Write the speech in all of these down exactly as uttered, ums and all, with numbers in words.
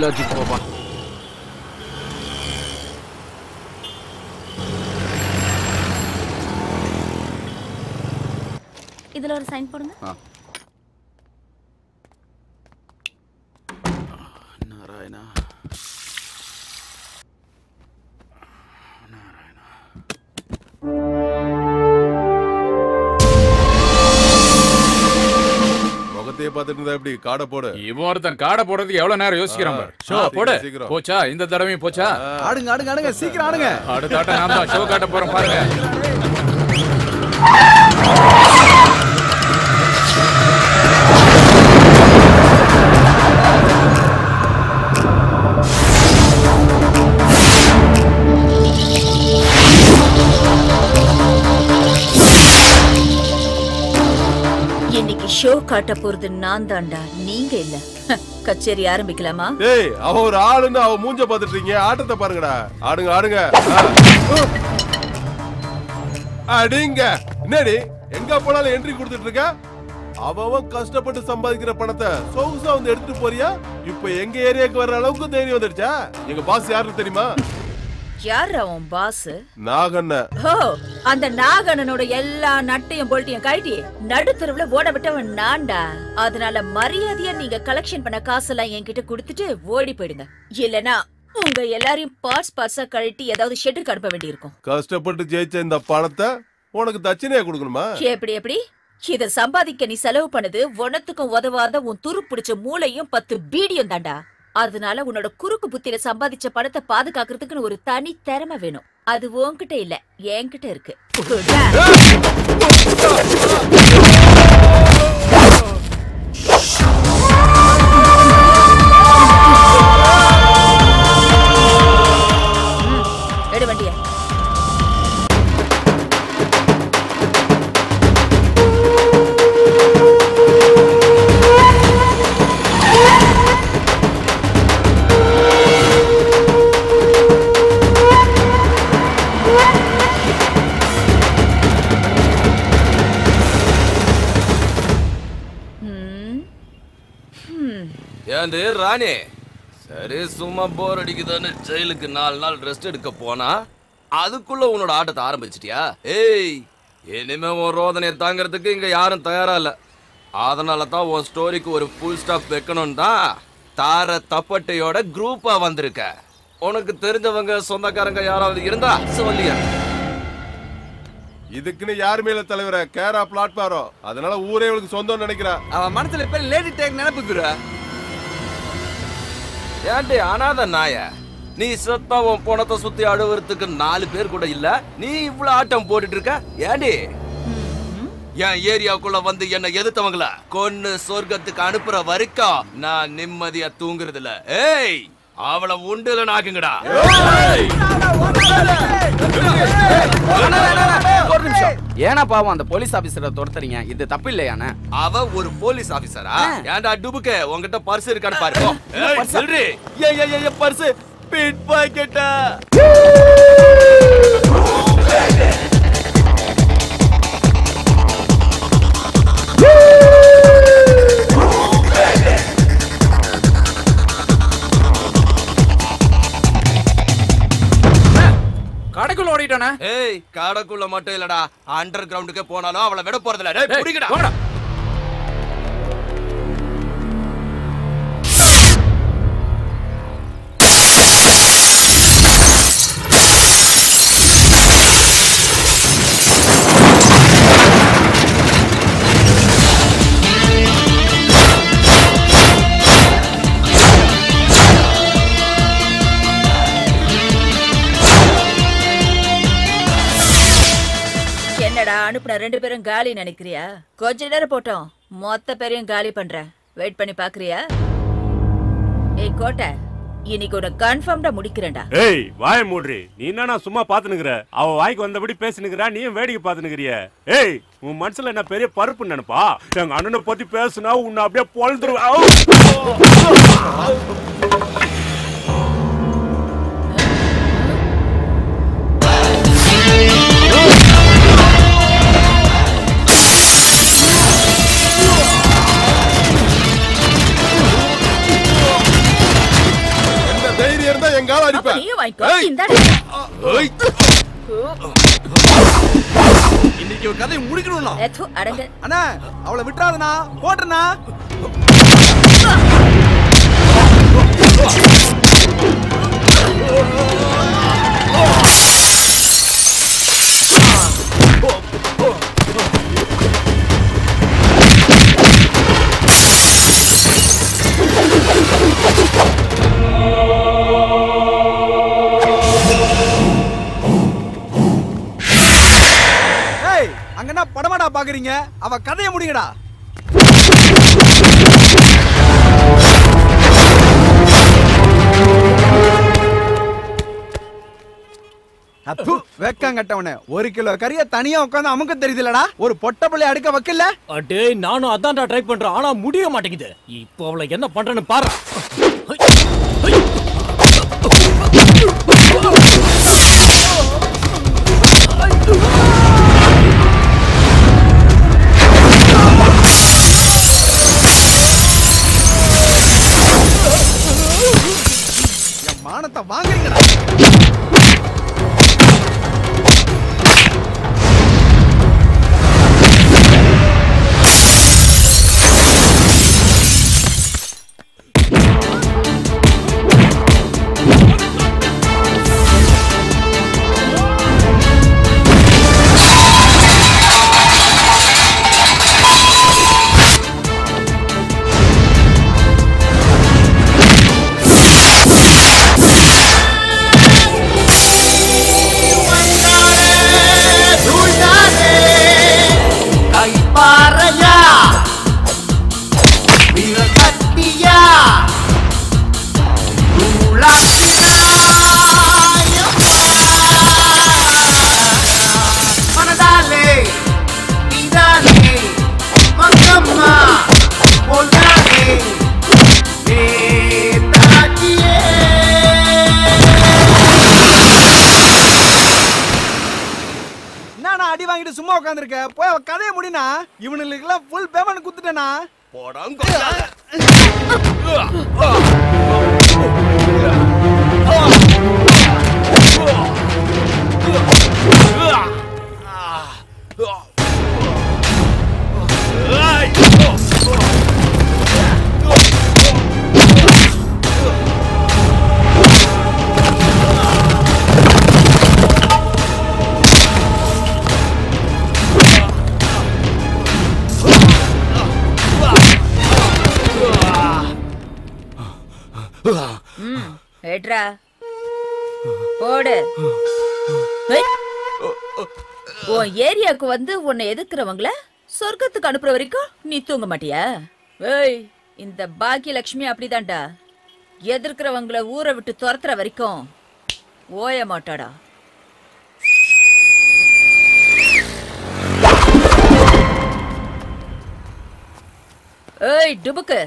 லாட்ஜுக்கு போப்பா. இதுல ஒரு சைன் போடுங்க. நாராயணா நாராயணா. முகத்தையே பார்த்துட்டு இருந்தா எப்படி? காடை போடு. இவன் ஒருத்தன் காடை போடுறதுக்கு எவ்வளவு நேரம் யோசிக்கிறான் பாரு. ஷோ போடு. போச்சா? இந்த தடவையும் போச்சா? ஆடுங்க ஆடுங்க ஆடுங்க சீக்கிரம் ஆடுங்க. அடுத்த ஆட்டம் நான் தான் ஷோ காட்ட போறேன் பாருங்க. இன்னைக்கு ஷோ காட்ட போறது நான் தான்டா, நீங்க இல்ல. கச்சேரி ஆரம்பிக்கலாமா? ஏய், அவ ஒரு ஆளுன்னு அவ மூஞ்ச பாத்துட்டு இருக்கீங்க. ஆட்டத்தை பாருங்கடா. ஆடுங்க ஆடுங்க. அடிங்க. என்னடி எங்க போனாலும் என்ட்ரி கொடுத்துட்டு இருக்க? அவன் கஷ்டப்பட்டு சம்பாதிக்கிற பணத்தை சொகுசா வந்து எடுத்துட்டு போறியா? இப்ப எங்க ஏரியாக்கு வர்ற அளவுக்கு தைரியம் வந்துடுச்சா? எங்க பாஸ் யாருன்னு தெரியுமா? யார் அவன் பாஸ்? நாகண்ண. ஓ, அந்த நாகண்ணனோட எல்லா நட்டையும் போல்ட்டையும் கழட்டி நடுத்தருவுல ஓட விட்டவன் நான்டா. அதனால மரியாதையா நீங்க கலெக்ஷன் பண்ண காசெல்லாம் என்கிட்ட கொடுத்துட்டு ஓடி போயிடுங்க. இல்லனா உங்க எல்லாரையும் பார்ட்ஸ் பார்ட்ஸா கழட்டி ஏதாவது ஷெட்டுக்கு அனுப்ப வேண்டி இருக்கும். கஷ்டப்பட்டு ஜெயிச்ச இந்த பணத்தை உனக்கு தட்சணையா கொடுக்கணுமா? எப்படி எப்படி? இத சம்பாதிக்க நீ செலவு பண்ணது ஒன்னத்துக்கும் உதவாத உன் துரு பிடிச்ச மூளையும் பத்து பீடியும் தாண்டா. அதனால உன்னோட குறுக்கு புத்தியில சம்பாதிச்ச பணத்தை பாதுகாக்கிறதுக்குன்னு ஒரு தனி திறமை வேணும். அது உன்கிட்ட இல்ல, என்கிட்ட இருக்கு. எடு வண்டிய. ஏண்டு ராணி, சரி சும்மா போர் அடிக்குதான்னு ஜெயிலுக்கு நாலு நாள் ரெஸ்ட் எடுக்க போனா அதுக்குள்ள உன்னோட ஆட்டத்தை ஆரம்பிச்சிட்டியா? ஏய், இனிமே உன் ரோதனையை தாங்கிறதுக்கு இங்க யாரும் தயாரா இல்ல. அதனால தான் உன் ஸ்டோரிக்கு ஒரு ஃபுல் ஸ்டாப் வைக்கணும் தான் தார தப்பட்டையோட குரூப்பா வந்திருக்க. உனக்கு தெரிஞ்சவங்க சொந்தக்காரங்க யாராவது இருந்தா சொல்லியா? இதுக்குன்னு யாரு மேல தலைவர கேரா பிளாட்பாரம். அதனால ஊரே இவளுக்கு சொந்தம் நினைக்கிறான். அவன் மனசுல இப்ப லேடி டேக் நினைப்புக்குற. ஏன்டி அனாத நாய, நீ சத்தா உன் பணத்தை சுத்தி அழுவுறதுக்கு நாலு பேர் கூட இல்ல, நீ இவ்வளவு ஆட்டம் போட்டுட்டு இருக்க. ஏன்டி என் ஏரியாவுக்குள்ள வந்து என்ன எதிர்த்தவங்கள கொன்னு சொர்க்கத்துக்கு அனுப்புற வரைக்கும் நான் நிம்மதியா தூங்குறது இல்ல. ஏய், அவளை உண்டுல நாக்குங்கடா. ஒரு நிமிஷம். ஏனா பாவம் அந்த போலீஸ் ஆபீசரை துரத்துறீங்க, இது தப்பு இல்லையானே? அவ ஒரு போலீஸ் ஆபீசரா? ஏன்டா டுபுக்கு உன்கிட்ட பர்ஸ் இருக்கான்னு பாரு. ஏய் சொல்றி, ஏய் ஏய் ஏய் பர்ஸ் பிட் பாக்கெட்டா? கடைக்குள்ள ஓடிட்டானே. ஏய், கடைக்குள்ள மட்டும் இல்லடா, அண்டர் கிரவுண்டுக்கு போனாலும் அவளை விட போறதில்ல. டேய் புடிங்கடா. அனுப்புன ரெண்டு பேரும் காலி நினைக்கிறியா? கொஞ்ச நேரம் போட்டோம், மொத்த பேரையும் காலி பண்றேன். வெயிட் பண்ணி பாக்குறியா? ஏய் கோட்டை, இன்னைக்கு உன கன்ஃபார்ம்டா முடிக்கிறேன்டா. ஏய் வாய மூடுறி. நீ என்னன்னா சும்மா பாத்துனுக்குற? அவ வாய்க்கு வந்தபடி பேசினுக்குறா, நீயும் வேடிக்கை பாத்துனுக்குறிய. ஏய், உன் மனசுல என்ன பெரிய பருப்பு நினைப்பா? எங்க அண்ணனை பத்தி பேசுனா உன்னை அப்படியே பொழுதுருவா. வாங்கிக்கோ. இந்தாடா. இன்னைக்கு ஒரு கதையை முடிக்கணும்னா ஏதோ அடங்க. அண்ணா அவளை விட்டுறாதண்ணா, போட்டுறண்ணா. அங்கனா படமாடா பாக்குறீங்க, அவ கதையை முடிங்கடா. அப்பு வெக்கம் கட்டவனே, ஒரு கிலோ கறிய தனியா உட்காந்து அமுக்க தெரியுதுலடா, ஒரு பொட்ட பிள்ளை அடுக்க வைக்கல. அடே நானும் அதான்டா ட்ரை பண்றேன், ஆனா முடிய மாட்டேங்குது. இப்போ அவளை என்ன பண்றேன்னு பாரு. என் மானத்தை வாங்குறீங்கடா. அடி வாங்கிட்டு சும்மா உட்காந்துருக்க, போய் கதையை முடினா. இவனுக்கு எல்லாம் ஃபுல் பேமெண்ட் குடுத்துட்டேனா. ஏட்ரா போடு. உன் ஏரியாவுக்கு வந்து உன்னை எதிர்க்கிறவங்கள சொர்க்கத்துக்கு அனுப்புற வரைக்கும் நீ தூங்க மாட்டியா? ஏய், இந்த பாக்கியலட்சுமி அப்படிதான்டா, எதிர்க்கிறவங்கள ஊரை விட்டு துரத்துற வரைக்கும் ஓய மாட்டாடா. ஏய் டுபுக்கு,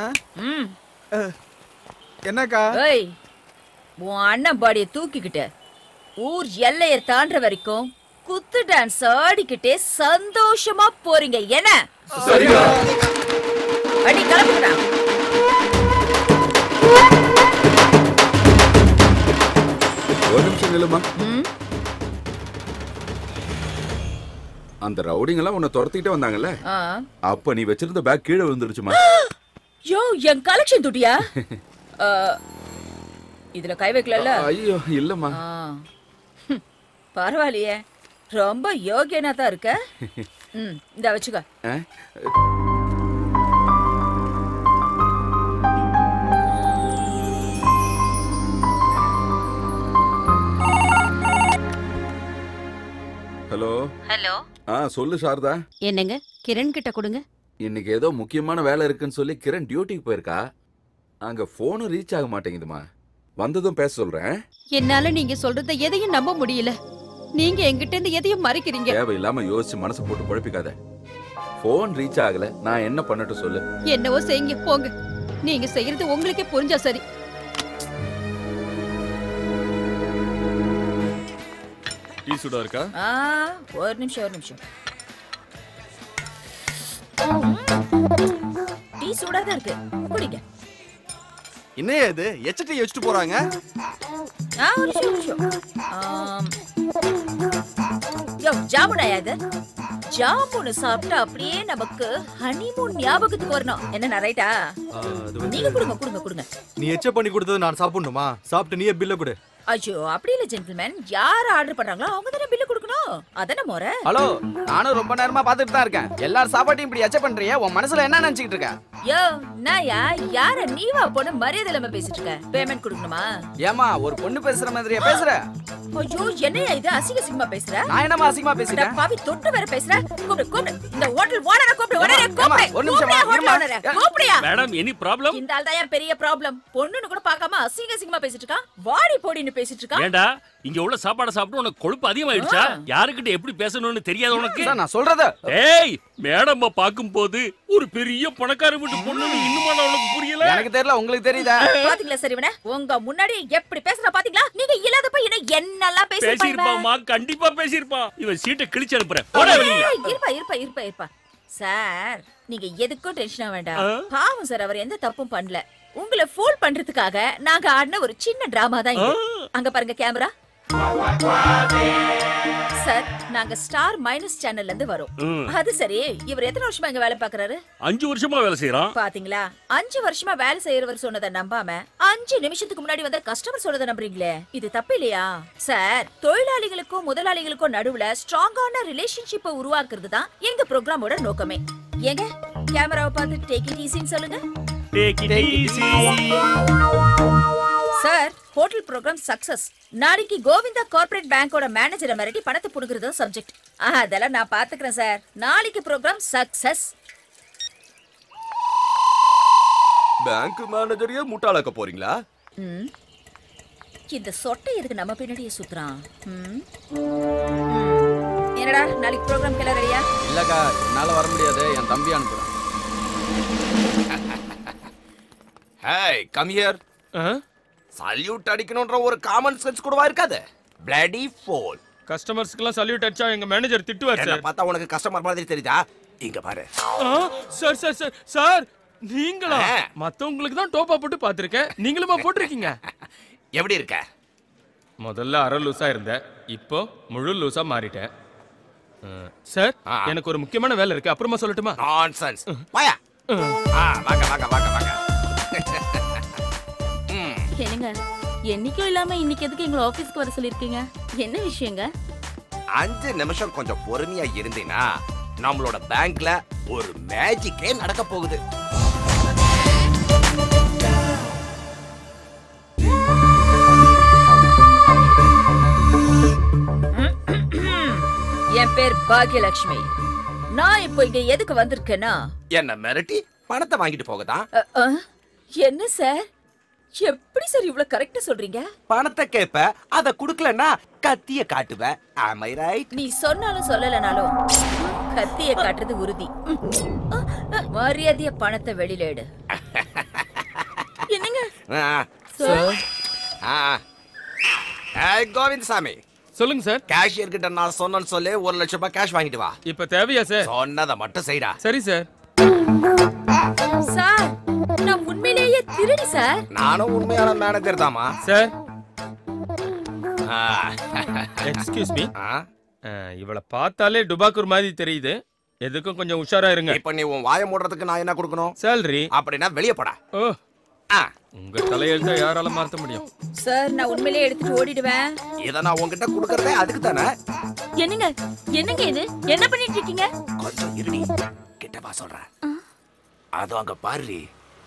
என்னக்கா? ஏய், உன் அண்ணன் பாடிய தூக்கிக்கிட்ட ஊர் எல்லைய தாண்டுற வரைக்கும் குத்து டான்ஸ் ஆடிக்கிட்டே சந்தோஷமா போறீங்க என்ன? அடி கிளம்புடா. ஒரு நிமிஷம் நில்லுமா. அந்த ரவுடிங்க எல்லாம் உன்னை துரத்திட்டே வந்தாங்கல்ல, அப்ப நீ வச்சிருந்த பேக் கீழே விழுந்துடுச்சுமா. யோ, என் கலெக்ஷன் துட்டியா? இதுல கை வைக்கல. ஐயோ இல்லம்மா. பரவாயில்லையே, ரொம்ப யோகியனா தான் இருக்க. ம், இந்த வச்சுக்க. Hello hello. ஆ சொல்லு சாரதா. என்னங்க, கிரண் கிட்ட கொடுங்க. இன்னைக்கு ஏதோ முக்கியமான வேலை இருக்குன்னு சொல்லி கிரண் டியூட்டிக்கு போயிருக்கா. அங்க போனும் ரீச் ஆக மாட்டேங்குதுமா. வந்ததும் பேச சொல்றேன். என்னால நீங்க சொல்றத எதையும் நம்ப முடியல. நீங்க என்கிட்ட இருந்து எதையும் மறைக்கிறீங்க. தேவையில்லாம யோசிச்சு மனசு போட்டு குழப்பிக்காத. போன் ரீச் ஆகல, நான் என்ன பண்ணட்டும் சொல்லு. என்னவோ செய்யுங்க போங்க. நீங்க செய்யறது உங்களுக்கே புரிஞ்சா சரி. டீ சுடா இருக்கா? ஆ, ஒரு நிமிஷம் ஒரு நிமிஷம். டீ சூடா தான் இருக்கு, குடிங்க. என்ன இது எச்சட்டி வச்சுட்டு போறாங்க? ஆ ஒரு நிமிஷம் ஆம் யோ ஜாமுனாயா இது? ஜாமுன் சாப்பிட்டா அப்படியே நமக்கு ஹனிமூன் ஞாபகத்துக்கு வரணும். என்ன ரைட்டா? நீங்க கொடுங்க கொடுங்க கொடுங்க. நீ எச்ச பண்ணி கொடுத்தது நான் சாப்பிடணுமா? சாப்பிட்டு நீயே பில்ல கொடு. ஐயோ அப்படி இல்ல ஜென்டில்மேன், யார் ஆர்டர் பண்றாங்களோ அவங்க தானே பில்லு கொடுக்கணும். அதானே முறை. ஹலோ, நானும் ரொம்ப நேரமா பாத்துட்டு தான் இருக்கேன். எல்லாரும் சாப்பாட்டையும் இப்படி எச்ச பண்றியே, உன் மனசுல என்ன நினைச்சிட்டு இருக்க? யோ நாயா, யார நீவா பொண்ணு மரியாதை இல்லாம பேசிட்டு இருக்க? பேமெண்ட் கொடுக்கணுமா? ஏமா ஒரு பொண்ணு பேசுற மாதிரியா பேசுற? ஐயோ என்னையா இது அசிங்க அசிங்கமா பேசுற? நான் என்னமா அசிங்கமா பேசுறேன்? பாவி தொட்டு வேற பேசுற. கூப்பிடு கூப்பிடு, இந்த ஹோட்டல் ஓனரை கூப்பிடு. உடனே கூப்பிடு. ஒரு நிமிஷம் ஹோட்டல் ஓனரை கூப்பிடுயா. Madam any problem? இந்த ஆள் தான் பெரிய ப்ராப்ளம். பொண்ணுன்னு கூட பார்க்காம அசிங்க அசிங்கமா பேசிட்டு இருக்கான். வாடி போடின்னு பேசிட்டு இருக்கான். ஏண்டா இங்க உள்ள சாப்பாடு சாப்பிட்டு உனக்கு கொழுப்பு அதிகமாயிடுச்சா? யாருக்கிட்ட எப்படி பேசணும்னு தெரியாத உனக்கு? நான் சொல்றது ஏய் மேடம் பாக்கும்போது ஒரு பெரிய பணக்கார வீட்டு பொண்ணுன்னு இன்னுமா உனக்கு புரியல? எனக்கு தெரியல, உங்களுக்கு தெரியுதா? பாத்தீங்களா சரிவனே, உங்க முன்னாடி எப்படி பேசுற பாத்தீங்களா? நீங்க இல்லாதப்ப என்ன என்னெல்லாம் பேசிருப்பாங்க? பேசிருப்பாமா, கண்டிப்பா பேசிருப்பான். இவன் சீட்டை கிழிச்சு அனுப்புறேன். போடா வெளிய. இருப்பா இருப்பா இருப்பா இருப்பா. சார் நீங்க எதுக்கும் டென்ஷன் ஆக வேண்டாம். பாவம் சார், அவர் எந்த தப்பும் பண்ணல. உங்களை ஃபூல் பண்றதுக்காக நாங்க ஆடின ஒரு சின்ன டிராமா தான் இது. அங்க பாருங்க கேமரா. சார் நாங்க ஸ்டார் மைனஸ் சேனல்ல இருந்து வரோம். அது சரி, இவர் எத்தனை வருஷமா இங்க வேலை பாக்குறாரு? அஞ்சு வருஷமா வேலை செய்யறான். பாத்தீங்களா, அஞ்சு வருஷமா வேலை செய்யறவர் சொன்னதை நம்பாம அஞ்சு நிமிஷத்துக்கு முன்னாடி வந்த கஸ்டமர் சொல்றதை நம்புறீங்களே, இது தப்பு இல்லையா? சார் தொழிலாளிகளுக்கும் முதலாளிகளுக்கும் நடுவுல ஸ்ட்ராங்கான ரிலேஷன்ஷிப்பை உருவாக்குறது தான் எங்க ப்ரோக்ராமோட நோக்கமே. ஏங்க கேமராவை பார்த்து டேக் இட் ஈஸின்னு சொல்லுங்க. Take it easy. Sir hotel program success. நாளைக்கு கோவிந்தா கார்ப்பரேட் பேங்கோட மேனேஜரை மிரட்டி பணத்தை புடுங்குறது சப்ஜெக்ட். அதெல்லாம் நான் பாத்துக்கிறேன் சார். நாளைக்கு ப்ரோக்ராம் சக்சஸ். பேங்க் மேனேஜரையே முட்டாளாக்க போறீங்களா? ம் இந்த சொட்டை எதுக்கு நம்ம பின்னாடியே சுத்துறான்? ம் என்னடா நாளைக்கு ப்ரோக்ராம் கிளற ரெடியா? இல்லக்கா, என்னால வர முடியாது, என் தம்பி அனுப்புறேன். Hey come here. சல்யூட் அடிக்கணும்ன்ற ஒரு காமன் சென்ஸ் கூடவா இருக்காது? பிளடி ஃபோல். கஸ்டமர்ஸ்க்குலாம் சல்யூட் அடிச்சா எங்க மேனேஜர் திட்டுவார் என்ன சார். பார்த்தா உனக்கு கஸ்டமர் மாதிரி தெரியுதா? இங்க பாரு. சார் சார் சார் சார் நீங்களா? மத்தவங்களுக்கு தான் டோப்பா போட்டு பாத்திருக்கேன், நீங்களுமா போட்டிருக்கீங்க? எப்படி இருக்க? முதல்ல அரை லூசா இருந்தேன், இப்போ முழு லூசா மாறிட்டேன். சார் எனக்கு ஒரு முக்கியமான வேலை இருக்கு, அப்புறமா சொல்லட்டுமா? நான்சென்ஸ். வாயா. ஆ வாங்க வாங்க வாங்க வாங்க. என்னங்க என்னைக்கும் இல்லாம இன்னைக்கு எதுக்கு எங்க ஆபீஸ்க்கு வர சொல்லிருக்கீங்க? என்ன விஷயங்க? அஞ்சு நிமிஷம் கொஞ்சம் பொறுமையா இருந்தீனா நம்மளோட பேங்க்ல ஒரு மேஜிக்கே நடக்க போகுது. என் பேர் பாக்யலட்சுமி. நான் இப்போ இங்க எதுக்கு வந்திருக்கேன்னா, என்ன மிரட்டி பணத்தை வாங்கிட்டு போகதான். என்ன சார் எப்படி சார் இவ்வளவு கரெக்ட்டா சொல்றீங்க? பணத்தை கேப்ப, அத குடுக்கலன்னா கத்திய காட்டுவ. am I right? நீ சொன்னாலும் சொல்லலனாலும் கத்திய காட்டுறது உறுதி. மரியாதையா பணத்தை வெளியில எடு. என்னங்க சார்? ஏய் கோவிந்தசாமி, சொல்லுங்க சார். கேஷியர் கிட்ட நான் சொன்னேன்னு சொல்லி ஒரு லட்சம் ரூபாய் கேஷ் வாங்கிட்டு வா. இப்ப தேவையா சார்? சொன்னதை மட்டும் செய்டா. சரி சார். சார் நான் உண்மையிலேயே திருடி சார். நானும் உண்மையான மேனேஜர் தாமா சார். Excuse me. இவளை பார்த்தாலே டுபாக்கூர் மாதிரி தெரியுது, எதுக்கும் கொஞ்சம் உஷாரா இருங்க. இப்ப நீ உன் வாயை மூடுறதுக்கு நான் என்ன கொடுக்கணும்? சேலரி. அப்படின்னா வெளியே போடா. ஓ உங்க தலையெழுத்த யாரால மாத்த முடியும்? சார் நான் உண்மையிலேயே எடுத்துட்டு ஓடிடுவேன். இத நான் உன்கிட்ட கொடுக்கறதே அதுக்கு தானே. என்னங்க என்னங்க இது என்ன பண்ணிட்டு இருக்கீங்க? கொஞ்சம் இருடி, கிட்ட வா சொல்றேன். அது அங்க பாரு.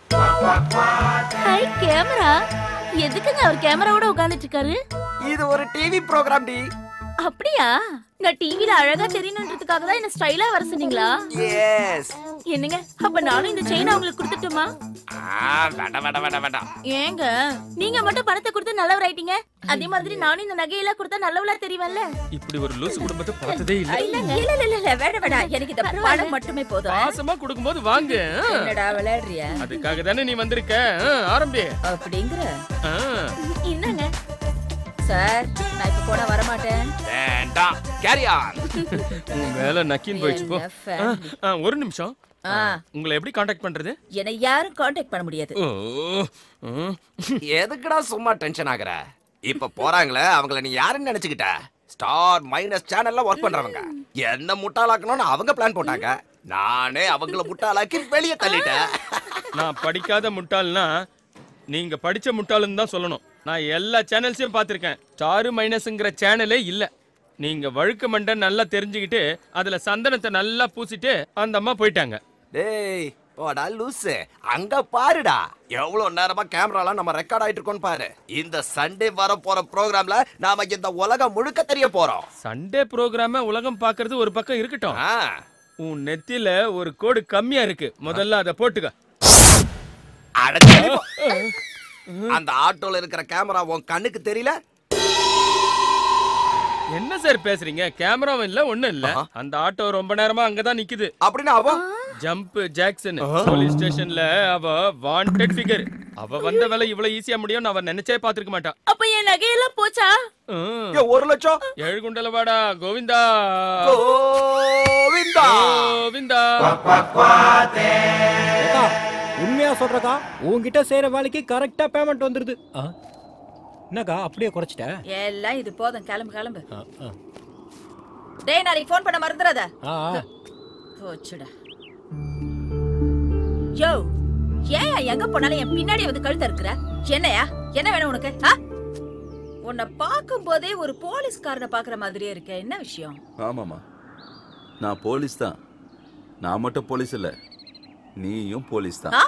Hi camera. எதுக்குங்க அவர் கேமராவோட உட்கார்ந்துட்டு இருக்காரு? இது ஒரு டிவி ப்ரோகிராம் டி. அப்படியா? நான் டிவில அழகா தெரியணும்ன்றதுக்காக தான் என்ன ஸ்டைலா வர சொன்னீங்களா? எஸ். என்னங்க அப்ப நானும் இந்த செயினை உங்களுக்கு கொடுத்துட்டுமா? வேண்டாம் வேண்டாம் வேண்டாம் வேண்டாம். ஏங்க நீங்க மட்டும் பணத்தை கொடுத்து நல்லவர் ஆயிட்டீங்க, அதே மாதிரி நானும் இந்த நகையெல்லாம் கொடுத்தா நல்லவளா தெரியும்ல. இப்படி ஒரு லூசு குடும்பத்தை பார்த்ததே இல்ல. இல்ல இல்ல இல்ல இல்ல வேண்டாம் வேண்டாம், எனக்கு இந்த பணம் மட்டுமே போதும். பாசமா கொடுக்கும்போது வாங்க. என்னடா விளையாடுறியா? அதுக்காக தானே நீ வந்திருக்க. ஆரம்பி. அப்படிங்கற. என்னங்க சார் நான் இப்ப போட வர மாட்டேன். வேண்டாம், கேரி ஆன். உன் வேலை நக்கின் போயிடுச்சு போ. ஒரு நிமிஷம், உங்களை எப்படி காண்டாக்ட் பண்றது? என்னை யாரும் காண்டாக்ட் பண்ண முடியாது. எதுக்குடா சும்மா டென்ஷன் ஆகுற? இப்ப போறாங்களே அவங்கள நீ யாருன்னு நினைச்சுக்கிட்ட? ஸ்டார் மைனஸ் சேனல்ல ஒர்க் பண்றவங்க. என்ன முட்டாளாக்கணும்னு அவங்க பிளான் போட்டாங்க. நானே அவங்கள முட்டாளாக்கி வெளியே தள்ளிட்டேன். நான் படிக்காத முட்டாள்னா நீங்க படிச்ச முட்டாளுன்னு தான் சொல்லணும். நான் எல்லா சேனல்ஸையும் பார்த்திருக்கேன். ஸ்டார் மைனஸ்ங்கிற சேனலே இல்ல. நீங்க வழுக்க மண்டை நல்லா தெரிஞ்சுக்கிட்டு அதுல சந்தனத்தை நல்லா பூசிட்டு அந்த அம்மா போயிட்டாங்க. டேய் போடா லூசு, அங்க பாருடா எவ்வளவு நேரமா கேமரால நம்ம ரெக்கார்ட் ஆயிட்டு இருக்கோம்னு பாரு. இந்த சண்டே வர போற ப்ரோகிராம்ல நாம இந்த உலகம் முழுக்க தெரிய போறோம். சண்டே ப்ரோகிராம உலகம் பாக்குறது ஒரு பக்கம் இருக்கட்டும், உன் நெத்தில ஒரு கோடு கம்மியா இருக்கு, முதல்ல அதை போட்டுக்க. அந்த ஆட்டோல இருக்கிற கேமரா உன் கண்ணுக்கு தெரியல? என்ன சார் பேசுறீங்க? கேமராவும் இல்ல ஒண்ணும் இல்ல. அந்த ஆட்டோ ரொம்ப நேரமா அங்கதான் நிக்குது. அப்படின்னா அவ ஜம்ப் ஜாக்சன் போலீஸ் ஸ்டேஷன்ல அவ வாண்டட் ஃபிகர். அவ வந்த வேலை இவ்வளவு ஈஸியா முடியும்னு அவ நினைச்சே பாத்துருக்க மாட்டா. அப்ப என் நகையெல்லாம் போச்சா? ஒரு லட்சம் ஏழு குண்டல வாடா கோவிந்தா கோவிந்தா கோவிந்தா. உண்மையா சொல்றக்கா, உன்கிட்ட செய்யற வேலைக்கு கரெக்டா பேமெண்ட் வந்துருது. என்னக்கா அப்படியே குறைச்சிட்ட? எல்லாம் இது போதும், கிளம்பு கிளம்பு. டேய் நாளைக்கு ஃபோன் பண்ண மறந்துடாத. போச்சுடா. யோ ஏன் எங்க போனாலும் என் பின்னாடி வந்து கழுத்த இருக்கிற? என்னையா என்ன வேணும் உனக்கு? உன்னை பார்க்கும் போதே ஒரு போலீஸ்காரனை பாக்குற மாதிரியே இருக்க. என்ன விஷயம்? ஆமாமா, நான் போலீஸ் தான். நான் மட்டும் போலீஸ் இல்ல, நீயும் போலீஸ் தான்.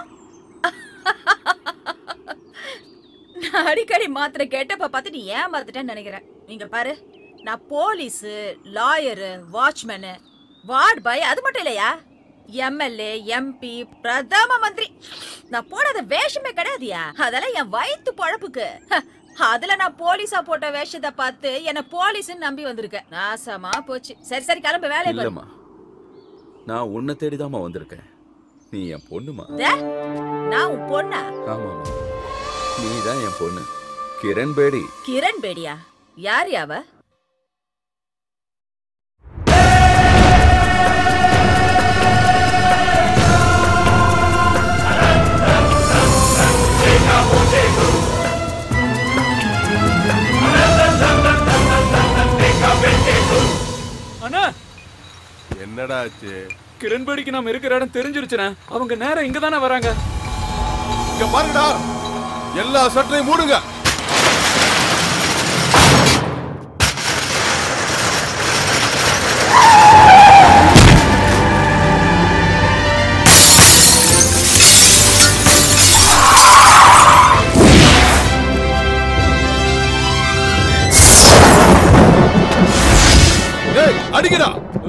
அடிக்கடி மாத்திரை கேட்டப்ப பார்த்து நீ ஏன் மறந்துட்டேன்னு நினைக்கிறேன். நீங்க பாரு, நான் police, lawyer, watchman, ward boy, அது மட்டும் இல்லையா எம்எல்ஏ, எம்பி, பிரதம மந்திரி. நான் போடாத வேஷமே கிடையாதுயா. அதெல்லாம் என் வயிற்று பழப்புக்கு. அதுல நான் போலீஸா போட்ட வேஷத்தை பார்த்து என்ன போலீஸ்ன்னு நம்பி வந்திருக்கேன். நாசமா போச்சு. சரி சரி கிளம்பு, வேலையை பாரு. இல்லம்மா, நான் உன்னை தேடிதாம்மா வந்திருக்கேன். நீ என் பொண்ணுமா. நான் உன் பொண்ணா? ஆமாமா, நீதான் என் பொண்ணு, கிரண் பேடி. கிரண் பேடியா? யார் யாவ? அண்ணா என்னடா ஆச்சு? கிரண் பேடிக்கு நாம இருக்கிற இடம் தெரிஞ்சிருச்சுனா அவங்க நேரம் இங்க தானே வராங்க. இங்க பாருங்கடா, எல்லா சட்டையும் மூடுங்க. ஏய் அடிங்கடா.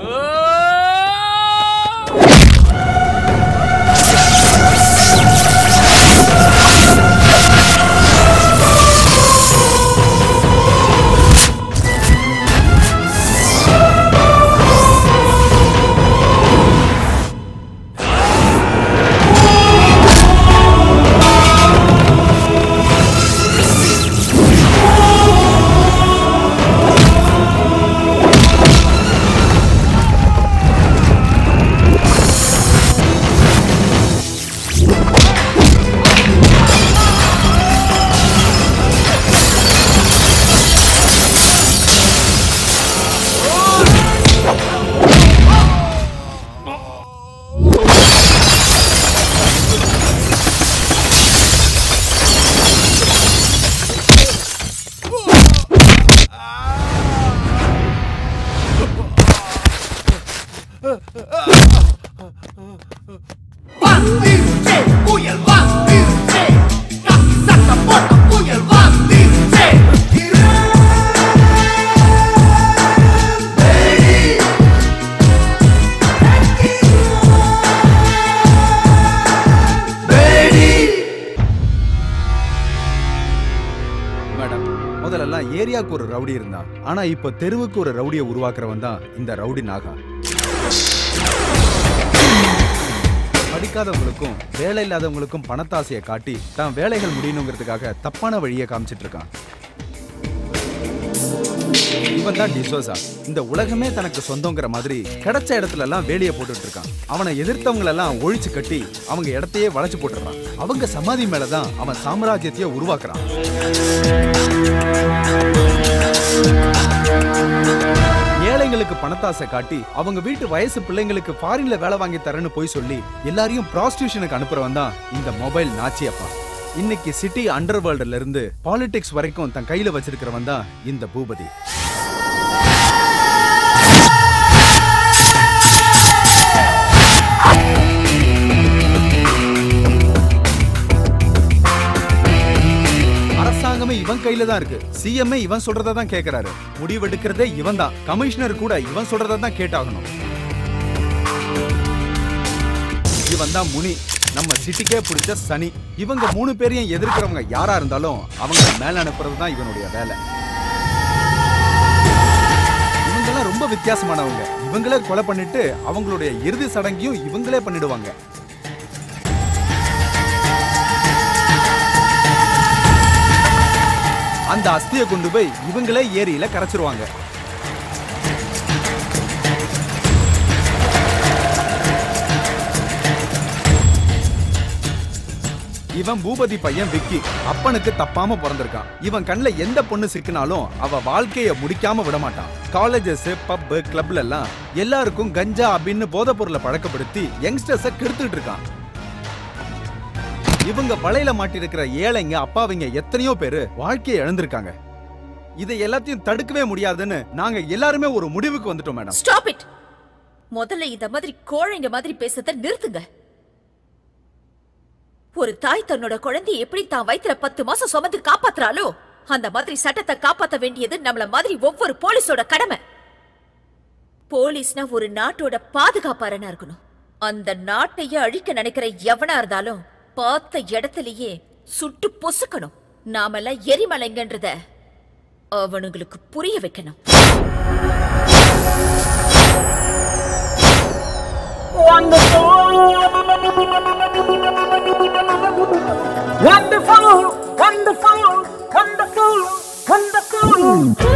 ஏரியாவுக்கு ஒரு ரவுடி இருந்தான். ஆனா இப்ப தெருவுக்கு ஒரு ரவுடியை உருவாக்குறவன் தான் இந்த ரவுடி நாகா. படிக்காதவங்களுக்கும் வேலை இல்லாதவங்களுக்கும் பணத்தாசையை காட்டி தான் வேலைகள் முடியணுங்கிறதுக்காக தப்பான வழியை காமிச்சிட்டு இருக்கான். இவன் தான் டிசோசா. இந்த உலகமே தனக்கு சொந்தங்கிற மாதிரி கிடைச்ச இடத்துல எல்லாம் வேலையை போட்டுட்டு இருக்கான். அவனை எதிர்த்தவங்க எல்லாம் ஒழிச்சு கட்டி அவங்க இடத்தையே வளைச்சு போட்டுறான். அவங்க சமாதி மேலதான் அவன் சாம்ராஜ்யத்தையே உருவாக்குறான். ஏழைங்களுக்கு பணத்தாசை காட்டி அவங்க வீட்டு வயசு பிள்ளைங்களுக்கு ஃபாரின்ல வேலை வாங்கி தரேன்னு போய் சொல்லி எல்லாரையும் ப்ராஸ்டியூஷனுக்கு அனுப்புறவன் தான் இந்த மொபைல் நாச்சியப்பா. இன்னைக்கு சிட்டி அண்டர் வேர்ல்டுல இருந்து பாலிடிக்ஸ் வரைக்கும் தன் கையில வச்சிருக்கிறவன் தான் இந்த பூபதி. அரசாங்கமே இவன் கையில தான் இருக்கு. சிஎம்ஏ இவன் சொல்றத தான் கேக்குறாரு. முடிவெடுக்கிறதே இவன் தான். கமிஷனர் கூட இவன் சொல்றத தான் கேட்டாகணும். இவன் தான் முனி, நம்ம சிட்டிக்கே பிடிச்ச சனி. இவங்க மூணு பேரையும் எதிர்க்கிறவங்க யாரா இருந்தாலும் அவங்க மேல அனுப்புறது தான் இவனுடைய வேலை. இவங்கெல்லாம் ரொம்ப வித்தியாசமானவங்க. இவங்களே கொலை பண்ணிட்டு அவங்களுடைய இறுதி சடங்கையும் இவங்களே பண்ணிடுவாங்க. அந்த அஸ்தியை கொண்டு போய் இவங்களே ஏரியில கரைச்சிருவாங்க. இவன் பூபதி பையன் விக்கி. அப்பனுக்கு தப்பாம பிறந்திருக்கான். இவன் கண்ணுல எந்த பொண்ணு சிக்கினாலும் அவ வாழ்க்கைய முடிக்காம விட மாட்டான். காலேஜஸ், பப், கிளப்ல எல்லாம் எல்லாருக்கும் கஞ்சா அப்படின்னு போதைப் பொருளை பழக்கப்படுத்தி யங்ஸ்டர்ஸ கெடுத்துட்டு இருக்கான். இவங்க வலையில மாட்டிருக்கிற ஏழைங்க அப்பாவிங்க எத்தனையோ பேரு வாழ்க்கையை இழந்திருக்காங்க. இதை எல்லாத்தையும் தடுக்கவே முடியாதுன்னு நாங்க எல்லாருமே ஒரு முடிவுக்கு வந்துட்டோம் மேடம். Stop it. முதல்ல இந்த மாதிரி கோழைங்க மாதிரி பேசுறத நிறுத்துங்க. ஒரு தாய் தன்னோட குழந்தையை எப்படி தான் வயித்துல பத்து மாசம் சுமந்து காப்பாத்துறாலோ அந்த மாதிரி சட்டத்தை காப்பாத்த வேண்டியது நம்மள மாதிரி ஒவ்வொரு போலீஸோட கடமை. போலீஸ்னா ஒரு நாட்டோட பாதுகாப்பாரனா இருக்கணும். அந்த நாட்டையே அழிக்க நினைக்கிற எவனா இருந்தாலும் பார்த்த இடத்திலேயே சுட்டு பொசுக்கணும். நாமெல்லாம் எரிமலைங்கன்றத அவனுங்களுக்கு புரிய வைக்கணும். Wonderful, wonderful, wonderful, wonderful, wonderful.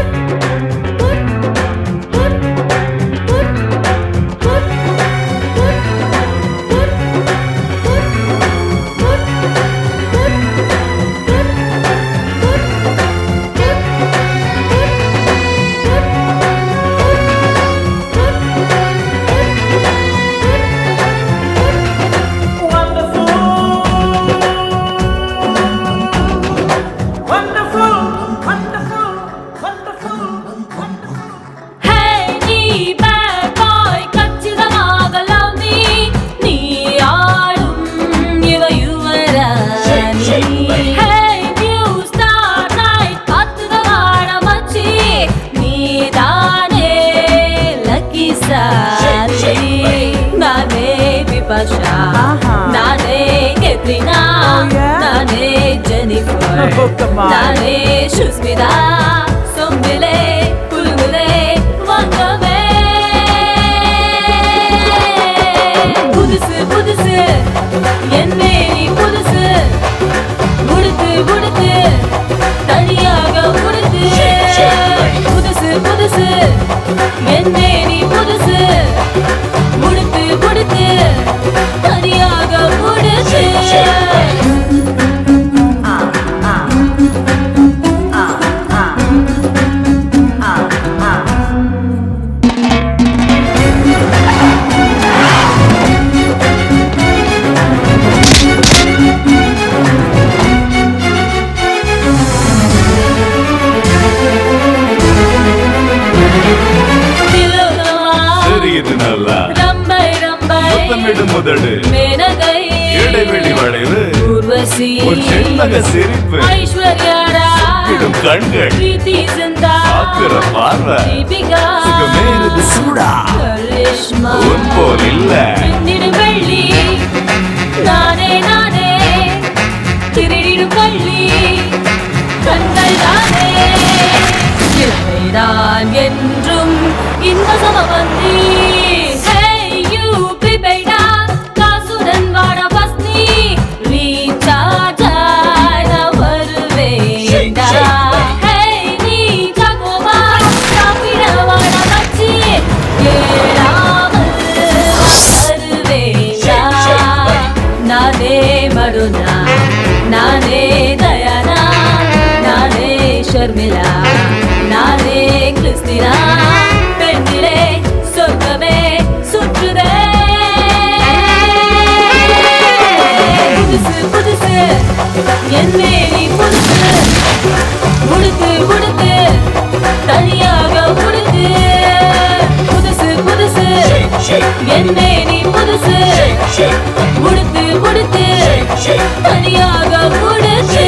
Nane Katrina, Nane Jennifer, Nane Shusmita, Sombile, Pulmule, Vangame. Pudusu, pudusu, enne ni pudusu, muduthu, muduthu, thaniyaga muduthu. Pudusu, pudusu, enne ni pudusu, muduthu, muduthu. தனியாக முடிச்சு முதடு மேனகை இடைவெளி வளைவு ஊர்வசி ஒரு செண்பக சிரிப்பு ஐஸ்வர்யாடா இடும் கண்கள் பிரீத்தி சிந்தா ஆக்குற பார்வை தீபிகா சுகமேறுது சூடா கரிஷ்மா உன் போல் இல்ல பின்னிடும் வெள்ளி நானே நானே திருடிடும் பள்ளி கண்கள் தானே இளமைதான் என்றும் இந்த சமபந்தி என்னே நீ புதுசு உடுத்து உடுத்து தனியாக உடுத்து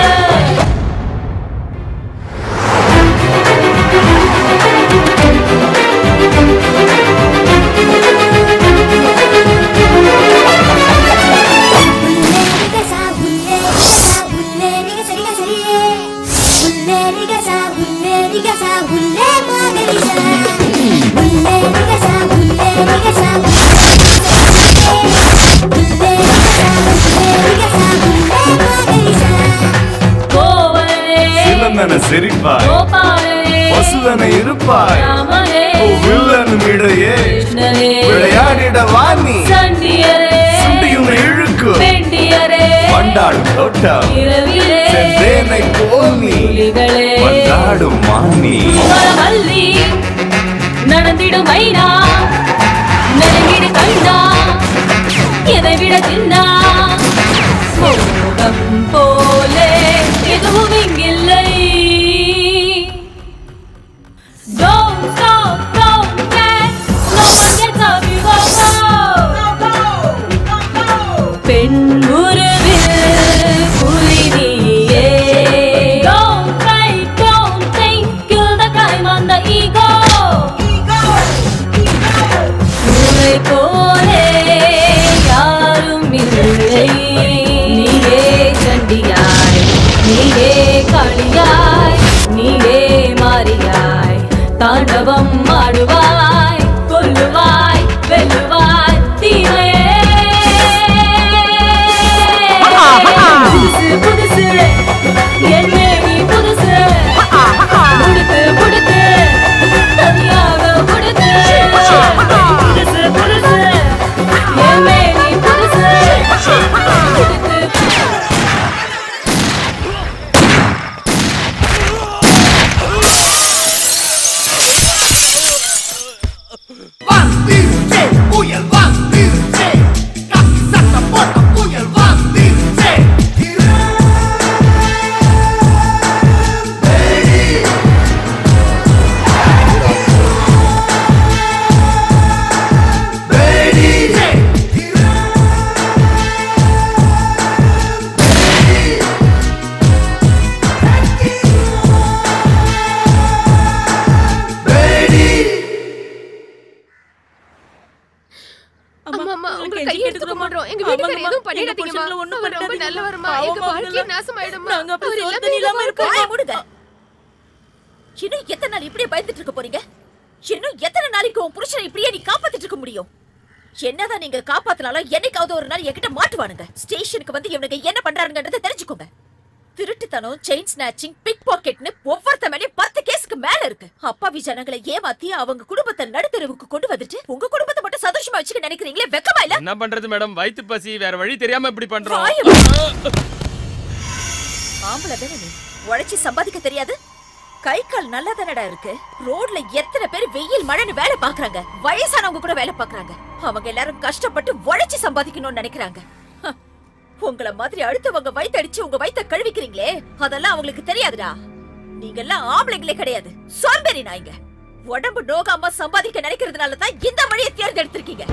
சிரிப்பாய் பசுதனை இருப்பாய் வில்லனும் இடையே விளையாடிட வாணி சுண்டியும் இழுக்கு பண்டாடும் தோட்டம் செந்தேனை போனி பண்டாடும் மானி நடந்திடும் மைனா நெருங்கிடு கண்ணா எதை விட தின்னா மோகம் போலே எதுவும் இங்கில்லை. Don't stop, don't dance, no one gets up, you go go. பெண் உருவில் புலி நீயே. Don't cry, don't think, kill the crime on the ego. உன்னை போலே யாரும் இல்லை. நீயே சண்டியாய், நீயே காளியாய், நீயே மாறியாய், தாண்டவம் ஆடுவாய், கொல்லுவாய், வெல்லுவாய் தீமையே. புதுசு புதுசு என்னே நீ புதுசு புடுத்து புடுத்து தனியாக புடுத்து புதுசு புதுசு என்னே நீ புதுசு புடுத்து இன்னும் எத்தனை நாள் இப்படியே பயந்துட்டு இருக்க போறீங்க? இன்னும் எத்தனை நாளைக்கு உன் புருஷனை இப்படியே நீ காப்பாத்திட்டு இருக்க முடியும்? என்னதான் நீங்க காப்பாத்தினாலும் என்னைக்காவது ஒரு நாள் என்கிட்ட மாட்டுவானுங்க. ஸ்டேஷனுக்கு வந்து இவனுக்கு என்ன பண்றாருங்கன்றத தெரிஞ்சுக்கோங்க. திருட்டுத்தனம், செயின் ஸ்நாச்சிங், பிக் பாக்கெட்னு ஒவ்வொருத்த மேலயும் பத்து கேஸுக்கு மேல இருக்கு. அப்பாவி ஜனங்களை ஏமாத்தி அவங்க குடும்பத்தை நடுத்தெருவுக்கு கொண்டு வந்துட்டு உங்க குடும்பத்தை மட்டும் சந்தோஷமா வச்சுக்க நினைக்கிறீங்களே, வெக்கமா இல்ல? என்ன பண்றது மேடம், வயித்து பசி, வேற வழி தெரியாம இப்படி பண்றோம். ஆம்பளை தானே நீ, உழைச்சி சம்பாதிக்க தெரியாது? கை கால் நல்லா தானடா இருக்கு. ரோட்ல எத்தனை பேர் வெயில் மழைன்னு வேலை பாக்குறாங்க, வயசானவங்க கூட வேலை பாக்குறாங்க. அவங்க எல்லாரும் கஷ்டப்பட்டு உழைச்சி சம்பாதிக்கணும்னு நினைக்கிறாங்க. உங்கள மாதிரி அடுத்தவங்க வயித்தடிச்சு உங்க வயித்த கழுவிக்கிறீங்களே, அதெல்லாம் அவங்களுக்கு தெரியாதுடா. நீங்க எல்லாம் ஆம்பளைங்களே கிடையாது, சோம்பேறி நாய்ங்க. உடம்பு நோகாம சம்பாதிக்க நினைக்கிறதுனால தான் இந்த வழியை தேர்ந்தெடுத்திருக்கீங்க.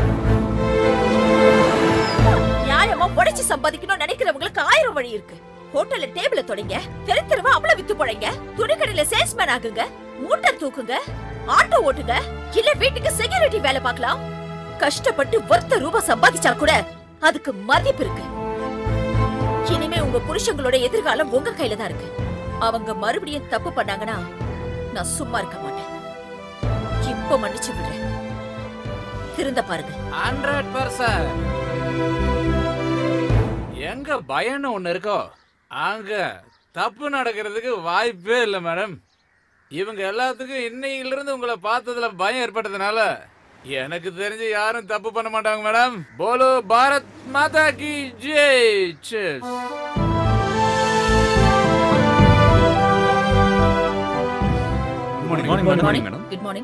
நியாயமா உழைச்சி சம்பாதிக்கணும்னு நினைக்கிறவங்களுக்கு ஆயிரம் வழி இருக்கு. ஹோட்டல்ல டேபிள தொடங்க, தெரு தெருவா அவள வித்து போடுங்க, துணிக்கடையில சேல்ஸ்மேன் ஆகுங்க, மூட்டை தூக்குங்க, ஆட்டோ ஓட்டுங்க, இல்ல வீட்டுக்கு செக்யூரிட்டி வேலை பார்க்கலாம். கஷ்டப்பட்டு ஒத்த ரூபாய் சம்பாதிச்சா கூட அதுக்கு மதிப்பு இருக்கு. இனிமே உங்க புருஷங்களோட எதிர்காலம் உங்க கையில தான் இருக்கு. அவங்க மறுபடியும் தப்பு பண்ணாங்கன்னா நான் சும்மா இருக்க மாட்டேன். இப்ப மன்னிச்சு விடுறேன், திருந்த பாருங்க. ஹண்ட்ரட் பர்சன்ட் எங்க பயம்னு ஒண்ணு இருக்கோ அங்க தப்பு நடக்கிறதுக்கு வாய்ப்பே இல்லை மேடம். இவங்க எல்லாத்துக்கும் இன்னையில இருந்து உங்களை பார்த்ததுல பயம் ஏற்பட்டதுனால எனக்கு தெரிஞ்சு யாரும் தப்பு பண்ண மாட்டாங்க மேடம். போலோ பாரத் மாதா கி ஜெய். Good morning.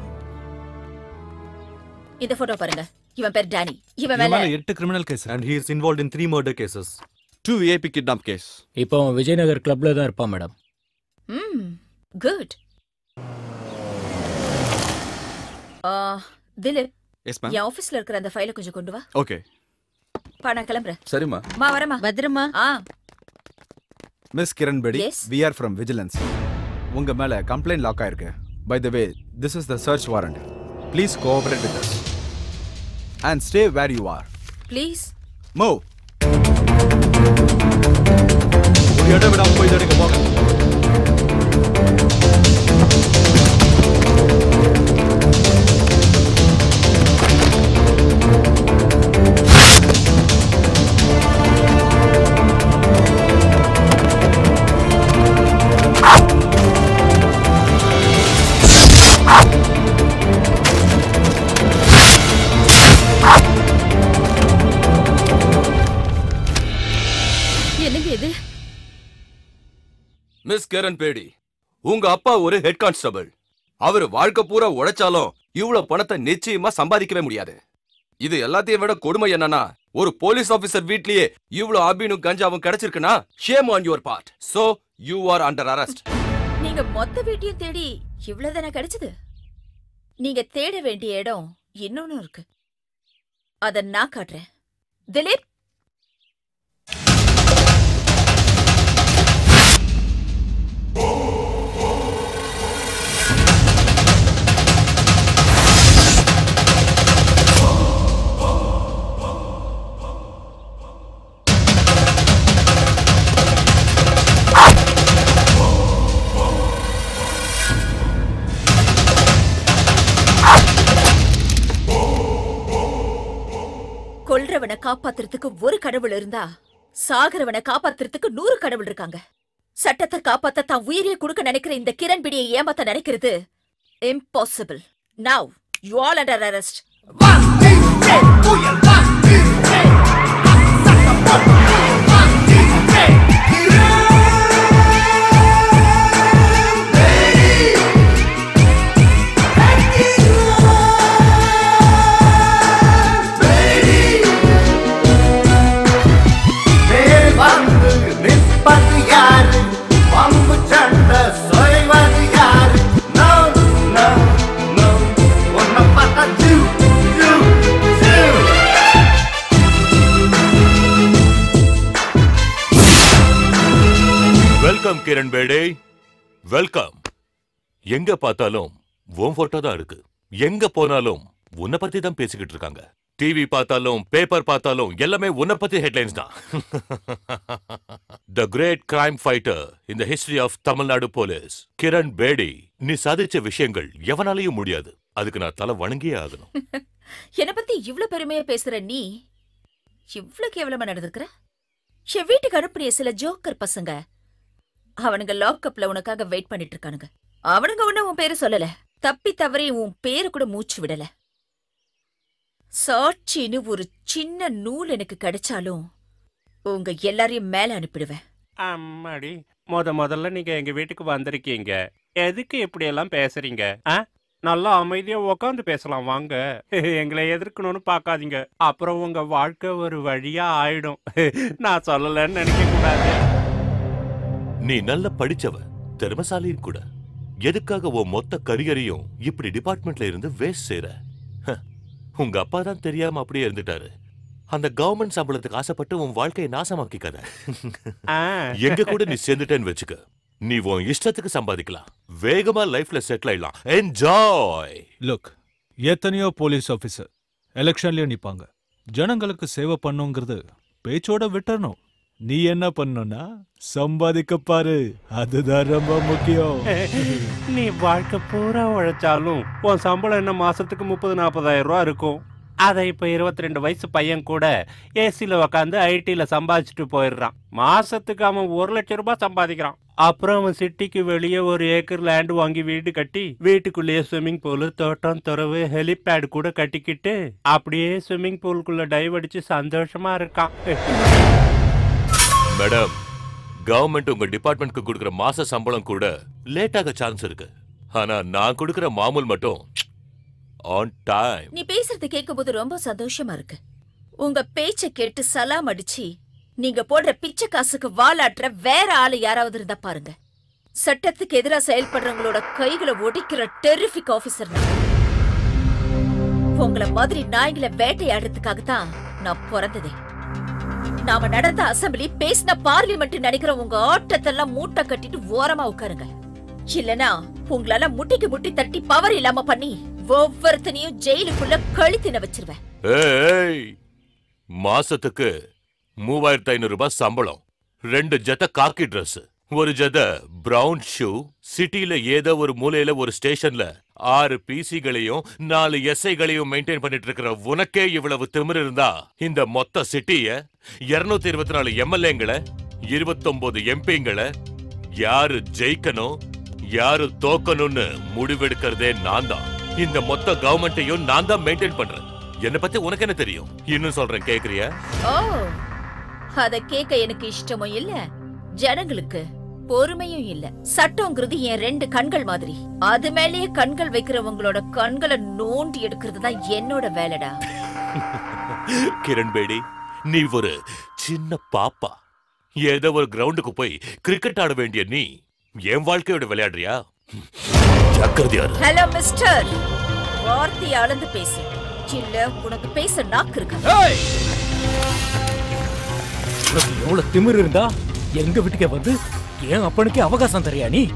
இந்த போட்டோ பாருங்க. இவன் பேர் டானி. இவன் மேல எட்டு criminal case and he is involved in three murder cases. two V I P kidnap case. இப்போ விஜயநகர் கிளப்ல தான் இருப்பான் மேடம். ம் குட். ஆ திலீப், எஸ் மேம். என் ஆபீஸ்ல இருக்கிற அந்த ஃபைலை கொஞ்சம் கொண்டு வா. ஓகே. பா நான் கிளம்புறேன். சரிம்மா. மா வரமா. பத்திரமா. ஆ. Miss Kiran Bedi, Yes. we are from vigilance. உங்க மேல கம்ப்ளைண்ட் லாக் ஆயிருக்கு. By the way, this is the search warrant. Please cooperate with us and stay where you are. Please. Move. ஒரு இடம் விடாம போய் தடுக்க போங்க. என்னங்க இது? மிஸ் கிரண் பேடி, உங்க அப்பா ஒரு ஹெட் கான்ஸ்டபிள். அவர் வாழ்க்கை பூரா உழைச்சாலும் இவ்வளவு பணத்தை நிச்சயமா சம்பாதிக்கவே முடியாது. இது எல்லாத்தையும் விட கொடுமை என்னன்னா, ஒரு போலீஸ் ஆபீசர் வீட்லயே இவ்வளவு அபினும் கஞ்சாவும் கிடைச்சிருக்குன்னா shame on your part. So you are under arrest. நீங்க மொத்த வீட்டையும் தேடி இவ்வளவுதானே கிடைச்சது? நீங்க தேட வேண்டிய இடம் இன்னொன்னு இருக்கு. அத நான் காட்டுறேன். திலீப், கொல்றவனை காப்பாத்துறதுக்கு ஒரு கடவுள் இருந்தா சாகரவனை காப்பாத்துறதுக்கு நூறு கடவுள் இருக்காங்க. சட்டத்தை காப்பாத்த தான் உயிரியை கொடுக்க நினைக்கிற இந்த கிரண் பிடியை ஏமாத்த நினைக்கிறது impossible. Now you all under arrest. Welcome Kiran Bedi, welcome. எங்க பார்த்தாலும் உன் போட்டோ தான் இருக்கு. எங்க போனாலும் உன்னை பத்தி தான் பேசிக்கிட்டு இருக்காங்க. டிவி பார்த்தாலும் பேப்பர் பார்த்தாலும் எல்லாமே உன்னை பத்தி ஹெட்லைன்ஸ் தான். The great crime fighter in the history of Tamil Nadu police Kiran Bedi, நீ சாதிச்ச விஷயங்கள் எவனாலையும் முடியாது. அதுக்கு நான் தலை வணங்கியே ஆகணும். என்ன பத்தி இவ்ளோ பெருமையா பேசுற நீ இவ்ளோ கேவலமா நடந்துக்கிற? என் வீட்டுக்கு அனுப்புறிய சில ஜோக்கர் பசங்க, அவனுங்க லாக்அப்ல உனக்காக வெயிட் பண்ணிட்டு இருக்கானுங்க. அவனுங்க ஒண்ணு உன் பேரு சொல்லல, தப்பி தவறி உன் பேரு கூட மூச்சு விடல. சாட்சின்னு ஒரு சின்ன நூல் எனக்கு கிடைச்சாலும் உங்க எல்லாரையும் மேல அனுப்பிடுவேன். அம்மாடி, முத முதல்ல நீங்க எங்க வீட்டுக்கு வந்திருக்கீங்க, எதுக்கு இப்படி எல்லாம் பேசுறீங்க? ஆ, நல்லா அமைதியா உக்காந்து பேசலாம் வாங்க. எங்களை எதிர்க்கணும்னு பாக்காதீங்க, அப்புறம் உங்க வாழ்க்கை ஒரு வழியா ஆயிடும். நான் சொல்லலன்னு நினைக்க கூடாது. நீ நல்ல படிச்சவ, திறமசாலியும் கூட. எதுக்காக உன் மொத்த கரியரையும் இப்படி டிபார்ட்மெண்ட்ல இருந்து வேஸ்ட் செய்யற? உங்க அப்பா தான் தெரியாம அப்படியே இருந்துட்டாரு. அந்த கவர்மெண்ட் சம்பளத்துக்கு ஆசைப்பட்டு உன் வாழ்க்கையை நாசமாக்கிக்காத. எங்க கூட நீ சேர்ந்துட்டேன்னு வச்சுக்க, நீ உன் இஷ்டத்துக்கு சம்பாதிக்கலாம், வேகமா லைஃப்ல செட்டில் ஆயிடலாம். என்ஜாய். லுக், எத்தனையோ போலீஸ் ஆபீசர் எலெக்ஷன்லயும் நிப்பாங்க. ஜனங்களுக்கு சேவை பண்ணுங்கிறது பேச்சோட விட்டணும். நீ என்ன பண்ணா சம்பாதிக்க பாரு, அதுதான் ரொம்ப முக்கியம். நீ வாழ்க்கை பூரா உழைச்சாலும் உன் சம்பளம் என்ன மாசத்துக்கு முப்பது நாற்பதாயிரம் ரூபா இருக்கும். அதை இப்ப இருபத்தி ரெண்டு வயசு பையன் கூட ஏசில உக்காந்து ஐடில சம்பாதிச்சுட்டு போயிடுறான். மாசத்துக்கு அவன் ஒரு லட்சம் ரூபாய் சம்பாதிக்கிறான். அப்புறம் அவன் சிட்டிக்கு வெளியே ஒரு ஏக்கர் லேண்ட் வாங்கி வீடு கட்டி வீட்டுக்குள்ளேயே ஸ்விம்மிங் பூல், தோட்டம், துறவு, ஹெலிபேட் கூட கட்டிக்கிட்டு அப்படியே ஸ்விம்மிங் பூலுக்குள்ள டைவ் அடிச்சு சந்தோஷமா இருக்கான். மேடம், கவர்மெண்ட் உங்க டிபார்ட்மெண்ட்க்கு கொடுக்கிற மாச சம்பளம் கூட லேட் ஆக சான்ஸ் இருக்கு. ஆனா நான் கொடுக்கிற மாமூல் மட்டும் ஆன் டைம். நீ பேசுறது கேட்கும்போது ரொம்ப சந்தோஷமா இருக்கு. உங்க பேச்ச கேட்டு சலாம் அடிச்சு நீங்க போடுற பிச்சை காசுக்கு வாலாட்டுற வேற ஆளு யாராவது இருந்தா பாருங்க. சட்டத்துக்கு எதிராக செயல்படுறவங்களோட கைகளை ஒடிக்கிற டெரிஃபிக் ஆபீசர். உங்களை மாதிரி நாய்களை வேட்டையாடுறதுக்காக தான் நான் பிறந்ததே. நாம நடந்த அசம்பிளி பேசின பார்லிமெண்ட் நினைக்கிற உங்க ஆட்டத்தெல்லாம் மூட்டை கட்டிட்டு ஓரமா உட்காருங்க. இல்லனா உங்களால முட்டிக்கு முட்டி தட்டி பவர் இல்லாம பண்ணி ஒவ்வொருத்தனையும் ஜெயிலுக்குள்ள கழுத்தின வச்சிருவேன். ஏய், மாசத்துக்கு மூவாயிரத்தி ஐநூறு ரூபாய் சம்பளம், ரெண்டு ஜத காக்கி ட்ரெஸ், ஒரு ஜத பிரவுன் ஷூ, சிட்டில ஏதோ ஒரு மூலையில ஒரு ஸ்டேஷன்ல ஆறு பிசிகளையும் நாலு எஸ்ஐகளையும் மெயின்டைன் பண்ணிட்டு இருக்கிற உனக்கே இவ்வளவு திமிரு இருந்தா இந்த மொத்த சிட்டிய இருநூத்தி இருபத்தி நாலு எம்எல்ஏங்களை இருபத்தி ஒன்பது எம்பிங்களை யாரு ஜெயிக்கணும் யாரு தோக்கணும்னு முடிவெடுக்கிறதே நான் தான். இந்த மொத்த கவர்மெண்ட்டையும் நான் தான் மெயின்டைன் பண்றேன். என்ன பத்தி உனக்கு என்ன தெரியும்? இன்னும் சொல்றேன், கேக்குறியா? ஓ, அத கேட்க எனக்கு இஷ்டமும் இல்ல, ஜனங்களுக்கு பொறுமையும் இல்ல. சட்டம்ங்கிறது என் ரெண்டு கண்கள் மாதிரி. அது மேலேயே கண்கள் வைக்கிறவங்களோட கண்களை நோண்டி எடுக்கிறது தான் என்னோட வேலைடா. கிரண் பேடி, நீ ஒரு சின்ன பாப்பா. ஏதோ ஒரு கிரவுண்டுக்கு போய் கிரிக்கெட் ஆட வேண்டிய நீ என் வாழ்க்கையோட விளையாடுறியா? ஜாக்கிரதையா இரு. ஹலோ மிஸ்டர், வார்த்தை அளந்து பேசு, இல்ல உனக்கு பேச நாக்கு இருக்கு. எவ்வளவு திமிரு இருந்தா எங்க வீட்டுக்கே வந்து ஏன் அப்பனுக்கு அவகாசம் தரியா நீ?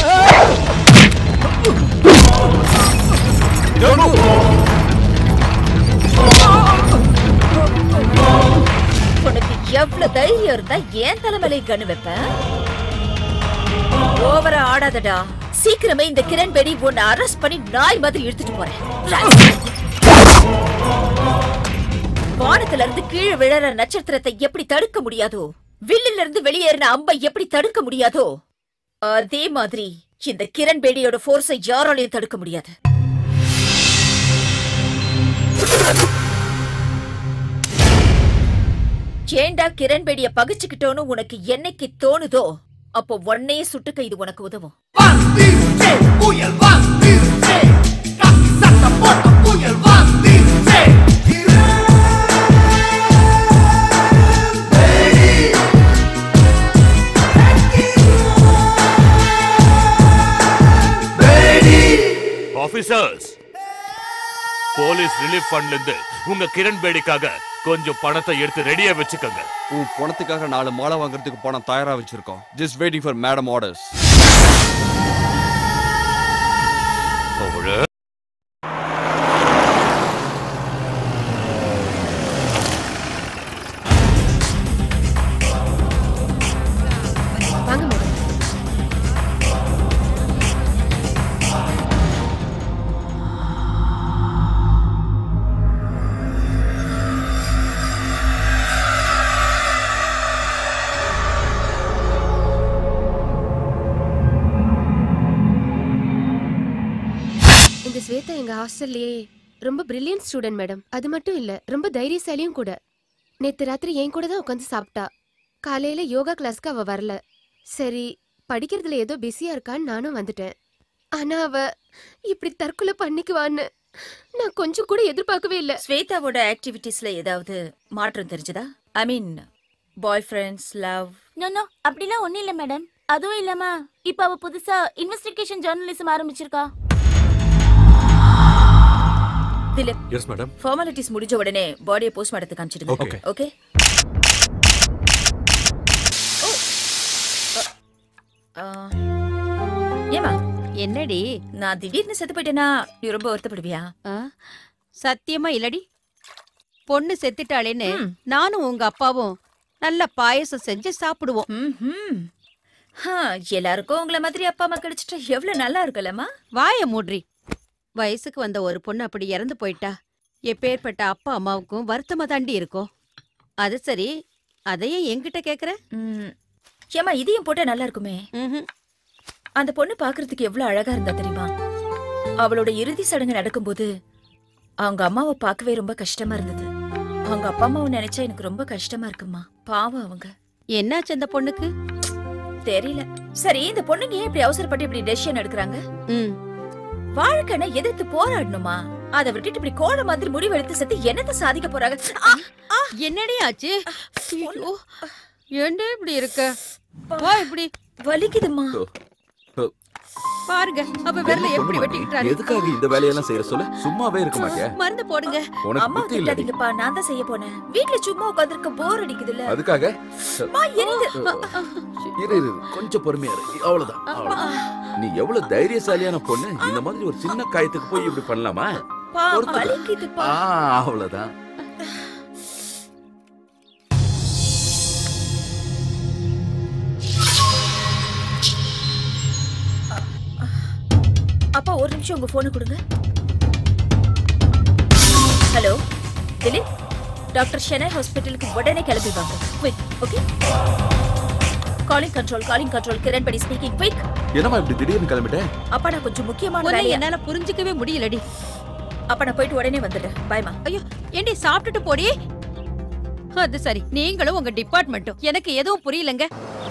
உனக்கு எவ்வளவு தைரியம் இருந்தா ஏன் தலைமையில கண்ணு வைப்ப? ஓவரா ஆடாதடா. சீக்கிரமே இந்த கிரண் பேடி உன்னை அரெஸ்ட் பண்ணி நாய் மாதிரி இழுத்துட்டு போறேன். வானத்துல இருந்து கீழே விழற நட்சத்திரத்தை எப்படி தடுக்க முடியாதோ, வில்லில இருந்து வெளியேறின அம்பை எப்படி தடுக்க முடியாதோ, அதே மாதிரி இந்த கிரண் பேடியோட போர்ஸை யாராலையும் தடுக்க முடியாது. ஏண்டா கிரண் பேடிய பகிச்சுக்கிட்டோன்னு உனக்கு என்னைக்கு தோணுதோ அப்போ ஒன்னையே சுட்டுக்க இது உனக்கு உதவும். ஆபீசர்ஸ், போலீஸ் ரிலீஃப் ஃபண்ட்ல இருந்து உங்க கிரண் பேடிக்காக கொஞ்சம் பணத்தை எடுத்து ரெடியா வச்சுக்கோங்க. உன் பணத்துக்காக நாலு மாலை வாங்குறதுக்கு பணம் தயாரா வச்சிருக்கோம். Just waiting for madam orders. வாங்க மேடம். ஸ்வேதா எங்க ஹாஸ்டல்லயே ரொம்ப பிரில்லியன்ட் ஸ்டூடெண்ட் மேடம். அது மட்டும் இல்ல, ரொம்ப தைரியசாலியும் கூட. நேத்து ராத்திரி என் கூட தான் உட்காந்து சாப்பிட்டா. காலையில யோகா கிளாஸ்க்கு அவ வரல. சரி, படிக்கிறதுல ஏதோ பிஸியா இருக்கான்னு நானும் வந்துட்டேன். ஆனா அவ இப்படி தற்கொலை பண்ணிக்குவான்னு நான் கொஞ்சம் கூட எதிர்பார்க்கவே இல்ல. ஸ்வேதாவோட ஆக்டிவிட்டீஸ்ல ஏதாவது மாற்றம் தெரிஞ்சதா? I mean boy friends, love? No no, அப்படிலாம் ஒண்ணும் இல்ல மேடம். அதுவும் இல்லாம இப்ப அவ புதுசா இன்வெஸ்டிகேஷன் ஜர்னலிசம் ஆரம்பிச்சிருக்கா. Dileep, yes madam. ஃபார்மாலிட்டிஸ் முடிஞ்ச உடனே பாடியை போஸ்ட்மார்ட்டத்துக்கு அனுப்பிச்சிடுங்க. Okay okay. ஏமா என்னடி? நான் திடீர்னு செத்து போயிட்டேனா நீ ரொம்ப வருத்தப்படுவியா? சத்தியமா இல்லடி. பொண்ணு செத்துட்டாளேன்னு நானும் உங்க அப்பாவும் நல்ல பாயசம் செஞ்சு சாப்பிடுவோம். எல்லாருக்கும் உங்களை மாதிரி அப்பா அம்மா கிடைச்சிட்டா எவ்வளவு நல்லா இருக்குல்லம்மா. வாய மூட்ரி. வயசுக்கு வந்த ஒரு பொண்ணு அப்படி இறந்து போயிட்டா எப்பேற்பட்ட அப்பா அம்மாவுக்கும் வருத்தமா தாண்டி இருக்கும். அது சரி, அதையே என்கிட்ட கேக்குற? ஏமா இதையும் போட்டா நல்லா இருக்குமே. அந்த பொண்ணு பாக்குறதுக்கு எவ்வளவு அழகா இருந்தா தெரியுமா? அவளோட இறுதி சடங்கு நடக்கும்போது அவங்க அம்மாவை பார்க்கவே ரொம்ப கஷ்டமா இருந்தது. அவங்க அப்பா அம்மாவை நினைச்சா எனக்கு ரொம்ப கஷ்டமா இருக்குமா. பாவம் அவங்க. என்னாச்சு அந்த பொண்ணுக்கு? தெரியல. சரி, இந்த பொண்ணுங்க ஏன் இப்படி அவசரப்பட்டு இப்படி டெசிஷன் எடுக்கிறாங்க? வாழ்க்கைனா எதிர்த்து போராடணுமா? அதை விட்டுட்டு இப்படி கோழ மாதிரி முடிவெடுத்து செத்து என்னத்தை சாதிக்க போறாங்க? என்னடி ஆச்சு? ஏண்டே இப்படி இருக்க? வா, இப்படி வலிக்குதுமா. பாருங்க அவ விரல எப்படி வெட்டிக்கிட்டாரு. எதுக்காக இந்த வேலையெல்லாம் செய்யற சொல்லு? சும்மாவே இருக்க மாட்டியா? மருந்து போடுங்க. உனக்கு அம்மா புத்தி இல்ல. திட்டாதீங்கப்பா, நான் தான் செய்ய போனேன். வீட்ல சும்மா உட்கார்ந்திருக்க போர் அடிக்குதுல்ல. அதுக்காக அம்மா எரியுது. இரு இரு கொஞ்சம் பொறுமையா இரு. அவ்வளவுதான் அவ்வளவுதான். நீ எவ்வளவு தைரியசாலியான பொண்ணு. இந்த மாதிரி ஒரு சின்ன காயத்துக்கு போய் இப்படி பண்ணலாமா? பா பொறுத்துக்க. வலிக்குதுப்பா. ஆ அவ்வளவுதான். அப்பா ஒரு நிமிஷம் உங்க போனை கொடுங்க. ஹலோ திலீப், டாக்டர் ஷெனாய் ஹாஸ்பிட்டலுக்கு உடனே கிளம்பி வாங்க. Quick. Okay. Calling control calling control Kiran Bedi speaking. Quick. என்னம்மா இப்படி திடீர்னு கிளம்பிட்ட? அப்பா நான் கொஞ்சம் முக்கியமான உன்னை வேலையா. என்னால புரிஞ்சிக்கவே முடியலடி. அப்ப நான் போயிட்டு உடனே வந்துடுறேன். பாய்மா. ஐயோ ஏண்டி சாப்பிட்டுட்டு போடி. அது சரி, நீங்களும் உங்க டிபார்ட்மெண்ட்டும் எனக்கு எதுவும் புரியலங்க.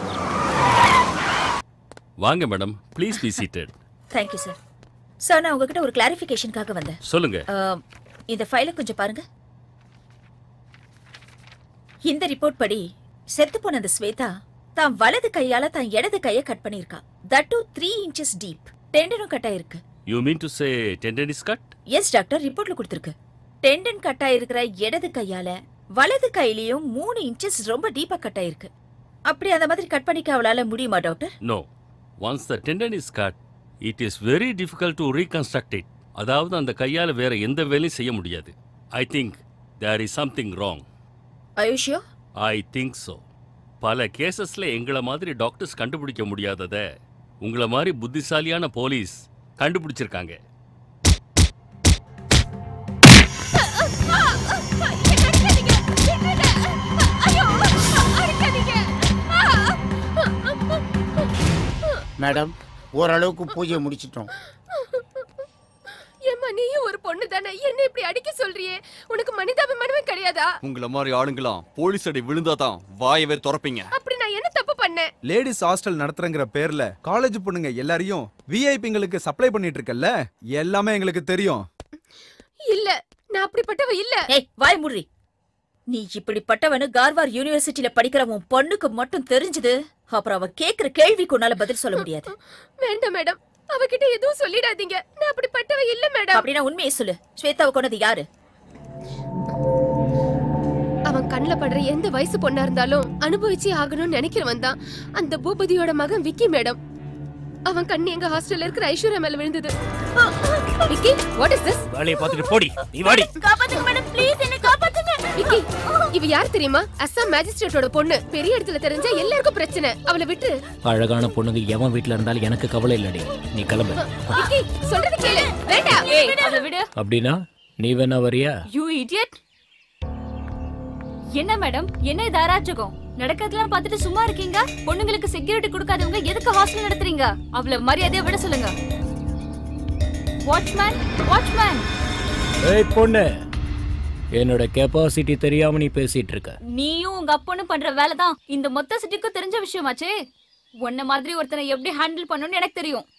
வாங்க madam, please be seated. Thank you sir. Sir நான் உங்ககிட்ட ஒரு கிளாரிஃபிகேஷனுக்காக வந்தேன். சொல்லுங்க. அஹ், இந்த ஃபைலை கொஞ்சம் பாருங்க. இந்த ரிப்போர்ட் படி செத்து போன அந்த ஸ்வேதா தான் வலது கையால தான் இடது கையை கட் பண்ணிருக்கா. That two three inches deep. டெண்டனும் கட் ஆயிருக்கு. You mean to say tendon is cut? Yes doctor, ரிப்போர்ட்ல கொடுத்திருக்கு. டெண்டன் கட் ஆயிருக்கிற இடது கையால வலது கையிலயும் மூணு இன்ச்சஸ் ரொம்ப டீப்பா கட் ஆயிருக்கு. அப்படி அந்த மாதிரி கட் பண்ணிக்க அவளால முடியுமா doctor? No. Once the tendon is cut, it is very difficult to reconstruct it. அதாவது அந்த கையால வேற எந்த வேலையும் செய்ய முடியாது. I think there is something wrong. Are you sure? I think so. பல கேசஸ்ல எங்களை மாதிரி டாக்டர்ஸ் கண்டுபிடிக்க முடியாததை உங்களை மாதிரி புத்திசாலியான போலீஸ் கண்டுபிடிச்சிருக்காங்க. மேடம், ஓரளவுக்கு பூஜையை முடிச்சிட்டோம். ஏம்மா நீயும் ஒரு பொண்ணு தானே, என்ன இப்படி அடிக்க சொல்றியே? உனக்கு மனிதாபிமானமே கிடையாதா? உங்கள மாதிரி ஆளுங்களாம் போலீஸ் அடி விழுந்தாதான் வாயவே திறப்பீங்க. அப்படி நான் என்ன தப்பு பண்ணேன்? லேடிஸ் ஹாஸ்டல் நடத்துறங்கிற பேர்ல காலேஜ் பொண்ணுங்க எல்லாரையும் விஐபிங்களுக்கு சப்ளை பண்ணிட்டு இருக்கல்ல, எல்லாமே எங்களுக்கு தெரியும். இல்ல, நான் அப்படிப்பட்டவ இல்ல. ஏய் வாய் மூடி. நீ இப்படிப்பட்டவனு கார்வார் யூனிவர்சிட்டியில படிக்கிற உன் பொண்ணுக்கு மட்டும் தெரிஞ்சது, அப்புறம் அவ கேக்குற கேள்விக்கு உன்னால பதில் சொல்ல முடியாது. வேண்டாம் மேடம், அவகிட்ட எதுவும் சொல்லிடாதீங்க. நான் அப்படிப்பட்டவ இல்ல மேடம். அப்படின்னா உண்மையை சொல்லு. ஸ்வேதாவை கொண்டது யாரு? அவன் கண்ணுல படுற எந்த வயசு பொண்ணா இருந்தாலும் அனுபவிச்சு ஆகணும்னு நினைக்கிறவன் தான் அந்த பூபதியோட மகன் விக்கி மேடம். அவன் கண்ணு எங்க ஹாஸ்டல்ல இருக்கிற ஐஸ்வர்யா மேல விழுந்தது. Vicky, what is this? வேலைய பார்த்துட்டு போடி, நீ வாடி. காப்பாத்துங்க மேடம், ப்ளீஸ் என்ன காப்பாத்துங்க. விக்கி, இவ யார் தெரியுமா? அஸ்ஸாம் மேஜிஸ்ட்ரேட்டோட பொண்ணு. பெரிய இடத்துல தெரிஞ்சா எல்லாருக்கும் பிரச்சனை. அவளை விட்டு. அழகான பொண்ணுங்க எவன் வீட்ல இருந்தாலும் எனக்கு கவலை இல்லடி. நீ கிளம்பு. விக்கி, சொல்றது கேளு. வேண்டாம். ஏய் அத விடு. அப்படினா நீ வேணா வரியா? You idiot. என்ன மேடம், என்ன இது அராஜகம்? நடக்கிறதெல்லாம் பார்த்துட்டு சும்மா இருக்கீங்க? பொண்ணுங்களுக்கு செக்யூரிட்டி கொடுக்காதவங்க எதுக்கு ஹாஸ்டல் நடத்துறீங்க? அவள மரியாதையா விட சொல்லுங்க. Watchman, watchman. ஏய் பொண்ணு, என்னோட கெபாசிட்டி தெரியாம நீ பேசிட்டு இருக்க. நீயும் உங்க அப்பனும் பண்ற வேலை தான் இந்த மொத்த சிட்டிக்கும் தெரிஞ்ச விஷயமாச்சே. உன்ன மாதிரி ஒருத்தனை எப்படி ஹேண்டில் பண்ணணும்னு எனக்கு தெரியும்.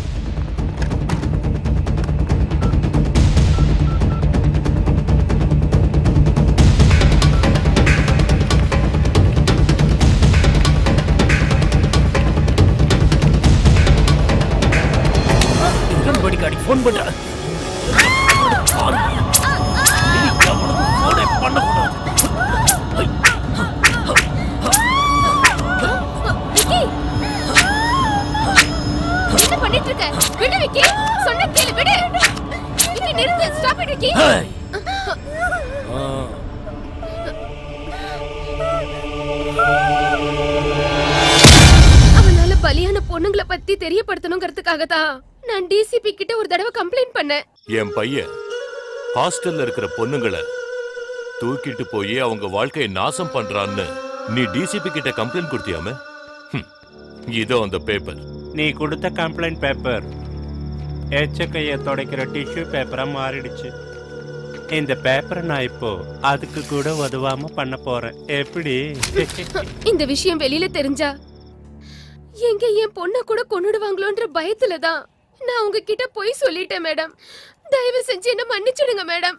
படிக்காடி ஃபோன் பண்ற. என்ன பண்ணிட்டு இருக்க? விடு விக்கி, சொன்ன கேளு. விடு விக்கி, நிறுத்து. Stop it Vicky. அவனால பலியான பொண்ணுங்களை பத்தி தெரியப்படுத்தணுங்கிறதுக்காக தான் நான் டிசிபி கிட்ட ஒரு தடவை கம்ப்ளைண்ட் பண்ணேன். என் பையன் ஹாஸ்டல்ல இருக்கிற பொண்ணுங்களை தூக்கிட்டு போய் அவங்க வாழ்க்கையை நாசம் பண்றான்னு நீ டிசிபி கிட்ட கம்ப்ளைண்ட் கொடுத்தியாம? இதோ அந்த பேப்பர். நீ கொடுத்த கம்ப்ளைண்ட் பேப்பர் எச்ச கையை துடைக்கிற டிஷ்யூ பேப்பரா மாறிடுச்சு. இந்த பேப்பரை நான் இப்போ அதுக்கு கூட உதவாம பண்ண போறேன். எப்படி? இந்த விஷயம் வெளியில தெரிஞ்சா எங்க என் பொண்ணை கூட கொன்னுடுவாங்களோன்ற பயத்துல தான் நான் உங்ககிட்ட போய் சொல்லிட்டேன் மேடம். தயவு செஞ்சு என்ன மன்னிச்சிடுங்க மேடம்.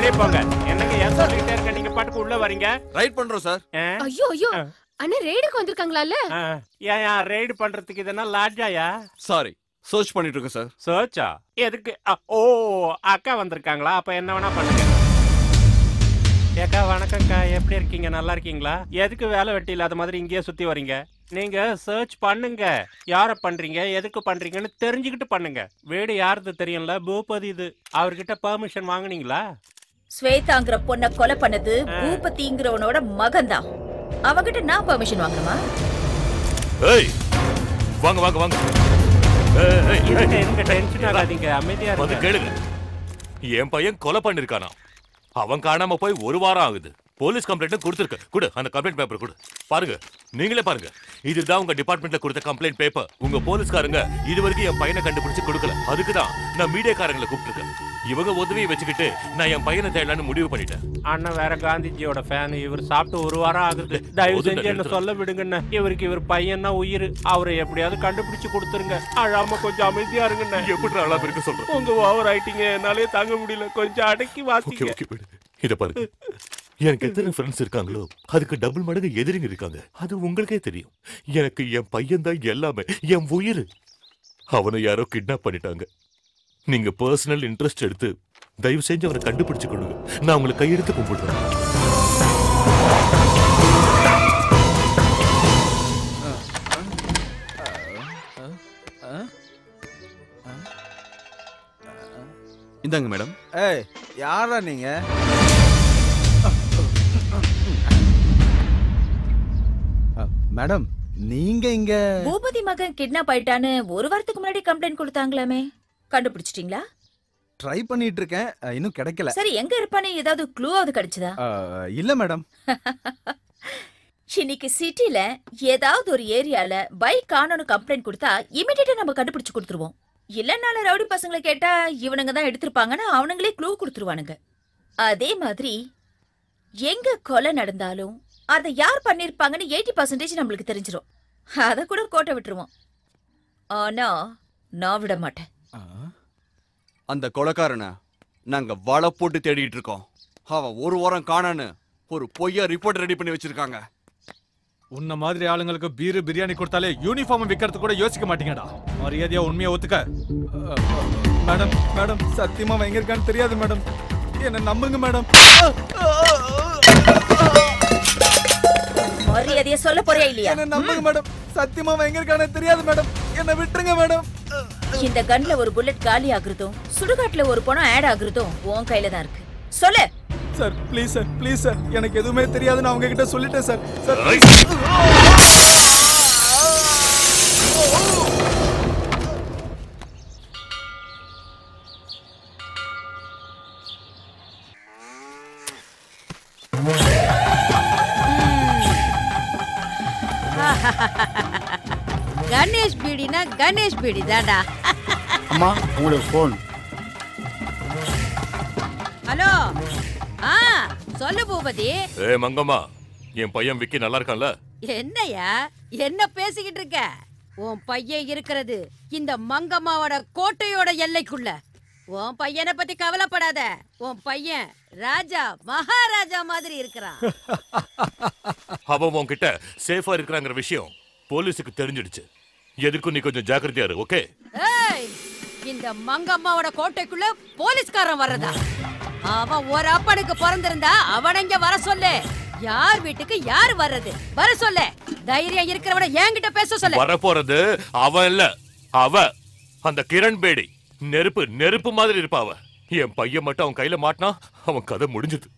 வெளியே போங்க. என்னங்க ஏன் சொல்லிட்டே இருக்க, நீங்க பாட்டுக்கு உள்ள வரீங்க. ரைட் பண்றோம் சார். ஐயோ ஐயோ அண்ணா ரெய்டுக்கு வந்திருக்காங்களால? ஏன் ஏன் ரெய்டு பண்றதுக்கு இதெல்லாம் லாட்ஜாயா? சாரி, சர்ச் பண்ணிட்டு இருக்கேன் சார். சர்ச்சா? எதுக்கு? ஓ, அக்கா வந்திருக்காங்களா? அப்ப என்ன வேணா பண்ணுங்க. ஏக்கா வணக்கம்க்கா, எப்படி இருக்கீங்க? நல்லா இருக்கீங்களா? எதுக்கு வேலை வெட்டி இல்லாத மாதிரி இங்கேயே சுத்தி வரீங்க? நீங்க சர்ச் பண்ணுங்க. யார பண்றீங்க, எதுக்கு பண்றீங்கன்னு தெரிஞ்சுக்கிட்டு பண்ணுங்க. வீடு யாருது தெரியும்ல? பூபதி. இது அவர்கிட்ட பெர்மிஷன் வாங்குனீங்களா? ஸ்வேதாங்கிற பொண்ண கொலை பண்ணது பூபதிங்கிறவனோட மகன்தான். அவகிட்ட நான் பெர்மிஷன் வாங்கணுமா? ஏய் வாங்க வாங்க வாங்க. ஏய் ஏய் இருங்க இருங்க, டென்ஷன் ஆகாதீங்க, அமைதியா இருங்க. வந்து கேளுங்க. என் பையன் கொலை பண்ணிருக்கானா? அவன் காணாம போய் ஒரு வாரம் ஆகுது. போலீஸ் கம்ப்ளைண்ட் கொடுத்துருக்க. கொடு அந்த கம்ப்ளைண்ட் பேப்பர் கொடு. பாருங்க, நீங்களே பாருங்க. இதுதான் உங்க டிபார்ட்மெண்ட்ல கொடுத்த கம்ப்ளைண்ட் பேப்பர். உங்க போலீஸ்காரங்க இது வரைக்கும் என் பையனை கண்டுபிடிச்சு கொடுக்கல. அதுக்கு தான் நான் மீடியாக்காரங்களை கூப்பிட்டுருக்கேன். இவங்க உதவியை வச்சுக்கிட்டு நான் என் பையனை தேடலான்னு முடிவு பண்ணிட்டேன். அண்ணன் வேற காந்திஜியோட ஃபேன். இவர் சாப்பிட்டு ஒரு வாரம் ஆகுது. தயவு செஞ்சு என்ன சொல்ல விடுங்கண்ணே. இவருக்கு இவர் பையன்னா உயிர். அவரை எப்படியாவது கண்டுபிடிச்சு கொடுத்துருங்க. அழாம கொஞ்சம் அமைதியா இருங்கண்ணே. எப்படி அழாம இருக்க சொல்றேன்? உங்க ஓவர் ஆயிட்டீங்க, என்னாலே தாங்க முடியல. கொஞ்சம் அடக்கி வாசிங்க. இத பாருங்க, எனக்கு எத்தனை ஃப்ரெண்ட்ஸ் இருக்காங்களோ அதுக்கு டபுள் மடங்கு எதிரிங்க இருக்காங்க. அது உங்களுக்கே தெரியும். எனக்கு என் பையன் தான் எல்லாமே, என் உயிர். அவனை யாரோ கிட்னாப் பண்ணிட்டாங்க. நீங்க பர்சனல் இன்ட்ரெஸ்ட் எடுத்து தயவு செஞ்சு அவரை கண்டுபிடிச்சு கொடுங்க. நான் உங்களை கையெடுத்து கும்பிடுறேன். இந்தாங்க மேடம். ஏய் யாரா நீங்க? மேடம் நீங்க இங்க? பூபதி மகன் கிட்னாப் ஆயிட்டான்னு ஒரு வாரத்துக்கு முன்னாடி கம்ப்ளைண்ட் கொடுத்தாங்களாமே, கண்டுபிடிச்சிட்டீங்களா? ட்ரை பண்ணிட்டு இருக்கேன், இன்னும் கிடைக்கல. சரி, எங்க இருப்பானே ஏதாவது க்ளூவாவது கிடைச்சதா? இல்ல மேடம். இன்னைக்கு சிட்டில ஏதாவது ஒரு ஏரியால பைக் காணோன்னு கம்ப்ளைண்ட் கொடுத்தா இமிடியேட்டா நம்ம கண்டுபிடிச்சு கொடுத்துருவோம். இல்லனால ரவுடி பசங்களை கேட்டா இவனுங்க தான் எடுத்திருப்பாங்கன்னு அவனுங்களே க்ளூ கொடுத்துருவானுங்க. அதே மாதிரி எங்க கொலை நடந்தாலும் அதை யார் பண்ணிருப்பாங்கன்னு எயிட்டி பர்சன்டேஜ் நம்மளுக்கு தெரிஞ்சிடும். அதை கூட கோட்டை விட்டுருவோம். ஆனா நான் விட மாட்டேன். அந்த கொலைக்காரனை நாங்க வலை போட்டு தேடிட்டு இருக்கோம். அவன் ஒரு வாரம் காணான்னு ஒரு பொய்யா ரிப்போர்ட் ரெடி பண்ணி வச்சிருக்காங்க. உன்ன மாதிரி ஆளுங்களுக்கு பீரு பிரியாணி கொடுத்தாலே யூனிஃபார்ம் விற்கிறது கூட யோசிக்க மாட்டீங்கடா. மரியாதையா உண்மையை ஒத்துக்க. மேடம் மேடம் சத்தியமா எங்க இருக்கான்னு தெரியாது மேடம். என்ன நம்புங்க மேடம். மரியாதையா சொல்ல போறியா இல்லையா? என்ன நம்புங்க மேடம். சத்தியமா எங்க இருக்கான்னு தெரியாது மேடம். என்ன விட்டுருங்க மேடம். இந்த கன்ல ஒரு புல்லட் காலி ஆகுறதும் சுடுகாட்டுல ஒரு பணம் ஆட் ஆகுறதும் உன் கையில தான் இருக்கு. சொல்லு sir. Please sir, please sir. எனக்கு எதுவுமே தெரியாதுன்னு அவங்க கிட்ட சொல்லிட்டேன் சார். சார் கணேஷ் பீடினா கணேஷ் பீடி தாடா. அம்மா உங்களுக்கு போன். ஹலோ. ஆ சொல்லு பூபதி. ஏ மங்கம்மா, என் பையன் விக்கி நல்லா இருக்கான்ல? என்னையா என்ன பேசிக்கிட்டு இருக்க? உன் பையன் இருக்கிறது இந்த மங்கம்மாவோட கோட்டையோட எல்லைக்குள்ள. உன் பையனை பத்தி கவலைப்படாத. உன் பையன் ராஜா மகாராஜா மாதிரி இருக்கிறான். அவன் உன்கிட்ட சேஃபா இருக்கிறாங்கிற விஷயம் போலீஸுக்கு தெரிஞ்சிடுச்சு. எதுக்கும் நீ கொஞ்சம் ஜாக்கிரதையா இரு, ஓகே? ஏய், இந்த மங்கம்மாவோட கோட்டைக்குள்ள போலீஸ்காரன் வர்றதா? அவன் ஒரு அப்பனுக்கு பிறந்திருந்தா அவனை இங்க வர சொல்லு. யார் வீட்டுக்கு யார் வர்றது வர சொல்லு. தைரியம் இருக்கிறவன என்கிட்ட பேச சொல்லு. வர போறது அவன் இல்ல, அவ அந்த கிரண் பேடி. நெருப்பு நெருப்பு மாதிரி இருப்பா அவ. என் பையன் மட்டும் அவன் கையில மாட்டினா அவன் கதை முடிஞ்சது.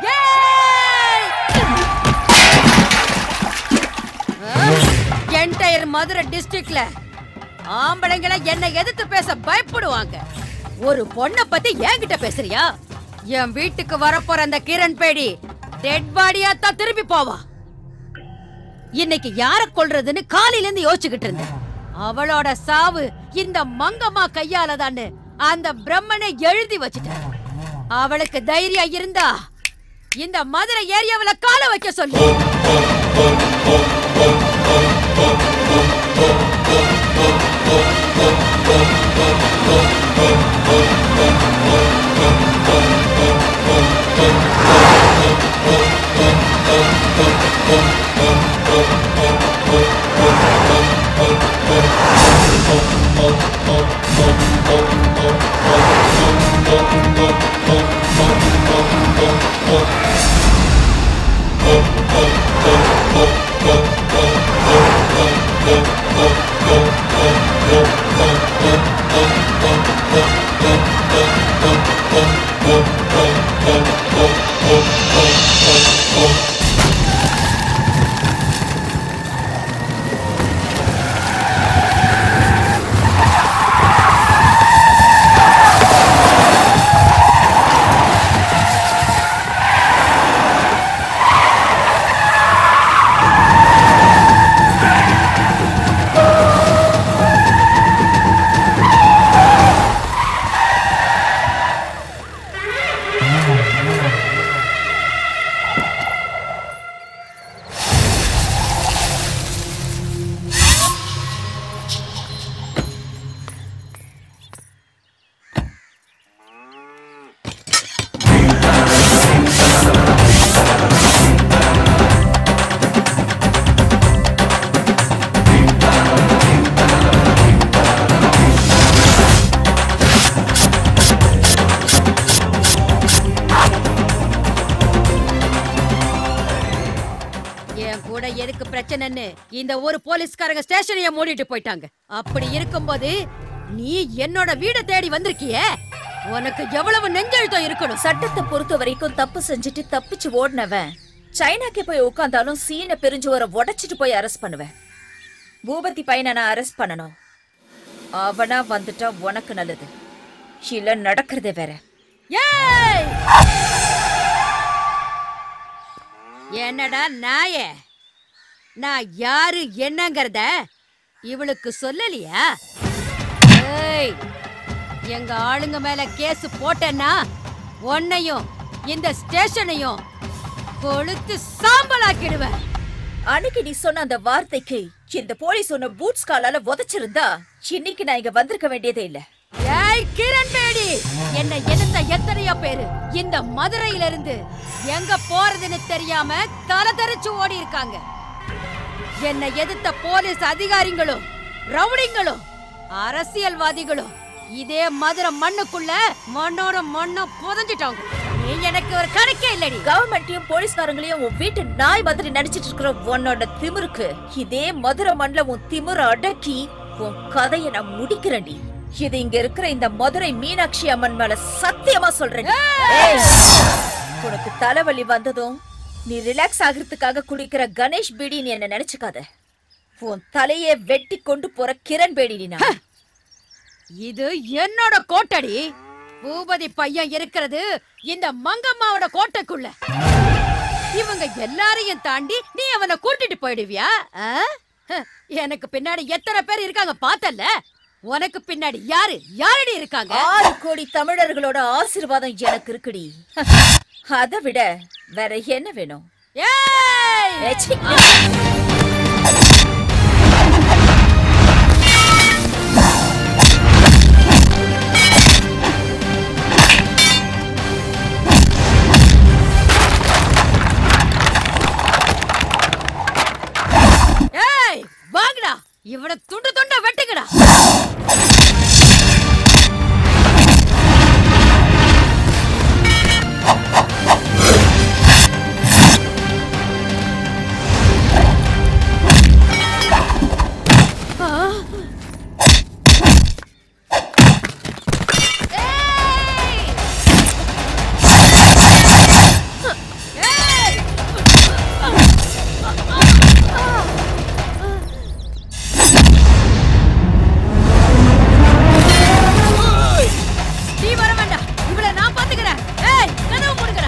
என்டையர் மதுரை டிஸ்ட்ரிக்ட்ல ஆம்பளைங்களை என்ன எதிர்த்து பேச பயப்படுவாங்க. ஒரு பொண்ணை பத்தி என்கிட்ட பேசுறியா? என் வீட்டுக்கு வரப்போற அந்த கிரண் பேடி டெட் பாடியா தான் திரும்பி போவா. இன்னைக்கு யார கொல்றதுன்னு காலையில இருந்து யோசிச்சுக்கிட்டு இருந்தேன். அவளோட சாவு இந்த மங்கம்மா கையாலதான்னு அந்த பிரம்மனை எழுதி வச்சுட்டேன். அவளுக்கு தைரியம் இருந்தா இந்த மதுரை ஏரியாவுல கால வைக்க சொல்லு. Oh நின்னு இந்த ஒரு போலீஸ்காரங்க ஸ்டேஷனையே மூடிட்டு போயிட்டாங்க. அப்படி இருக்கும்போது நீ என்னோட வீட தேடி வந்திருக்கியே, உனக்கு எவ்வளவு நெஞ்செழுத்தம் இருக்கணும்? சட்டத்தை பொறுத்த வரைக்கும் தப்பு செஞ்சுட்டு தப்பிச்சு ஓடினவன் சைனாக்கே போய் உட்கார்ந்தாலும் சீனை பிரிஞ்சு வர உடைச்சிட்டு போய் அரெஸ்ட் பண்ணுவேன். பூபதி பையனை நான் அரெஸ்ட் பண்ணணும். அவனா வந்துட்டா உனக்கு நல்லது, இல்ல நடக்கிறதே வேற. ஏய், என்னடா நாயே, நான் யாரு என்னங்கறத இவளுக்கு சொல்லலையா? ஏய், எங்க ஆளுங்க மேல கேஸ் போட்டேன்னா உன்னையும் இந்த ஸ்டேஷனையும் கொளுத்து சாம்பலாக்கிடுவேன். அன்னைக்கு நீ சொன்ன அந்த வார்த்தைக்கு இந்த போலீஸ் உன்னை பூட்ஸ் காலால உதைச்சிருந்தா இன்னைக்கு நான் இங்க வந்திருக்க வேண்டியதே இல்ல. ஏய் கிரண் பேடி, என்ன எதிர்த்த எத்தனையோ பேரு இந்த மதுரையில இருந்து எங்க போறதுன்னு தெரியாம தலை தெறிச்சு ஓடி இருக்காங்க. என்ன எதிர்த்த போலீஸ் அதிகாரிகளும் ரவுடிங்களும் அரசியல்வாதிகளும் இதே மதுரை மண்ணுக்குள்ள மண்ணோட மண்ண புதஞ்சிட்டாங்க. நீ எனக்கு ஒரு கணக்கே இல்லடி. கவர்மெண்ட்டையும் போலீஸ்காரங்களையும் உன் வீட்டு நாய் மாதிரி நடிச்சிட்டு இருக்கிற உன்னோட திமிருக்கு இதே மதுரை மண்ல உன் திமிர அடக்கி உன் கதையை நான் முடிக்கிறேன்டி. இது இங்க இருக்கிற இந்த மதுரை மீனாட்சி அம்மன் மேல சத்தியமா சொல்றேன். உனக்கு தலைவலி வந்ததும் நீ ரிலாக்ஸ் ஆகிறதுக்காக குடிக்கிற கணேஷ் பீடி நீ என்ன நினைச்சுக்காத. உன் தலையே வெட்டி கொண்டு போற கிரண் பேடி நீ. இது என்னோட கோட்டடி. பூபதி பையன் இருக்கிறது இந்த மங்கம்மாவோட கோட்டைக்குள்ள. இவங்க எல்லாரையும் தாண்டி நீ அவனை கூட்டிட்டு போயிடுவியா? எனக்கு பின்னாடி எத்தனை பேர் இருக்காங்க பார்த்தல்ல? உனக்கு பின்னாடி யாரு யாரடி இருக்காங்க? ஆறு கோடி தமிழர்களோட ஆசீர்வாதம் எனக்கு இருக்குடி. அதை விட வேற என்ன வேணும்? ஏய் வாங்கடா, இவனை துண்டு துண்டா வெட்டுங்கடா. நீ வர வேண்டாம், இவளை நான் பாத்துக்கிறேன். ஏய் கதவு மூடுங்கடா.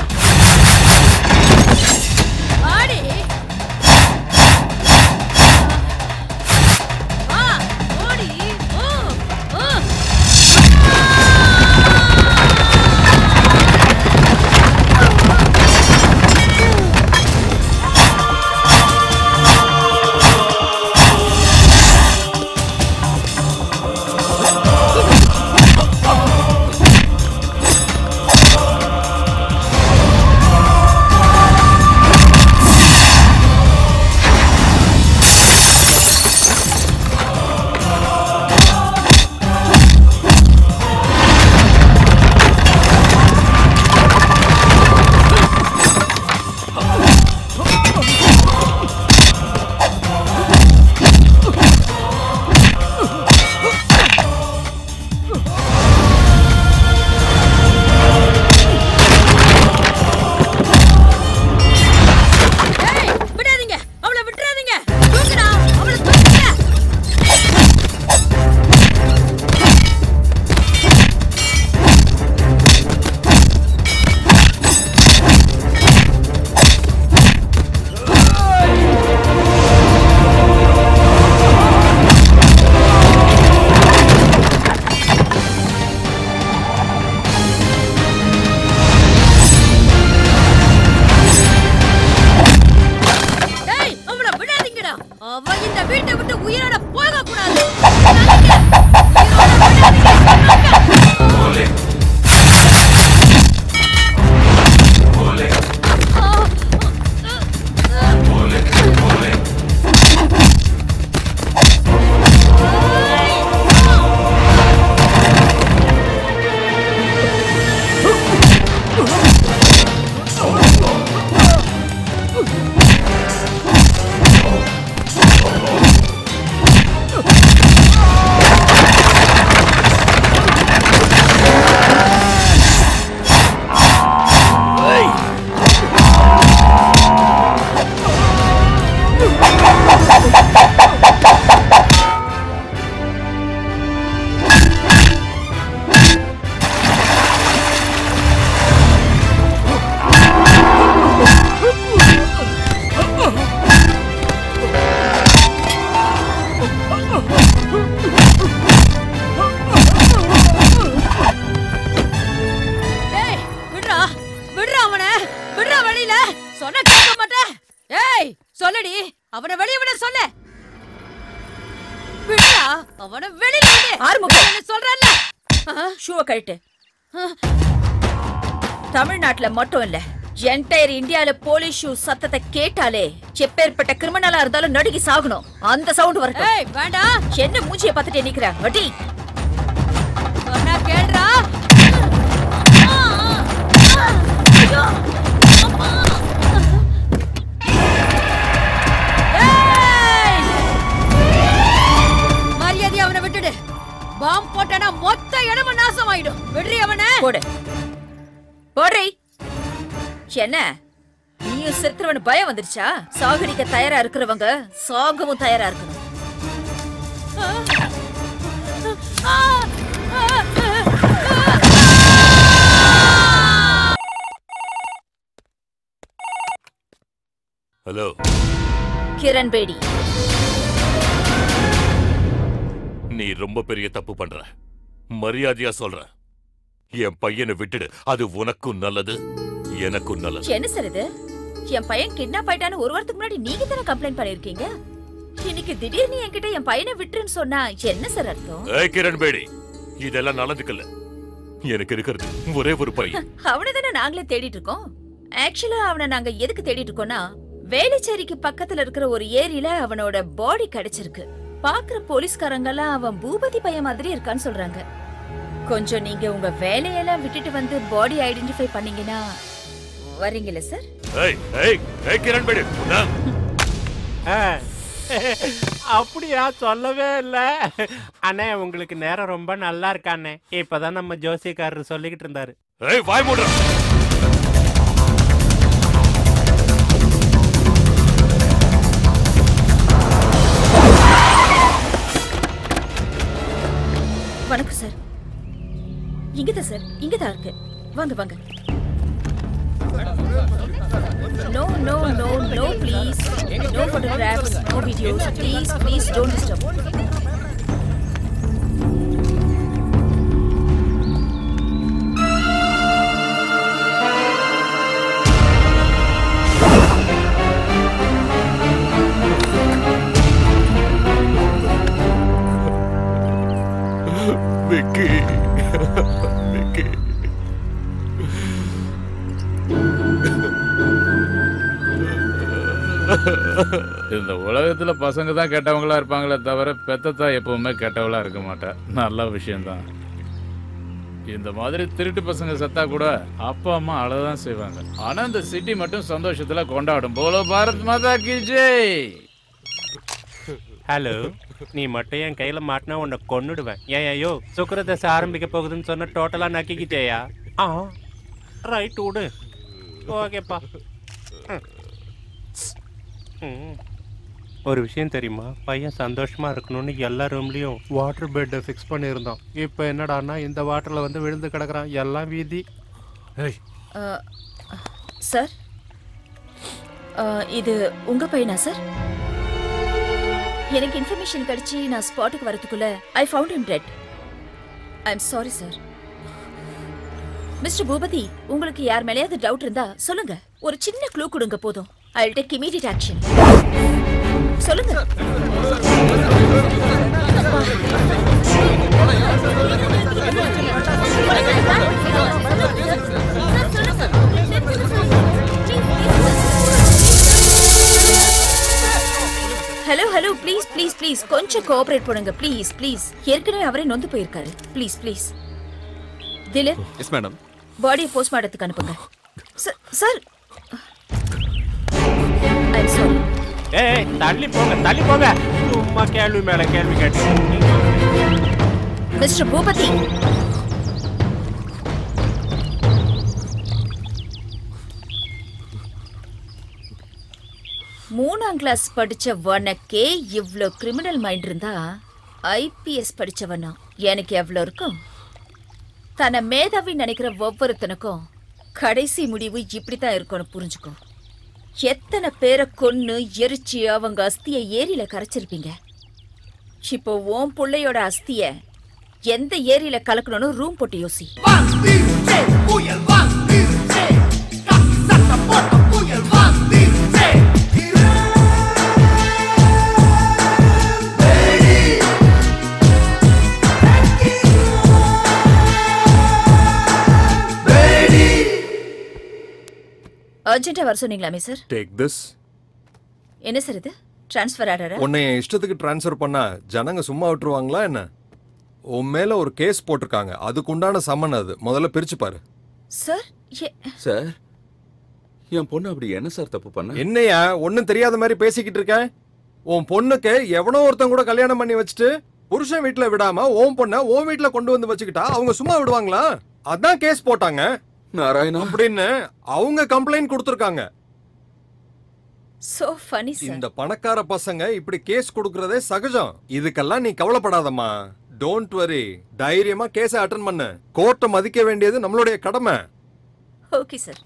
அவனை வெளிய விட சொல்லு. விடுடா, அவனை வெளிய விடு. ஆறுமுகம் சொல்றேன்ல. ஷூவை கழட்டு. தமிழ்நாட்டுல மட்டும் இல்ல, என்டையர் இந்தியால போலீஸ் ஷூ சத்தத்தை கேட்டாலே எப்பேற்பட்ட கிரிமினலா இருந்தாலும் நடுங்கி சாகணும். அந்த சவுண்ட் வரட்டும். ஏய் வேண்டாம். என்ன மூஞ்சியை பார்த்துட்டே நிக்கிற? வடி. சொன்னா கேளுடா. மரியாதை அவனை விட்டுடு. பாம் போட்டனா மொத்த இடமும் நாசமாயிடும். விடுறி அவனை. போடு. போடுறி. என்ன நீயும் செத்துறவனு பயம் வந்துருச்சா? சாகடிக்க தயாரா இருக்கிறவங்க சாகவும் தயாரா இருக்கணும். ஹலோ கிரண் பேடி, நீ ரொம்ப பெரிய தப்பு பண்ற. மரியாதையா சொல்ற, என் பையனை விட்டுடு. அது உனக்கும் நல்லது, எனக்கும் நல்லது. என்ன சார் இது? என் பையன் கிட்னாப் ஆயிட்டான்னு ஒரு வாரத்துக்கு முன்னாடி நீங்க தானே கம்ப்ளைண்ட் பண்ணிருக்கீங்க. இன்னைக்கு திடீர்னு என்கிட்ட என் பையனை விட்டுருன்னு சொன்னா என்ன சார் அர்த்தம்? ஏய் கிரண் பேடி, இதெல்லாம் நடந்துக்கல. எனக்கு இருக்கிறது ஒரே ஒரு பையன். அவனை தானே நாங்களே தேடிட்டு இருக்கோம். ஆக்சுவலா அவனை நாங்க எதுக்கு தேடிட்டு இருக்கோம்னா, வேலுச்சேரிக்கு பக்கத்துல இருக்கிற ஒரு ஏரியில அவனோட பாடி கிடைச்சிருக்கு. பாக்குற போலீஸ்காரங்க எல்லாம் அவன் பூபதி பையன் மாதிரி இருக்கான்னு சொல்றாங்க. கொஞ்சம் நீங்க உங்க வேலையெல்லாம் விட்டுட்டு வந்து பாடி ஐடென்டிஃபை பண்ணீங்கன்னா வரீங்களா சார்? ஏய் ஏய் ஏய் கிரண் பேடி, அப்படியா? சொல்லவே இல்ல அண்ணே. உங்களுக்கு நேரம் ரொம்ப நல்லா இருக்கானே. இப்பதான் நம்ம ஜோசியக்காரர் சொல்லிக்கிட்டு இருந்தாரு. ஏய் வாய் மூடுடா. வணக்கம் சார். இங்கதான் சார், இங்கதான் இருக்கு. வாங்க வாங்க. No, no, no, no, please. No photographs, no videos. Please, please don't disturb. Vicky, Vicky. இந்த உலகத்துல பசங்க தான் கெட்டவங்களா இருப்பாங்களே தவிர பெத்தத்தா எப்பவுமே கெட்டவளா இருக்க மாட்டா. நல்ல விஷயம்தான். இந்த மாதிரி திருட்டு பசங்க செத்தா கூட அப்பா அம்மா அழதான் செய்வாங்க. ஆனா இந்த சிட்டி மட்டும் சந்தோஷத்துல கொண்டாடும். போலோ பாரத் மாதா கி ஜெய். ஹலோ, நீ மட்டும் என் கையில மாட்டினா உன்னை கொன்னுடுவேன். ஏன் ஐயோ, சுக்கரதசை ஆரம்பிக்க போகுதுன்னு சொன்ன டோட்டலா நக்கிக்கிட்டேயா? ஆ ரைட், விடு. ஓகேப்பா. ஒரு விஷயம் தெரியுமா? பையன் சந்தோஷமா இருக்கணும்னு எல்லா ரூம்லயும் வாட்டர் பெட்டை ஃபிக்ஸ் பண்ணியிருந்தோம். இப்போ என்னடான்னா இந்த வாட்டர்ல வந்து விழுந்து கிடக்குறான். எல்லாம் வீதி. சார், இது உங்க பையனா சார்? எனக்கு இன்ஃபர்மேஷன் கிடைச்சி நான் ஸ்பாட்டுக்கு வரதுக்குள்ள I found him dead. I am sorry sir. Mister Boopathi, உங்களுக்கு யார் மேலேயாவது டவுட் இருந்தா சொல்லுங்க. ஒரு சின்ன க்ளூ கொடுங்க போதும். I will take immediate action. சொல்லுங்க. Hello hello, please please please கொஞ்சம் கோஆபரேட் பண்ணுங்க ப்ளீஸ் ப்ளீஸ். ஏற்கனவே அவரே நொந்து போயிருக்காரு. Please please. Dileep. Yes madam. பாடியை போஸ்ட்மார்ட்டத்துக்கு அனுப்புங்க. Sir, I am sorry. ஏய், தள்ளி போங்க, தள்ளி போங்க. சும்மா கேள்வி மேல கேள்வி கேட்டு. மிஸ்டர் பூபதி, மூணாம் கிளாஸ் படிச்ச உனக்கே இவ்ளோ கிரிமினல் மைண்ட் இருந்தா ஐபிஎஸ் படிச்சவனா எனக்கு எவ்வளவு இருக்கும்? தன்னை மேதாவி நினைக்கிற ஒவ்வொருத்தனுக்கும் கடைசி முடிவு இப்படித்தான் இருக்கும்னு புரிஞ்சுக்கோ. எத்தனை பேரை கொன்னு எரிச்சு அவங்க அஸ்தியை ஏரியில கரைச்சிருப்பீங்க. இப்போ உன் பிள்ளையோட அஸ்திய எந்த ஏரியில கலக்கணும்னு ரூம் போட்டு யோசி. அர்ஜென்ட்டா வர சொன்னீங்களாமே சார்? Take this. என்ன சார் இது? ட்ரான்ஸ்ஃபர் ஆர்டரா? உன்னை என் இஷ்டத்துக்கு ட்ரான்ஸ்ஃபர் பண்ணா ஜனங்க சும்மா விட்டுருவாங்களா என்ன? உன் மேல ஒரு கேஸ் போட்டிருக்காங்க, அதுக்கு உண்டான சம்மன் அது. முதல்ல பிரிச்சு பாரு. சார் சார் என் பொண்ணு அப்படி என்ன சார் தப்பு பண்ண? என்னையா ஒன்னும் தெரியாத மாதிரி பேசிக்கிட்டு இருக்க? உன் பொண்ணுக்கு எவனோ ஒருத்தன் கூட கல்யாணம் பண்ணி வச்சுட்டு புருஷன் வீட்டுல விடாம உன் பொண்ண உன் வீட்டுல கொண்டு வந்து வச்சுக்கிட்டா அவங்க சும்மா விடுவாங்களா? அதான் கேஸ் போட்டாங்க நாராயணா அப்படின்னு அவங்க கம்ப்ளைண்ட் கொடுத்திருக்காங்க. So funny sir. இந்த பணக்கார பசங்க இப்படி கேஸ் கொடுக்கறதே சகஜம். இதுக்கெல்லாம் நீ கவலைப்படாதம்மா. Don't worry. தைரியமா கேஸ அட்டெண்ட் பண்ணு. கோர்ட்டை மதிக்க வேண்டியது நம்மளுடைய கடமை. Okay sir.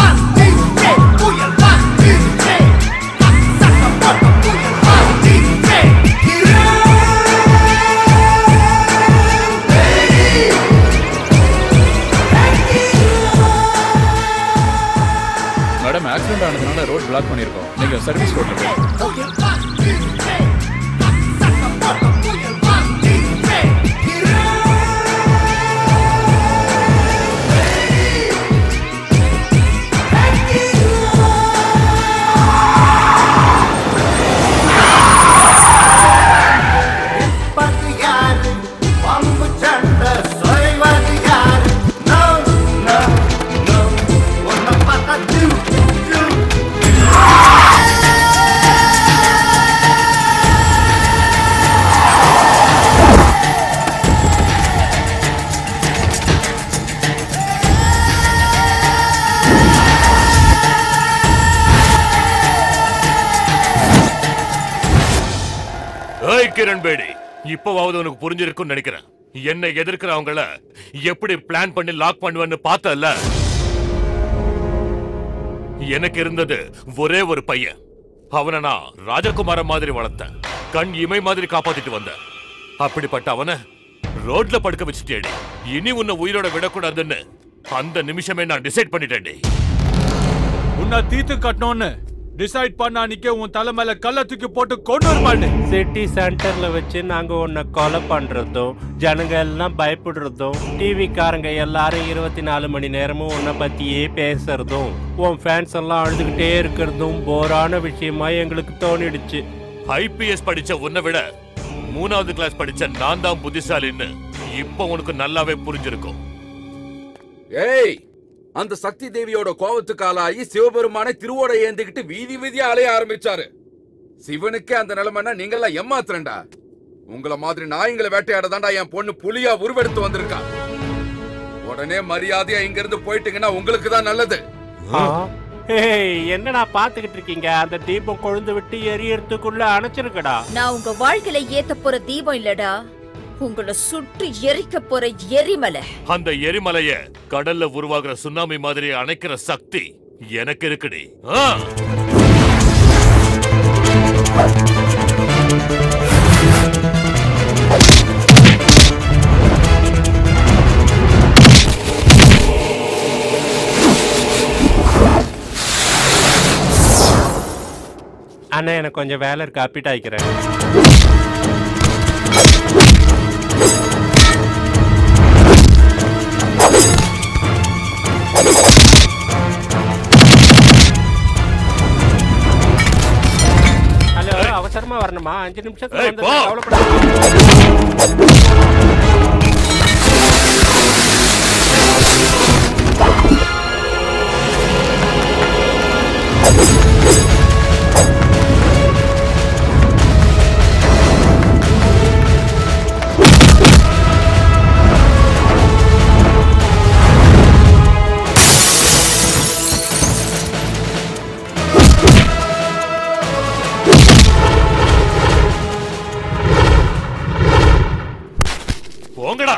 மேடம் ஆக்சிடென்ட் ஆனதுனால ரோட் பிளாக் பண்ணிருக்கோம். நீங்க சர்வீஸ் ரோட்ல போங்க. ஓகே. கிரண் பேடி, இப்பவாவது உனக்கு புரிஞ்சிருக்கும்னு நினைக்கிறேன். என்னை எதிர்க்கிறவங்கள எப்படி பிளான் பண்ணி லாக் பண்ணுவேன்னு பார்த்தல. எனக்கு இருந்தது ஒரே ஒரு பையன். அவனை நான் ராஜகுமார மாதிரி வளர்த்தேன். கண் இமை மாதிரி காப்பாத்திட்டு வந்தேன். அப்படிப்பட்ட அவனை ரோட்ல படுக்க வச்சுட்டேடி. இனி உன்னை உயிரோட விடக்கூடாதுன்னு அந்த நிமிஷமே நான் டிசைட் பண்ணிட்டேன்டி. உன்னை தீத்து கட்டணும்னு டிசைட் பண்ண அன்னைக்கே உன் தலை மேல கல்ல தூக்கி போட்டு கொண்டு வருவானே. சிட்டி சென்டர்ல வச்சு நாங்க உன்னை கொலை பண்றதும் ஜனங்க எல்லாம் பயப்படுறதும் டிவி காரங்க எல்லாரும் இருபத்தி நாலு மணி நேரமும் உன்னை பத்தியே பேசுறதும் உன் ஃபேன்ஸ் எல்லாம் அழுதுகிட்டே இருக்கிறதும் போரான விஷயமா எங்களுக்கு தோணிடுச்சு. ஐபிஎஸ் படிச்ச உன்னை விட மூணாவது கிளாஸ் படிச்ச நான் தான் புத்திசாலின்னு இப்ப உனக்கு நல்லாவே புரிஞ்சிருக்கும். ஏய், அந்த சக்தி தேவியோட கோவத்துக்கு ஆளாகி சிவபெருமானை திருவோட ஏந்திக்கிட்டு வீதி வீதியா அலைய ஆரம்பிச்சாரு. சிவனுக்கே அந்த நிலைமைன்னா நீங்கெல்லாம் ஏமாத்துறேன்டா. உங்கள மாதிரி நாய்களை வேட்டையாடதாண்டா என் பொண்ணு புலியா உருவெடுத்து வந்திருக்கா. உடனே மரியாதையா இங்க இருந்து போயிட்டீங்கன்னா உங்களுக்கு தான் நல்லது. என்னடா பாத்துக்கிட்டு இருக்கீங்க? அந்த தீபம் கொழுந்து விட்டு எரியறதுக்குள்ள அணைச்சிருக்கடா. நான் உங்க வாழ்க்கையில ஏத்த போற தீபம் இல்லடா, உங்களை சுற்றி எரிக்க போற எரிமலை. அந்த எரிமலைய கடல்ல உருவாகிற சுனாமி மாதிரி அணைக்கிற சக்தி எனக்கு இருக்குடி. அண்ணா எனக்கு கொஞ்சம் வேலை இருக்கு, அப்பிட்டு ஆயிக்கிறேன். ஹலோ, அவசரமா வரணுமா? அஞ்சு நிமிஷத்துக்கு வந்து கவலைப்படாத. போங்கடா.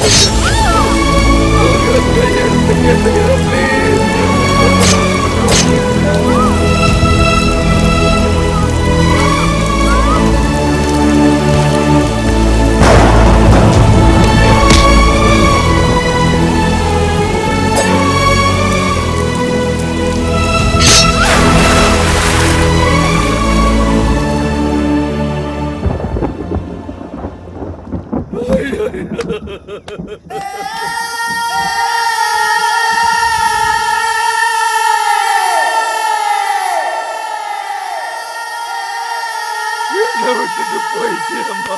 விட்டுட்டு போயிட்டேம்மா.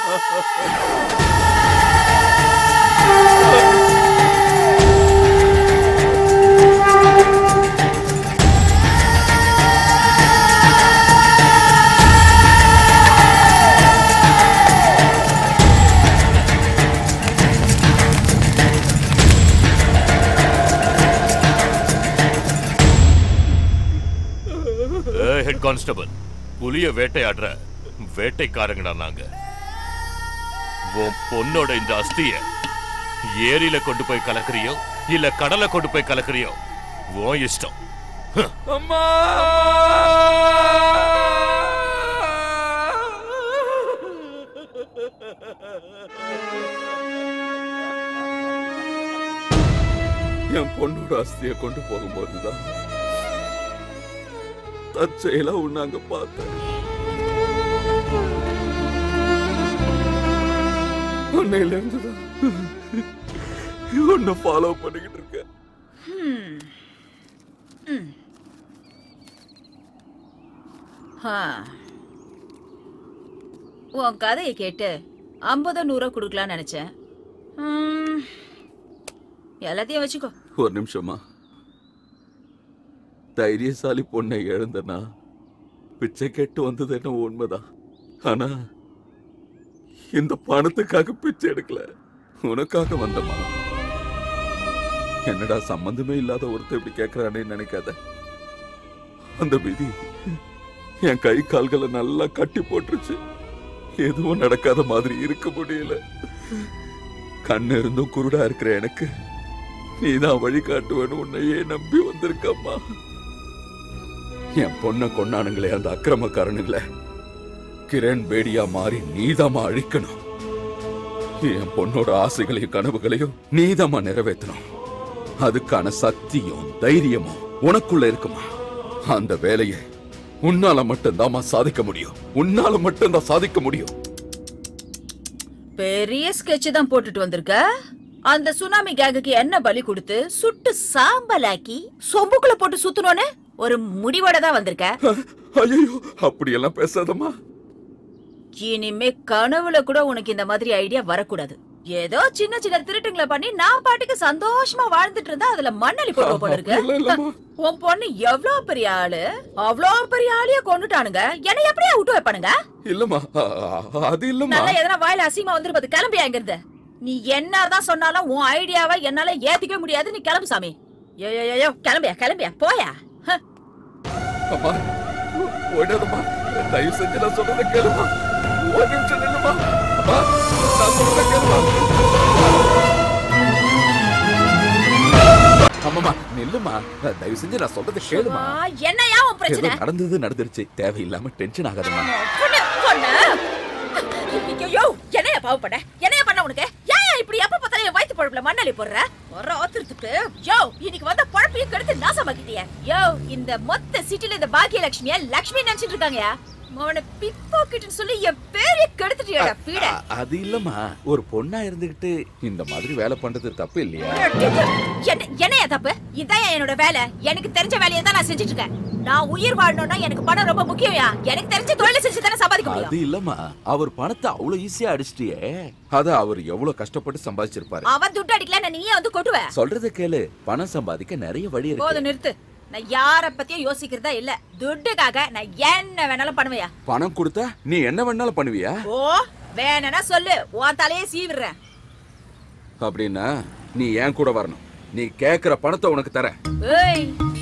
ஹெட் கான்ஸ்டபிள், புலிய வேட்டையாடுற வேட்டைக்காரங்கடா நாங்க. உன் பொண்ணோட இந்த அஸ்திய ஏரியில கொண்டு போய் கலக்குறியோ இல்ல கடலை கொண்டு போய் கலக்குறியோ உன் இஷ்டம். அம்மா என் பொண்ணோட அஸ்தியை கொண்டு போகும்போதுதான் தற்செயலா உன்னை அங்க பார்த்தேன். உன்னையில இருந்துதான் உன்னை ஃபாலோ பண்ணிக்கிட்டு இருக்கேன். உன் கதையை கேட்டு ஐம்பதோ நூறோ கொடுக்கலான்னு நினைச்சேன். எல்லாத்தையும் வச்சுக்கோ. ஒரு நிமிஷமா. தைரியசாலி பொண்ணை இழந்தனா பிச்சை கேட்டு வந்தது என்ன உண்மைதான். ஆனா இந்த பணத்துக்காக பிச்சை எடுக்கல, உனக்காக வந்தமா. என்னடா சம்பந்தமே இல்லாத ஒருத்தர் இப்படி கேட்கிறானே நினைக்காத. அந்த விதி என் கை கால்களை நல்லா கட்டி போட்டுருச்சு. எதுவும் நடக்காத மாதிரி இருக்க முடியல. கண்ணு இருந்தும் குருடா இருக்கிற எனக்கு நீதான் வழிகாட்டுவேன்னு உன்னையே நம்பி வந்திருக்கம்மா. என் பொண்ணை கொண்டானுங்களே அந்த அக்கிரமக்காரனுங்களே கிரண் பேடியா மாறி நீதாமா அழிக்கணும். என் பொண்ணோட ஆசைகளையும் கனவுகளையும் நீதாமா நிறைவேற்றணும். அதுக்கான சக்தியும் தைரியமும் உனக்குள்ள இருக்குமா? அந்த வேலையை உன்னால மட்டும்தாமா சாதிக்க முடியும். உன்னால மட்டும்தான் சாதிக்க முடியும். பெரிய ஸ்கெட்ச் தான் போட்டுட்டு வந்திருக்க. அந்த சுனாமி கேங்குக்கு என்ன பலி கொடுத்து சுட்டு சாம்பலாக்கி சொம்புக்குள்ள போட்டு சுத்தணும்னு ஒரு முடிவோட தான் வந்திருக்க. ஐயோ, அப்படியெல்லாம் பேசாதம்மா. இனிமே கனவுல கூட உனக்கு இந்த மாதிரி ஐடியா வரக்கூடாது. ஏதோ சின்ன சின்ன திருட்டுங்களை பண்ணி நான் பாட்டுக்கு சந்தோஷமா வாழ்ந்துட்டு இருந்தா அதுல மண்ணலி போட போல இருக்கு. உன் பொண்ணு எவ்வளவு பெரிய ஆளு, அவ்வளவு பெரிய ஆளையே கொண்டுட்டானுங்க. என்ன எப்படியா விட்டு வைப்பானுங்க? இல்லம்மா, அது இல்லம்மா. நல்லா எதனா வாயில அசிங்கமா வந்துருப்பது. கிளம்பியா இங்கிருந்து. நீ என்னதான் சொன்னாலும் உன் ஐடியாவை என்னால ஏத்துக்க முடியாது. நீ கிளம்பு சாமி. ஐயோ, கிளம்பியா கிளம்பியா போயா. அம்மா ஓடாதம்மா, தயவு செஞ்சு நான் சொல்றத கேளுமா. ஒரு நிமிஷம் நில்லுமா. அம்மா, நான் சொல்றத கேளுமா. அம்மா நில்லுமா, தயவு செஞ்சு நான் சொல்றத கேளுமா. என்னையா உன் பிரச்சனை? நடந்தது நடந்துருச்சு, தேவையில்லாம டென்ஷன் ஆகாதம்மா. ஐயோ, என்னையா பாவ பண்ண? என்னையா பண்ண உனக்கு? ஏன் இப்படி எப்ப பார்த்தாலும் வயித்து பழப்புல மண்ணலி போடுற? ஒரு ஆத்திரத்துக்கு யோ இன்னைக்கு வந்த பழப்பையும் கெடுத்து நாசமாக்கிட்டியா? யோ, இந்த மொத்த சிட்டில இந்த பாக்கியலட்சுமிய லட்சுமி நினைச்சிட்டு இருக்காங்கயா. அவனை பிக் பாக்கெட்னு சொல்லி என் பேரை கெடுத்துட்டியாடா பீட. அது இல்லம்மா, ஒரு பொண்ணா இருந்துகிட்டு இந்த மாதிரி வேலை பண்றது தப்பு இல்லையா? என்னையா தப்பு? இதான் என்னோட வேலை. எனக்கு தெரிஞ்ச வேலையை தான் நான் செஞ்சுட்டு இருக்கேன். நான் உயிர் வாழணும்னா எனக்கு பணம் ரொம்ப முக்கியம்யா. எனக்கு தெரிஞ்ச தொழிலை செஞ்சு தானே சம்பாதிக்க முடியும். அது இல்லம்மா, அவர் பணத்தை அவ்வளவு ஈஸியா அடிச்சிட்டியே. அத அவர் எவ்வளவு கஷ்டப்பட்டு சம்பாதிச்சிருப்பாரு. அவன் துட்டு அடிக்கல, நீயே வந்து கொட்டுவ. சொல்றத கேளு, பணம் சம்பாதிக்க நிறைய வழி இருக்கு. போதும் நிறுத்து. நான் யார பத்தியும் யோசிக்கிறதா இல்ல. துட்டுக்காக நான் என்ன வேணாலும் பண்ணுவையா? பணம் கொடுத்தா நீ என்ன வேணாலும் பண்ணுவியா? ஓ, வேணா சொல்லு, உன் தலையே சீவிடுறேன். அப்படின்னா நீ ஏன் கூட வரணும். நீ கேக்குற பணத்தை உனக்கு தரேன். ஏய்,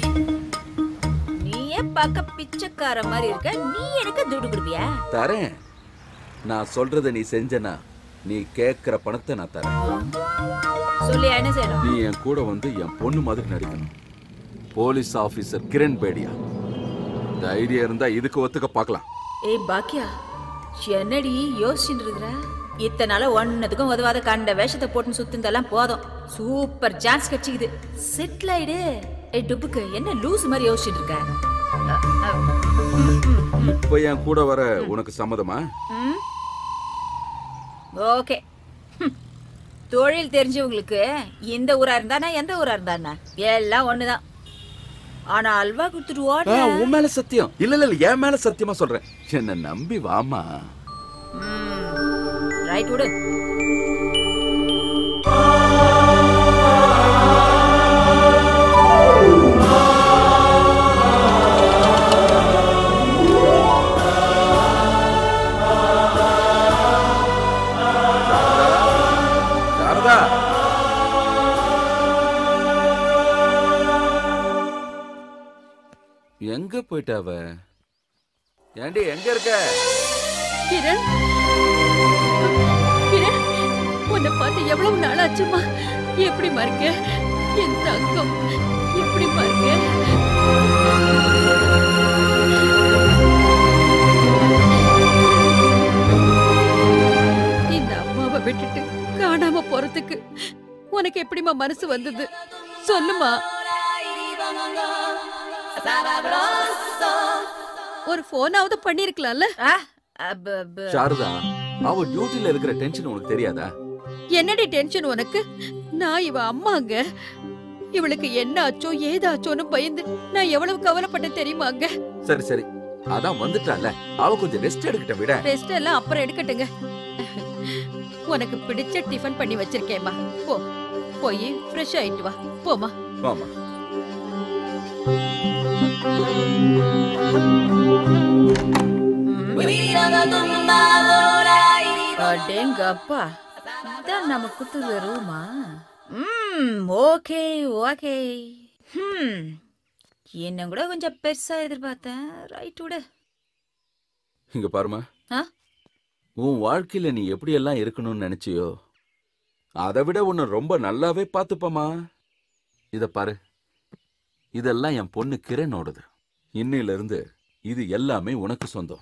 நீயே பக்க பிச்சைக்கார மாதிரி இருக்க. நீ எனக்கு துட்டு கொடுப்பியா? தரேன். நான் சொல்றத நீ செஞ்சனா நீ கேக்குற பணத்தை நான் தரேன். சொல்லி என்ன செய்யணும்? நீ என் கூட வந்து என் பொண்ணு மாதிரி நடிக்கணும். போலீஸ் ஆபீசர் கிரண் பேடியா. தைரியம் இருந்தா இதுக்கு ஒத்துக்க பார்க்கலாம். ஏய் பாக்கியா, என்னடி யோசிச்சுட்டு இருக்கிற? இத்தனை நாள ஒன்னதுக்கும் உதவாத கண்ட வேஷத்தை போட்டுன்னு சுத்திருந்தெல்லாம் போதும். Super chance கிடைச்சிக்குது. செட்டில் ஆயிடு. ஏய் டுப்புக்கு, என்ன லூஸ் மாதிரி யோசிச்சுட்டு இருக்க? இப்ப என் கூட வர உனக்கு சம்மதமா? ஓகே. தொழில் தெரிஞ்சவங்களுக்கு இந்த ஊரா இருந்தானா எந்த ஊரா இருந்தானா எல்லாம் ஒண்ணுதான். ஆனா அல்வா கொடுத்துட்டு ஓட. உன் மேல சத்தியம். இல்ல இல்ல என் மேல சத்தியமா சொல்றேன். என்ன நம்பி வாமா. ரைட் விடு. எங்க போயிட்டாவ? ஏண்டி எங்க இருக்க? கிரண், கிரண், உன்னை பார்த்து எவ்வளவு நாள் ஆச்சுமா? எப்படிமா இருக்க? என் தங்கம் எப்படிமா இருக்க? இந்த அம்மாவை விட்டுட்டு காணாம போறதுக்கு உனக்கு எப்படிமா மனசு வந்தது? சொல்லுமா. ஒரு போனாவது பண்ணிருக்கலாம்ல. சாரதா, அவ டியூட்டில இருக்கிற டென்ஷன் உனக்கு தெரியாதா? என்னடி டென்ஷன் உனக்கு? நான் இவ அம்மாங்க. இவளுக்கு என்ன ஆச்சோ ஏதாச்சோன்னு பயந்து நான் எவ்வளவு கவலைப்பட்டேன் தெரியுமாங்க? சரி சரி, அதான் வந்துட்டால, அவ கொஞ்சம் ரெஸ்ட் எடுக்கட்ட விட. ரெஸ்ட் எல்லாம் அப்புறம் எடுக்கட்டுங்க. உனக்கு பிடிச்ச டிஃபன் பண்ணி வச்சிருக்கேம்மா. போ, போய் ஃப்ரெஷ் ஆயிட்டு வா. போமா. வாமா. அடேங்கப்பா, இதான் நம்ம குத்துற ரூமா? ம், ஓகே ஓகே. ம், இன்னும் கூட கொஞ்சம் பெருசா எதிர்பார்த்தேன். ரைட் விடு. இங்க பாருமா, உன் வாழ்க்கையில நீ எப்படி எல்லாம் இருக்கணும்னு நினைச்சியோ அதை விட உன்னை ரொம்ப நல்லாவே பாத்துப்பமா. இத பாரு, இதெல்லாம் என் பொண்ணு கிரணோடது. இன்னையில இருந்து இது எல்லாமே உனக்கு சொந்தம்.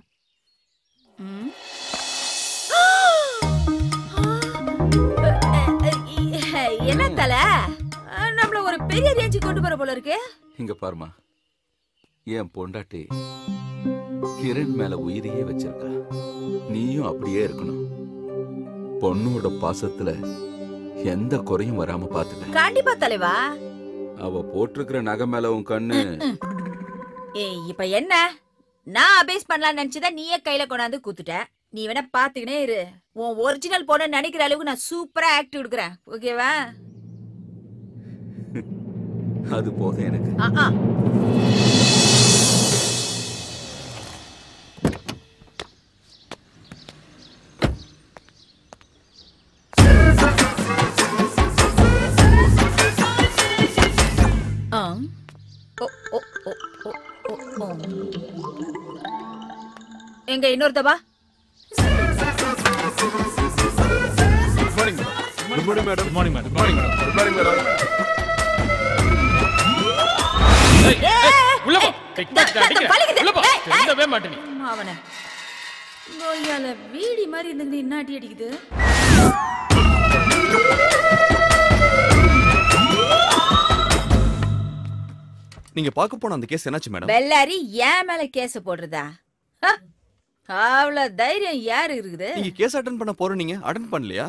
என்ன தல, நம்மள ஒரு பெரிய ரேஞ்சுக்கு கொண்டு போற போல இருக்கு. இங்க பாருமா, என் பொண்டாட்டி கிரண் மேல உயிரையே வச்சிருக்கா. நீயும் அப்படியே இருக்கணும். பொண்ணோட பாசத்துல எந்த குறையும் வராம பாத்துக்க. கண்டிப்பா தலைவா. அவ போட்டிருக்கிற நகை மேல உன் கண்ணு. ஏய், இப்ப என்ன? நான் அபேஸ் பண்ணலாம்னு நினைச்சதா நீயே கையில கொண்டாந்து கூத்துட்ட. நீ வேணா பாத்துக்கினே இரு. உன் ஒரிஜினல் போன நினைக்கிற அளவுக்கு நான் சூப்பரா ஆக்ட் கொடுக்குறேன். ஓகேவா? அது போதும் எனக்கு. ஆ எங்க இன்னொருத்தபா? Good morning madam. Good morning madam. Good morning madam. Good morning madam. உள்ள போ. உள்ள போ. திருந்தவே மாட்டே நீ. அவனே கோயால வீடி மாதிரி இருந்து என்ன அடி அடிக்குது? நீங்க பார்க்க போன அந்த கேஸ் என்னாச்சு மேடம்? பெல்லாரி ஏன் மேல கேஸ் போடுறதா? அவ்வளவு தைரியம் யாரு இருக்குது? நீங்க கேஸ் அட்டெண்ட் பண்ண போற, நீங்க அட்டெண்ட் பண்ணலையா?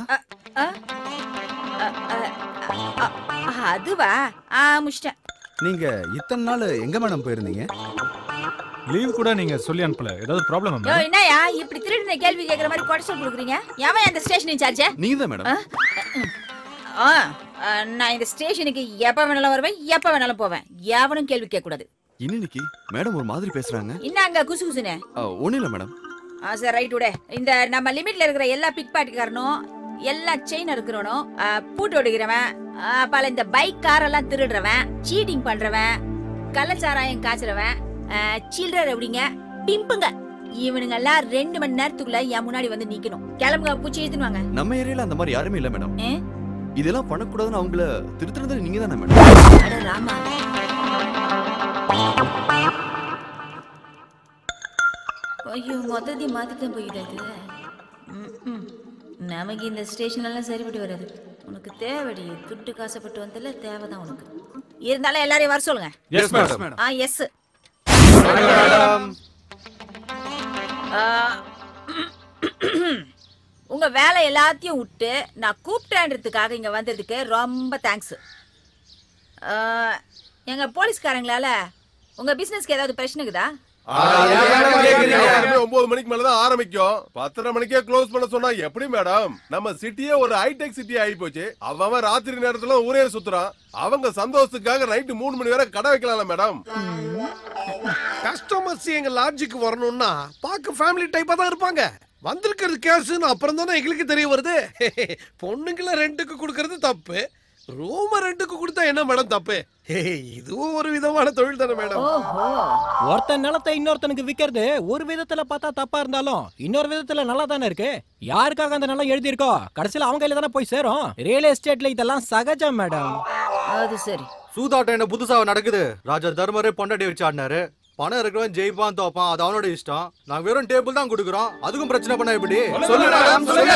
அதுவா? ஆ, முஷ்ட. நீங்க இத்தனை நாள் எங்க மேடம் போயிருந்தீங்க? லீவ் கூட நீங்க சொல்லி அனுப்பல. ஏதாவது ப்ராப்ளமா யோ, மேடம்? என்னயா இப்படி திருடின கேள்வி கேக்குற மாதிரி கொடசல் குடுக்குறீங்க? எவன் அந்த ஸ்டேஷன் இன்சார்ஜ்? நீங்க தான் மேடம். ஆ, நான் இந்த ஸ்டேஷனுக்கு எப்ப வேணாலும் வருவேன், எப்ப வேணாலும் போவேன். எவனும் கேள்வி கேட்க கூடாது. இன்னைக்கு மேடம் ஒரு மாதிரி பேசுறாங்க. இன்னாங்க குசு குசுனே. ஒண்ணு இல்ல மேடம். ஆ சார், ரைட் விடு. இந்த நம்ம லிமிட்ல இருக்கிற எல்லா பிக் பாக்கெட்காரனும், எல்லா செயின் இருக்கிறவனும், பூட்டு ஒடுக்கிறவன், பல இந்த பைக் கார் எல்லாம் திருடுறவன், சீட்டிங் பண்றவன், கள்ளச்சாராயம் காய்ச்சறவன், சில்லற எப்படிங்க பிம்புங்க, இவனுங்க எல்லாம் ரெண்டு மணி நேரத்துக்குள்ள என் முன்னாடி வந்து நிக்கணும். கிளம்புங்க, பூச்சி ஏத்துவாங்க. நம்ம ஏரியால அந்த மாதிரி யாருமே இல்ல மேடம். இதெல்லாம் பண்ணக்கூடாதுன்னு அவங்கள திருத்துறது நீங்க தானே மேடம்? அட ராமா, ஐயோ மொத்தத்தையும் மாத்திதான் போயிடாது. நமக்கு இந்த ஸ்டேஷன் எல்லாம் சரிப்பட்டு வராது. உனக்கு தேவைடி, துட்டு காசப்பட்டு வந்தல தேவைதான் உனக்கு. இருந்தாலும் எல்லாரையும் வர சொல்லுங்க. Yes madam. ஆ எஸ். உங்க வேலை எல்லாத்தையும் விட்டு நான் கூப்பிட்டேன்றதுக்காக இங்க வந்ததுக்கு ரொம்ப தேங்க்ஸ். எங்க போலீஸ்காரங்களால உங்க பிசினஸ்க்கு ஏதாவது பிரச்சனைக்குதா? ஒன்பது மணிக்கு மேலதான் ஆரம்பிக்கும். பத்தரை மணிக்கே க்ளோஸ் பண்ண சொன்னா எப்படி மேடம்? நம்ம சிட்டியே ஒரு ஹைடெக் சிட்டி ஆகி போச்சு. அவன் ராத்திரி நேரத்துல ஊரே சுத்துறான். அவங்க சந்தோஷத்துக்காக நைட்டு மூணு மணி வரை கடை வைக்கலாம் மேடம். கஸ்டமர்ஸ் எங்க லாட்ஜுக்கு வரணும்னா பாக்க ஃபேமிலி டைப்பா தான் இருப்பாங்க. வந்திருக்கிறது கேஸ்ன்னு அப்புறம் தானே எங்களுக்கு தெரிய வருது. பொண்ணுங்களை ரெண்டுக்கு கொடுக்கறது தப்பு, ரூம ரெண்டுக்கு கொடுத்தா என்ன மேடம் தப்பு? இதுவும் ஒரு விதமான தொழில் தானே மேடம். ஒருத்தன் நிலத்தை இன்னொருத்தனுக்கு விக்கிறது ஒரு விதத்துல பார்த்தா தப்பா இருந்தாலும் இன்னொரு விதத்துல நல்லா தானே இருக்கு. யாருக்காக அந்த நிலம் எழுதி இருக்கோ கடைசியில அவங்க கையில தானே போய் சேரும். ரியல் எஸ்டேட்ல இதெல்லாம் சகஜம் மேடம். அது சரி. சூதாட்டம் என்ன புதுசா நடக்குது? ராஜா தர்மரே பொண்டாட்டி வச்சு ஆடினாரு. பணம் இருக்கிறவன் ஜெயிப்பான் தோப்பான், அது அவனோட இஷ்டம். நாங்க வெறும் டேபிள் தான் கொடுக்குறோம், அதுக்கும் பிரச்சனை பண்ண எப்படி? சொல்லுங்க.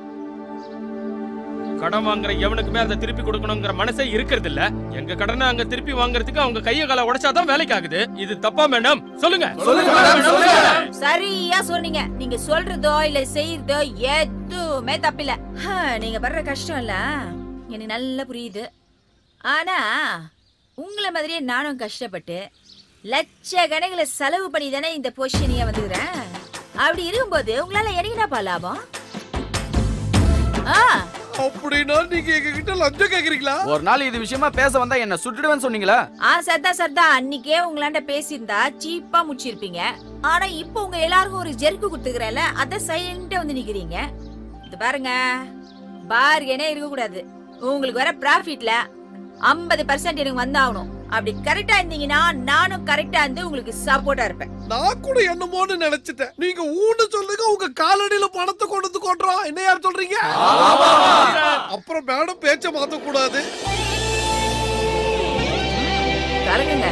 கடன் வாங்குற எவனுக்குமே அதை திருப்பி கொடுக்கணுங்கிற மனசே இருக்கிறது இல்ல. எங்க கடனை அங்க திருப்பி வாங்குறதுக்கு அவங்க கைய கால உடைச்சாதான் வேலைக்கு ஆகுது. இது தப்பா மேடம்? சொல்லுங்க. சரியா சொன்னீங்க. நீங்க சொல்றதோ இல்ல செய்யறதோ எதுவுமே தப்பில்ல. நீங்க படுற கஷ்டம் இல்ல எனக்கு நல்லா புரியுது. ஆனா உங்களை மாதிரியே நானும் கஷ்டப்பட்டு லட்ச கணக்கில் செலவு பண்ணி தானே இந்த பொசிஷனியா வந்துக்கிறேன். அப்படி இருக்கும்போது உங்களால எனக்குதாப்பா லாபம்? அப்படின்னா நீங்க எங்க கிட்ட லஞ்சம் கேக்குறீங்களா? ஒரு நாள் இது விஷயமா பேச வந்தா என்ன சுட்டுடுவேன்னு சொன்னீங்களா? ஆ சர்தா சர்தா, அன்னைக்கே உங்களாண்ட பேசியிருந்தா சீப்பா முடிச்சிருப்பீங்க. ஆனா இப்போ உங்க எல்லாருக்கும் ஒரு ஜெர்க்கு கொடுத்துக்கிறேன்ல, அத சைலண்டா வந்து நிக்கிறீங்க. இது பாருங்க, பார்கனே இருக்க கூடாது. உங்களுக்கு வர ப்ராஃபிட்ல ஐம்பது பர்சன்ட் எனக்கு வந்தாகணும். அப்படி கரெக்டா இருந்தீங்கன்னா நானும் கரெக்டா இருந்து உங்களுக்கு சப்போர்ட்டா இருப்பேன். நான் கூட என்னமோன்னு நினைச்சிட்டேன். நீங்க ஊன்னு சொல்லுங்க, உங்க காலடியில பணத்தை கொண்டு வந்து கொட்டுறோம். என்ன யார் சொல்றீங்க? அப்புறம் மேடம் பேச்ச மாத்த கூடாது. கலங்குங்க.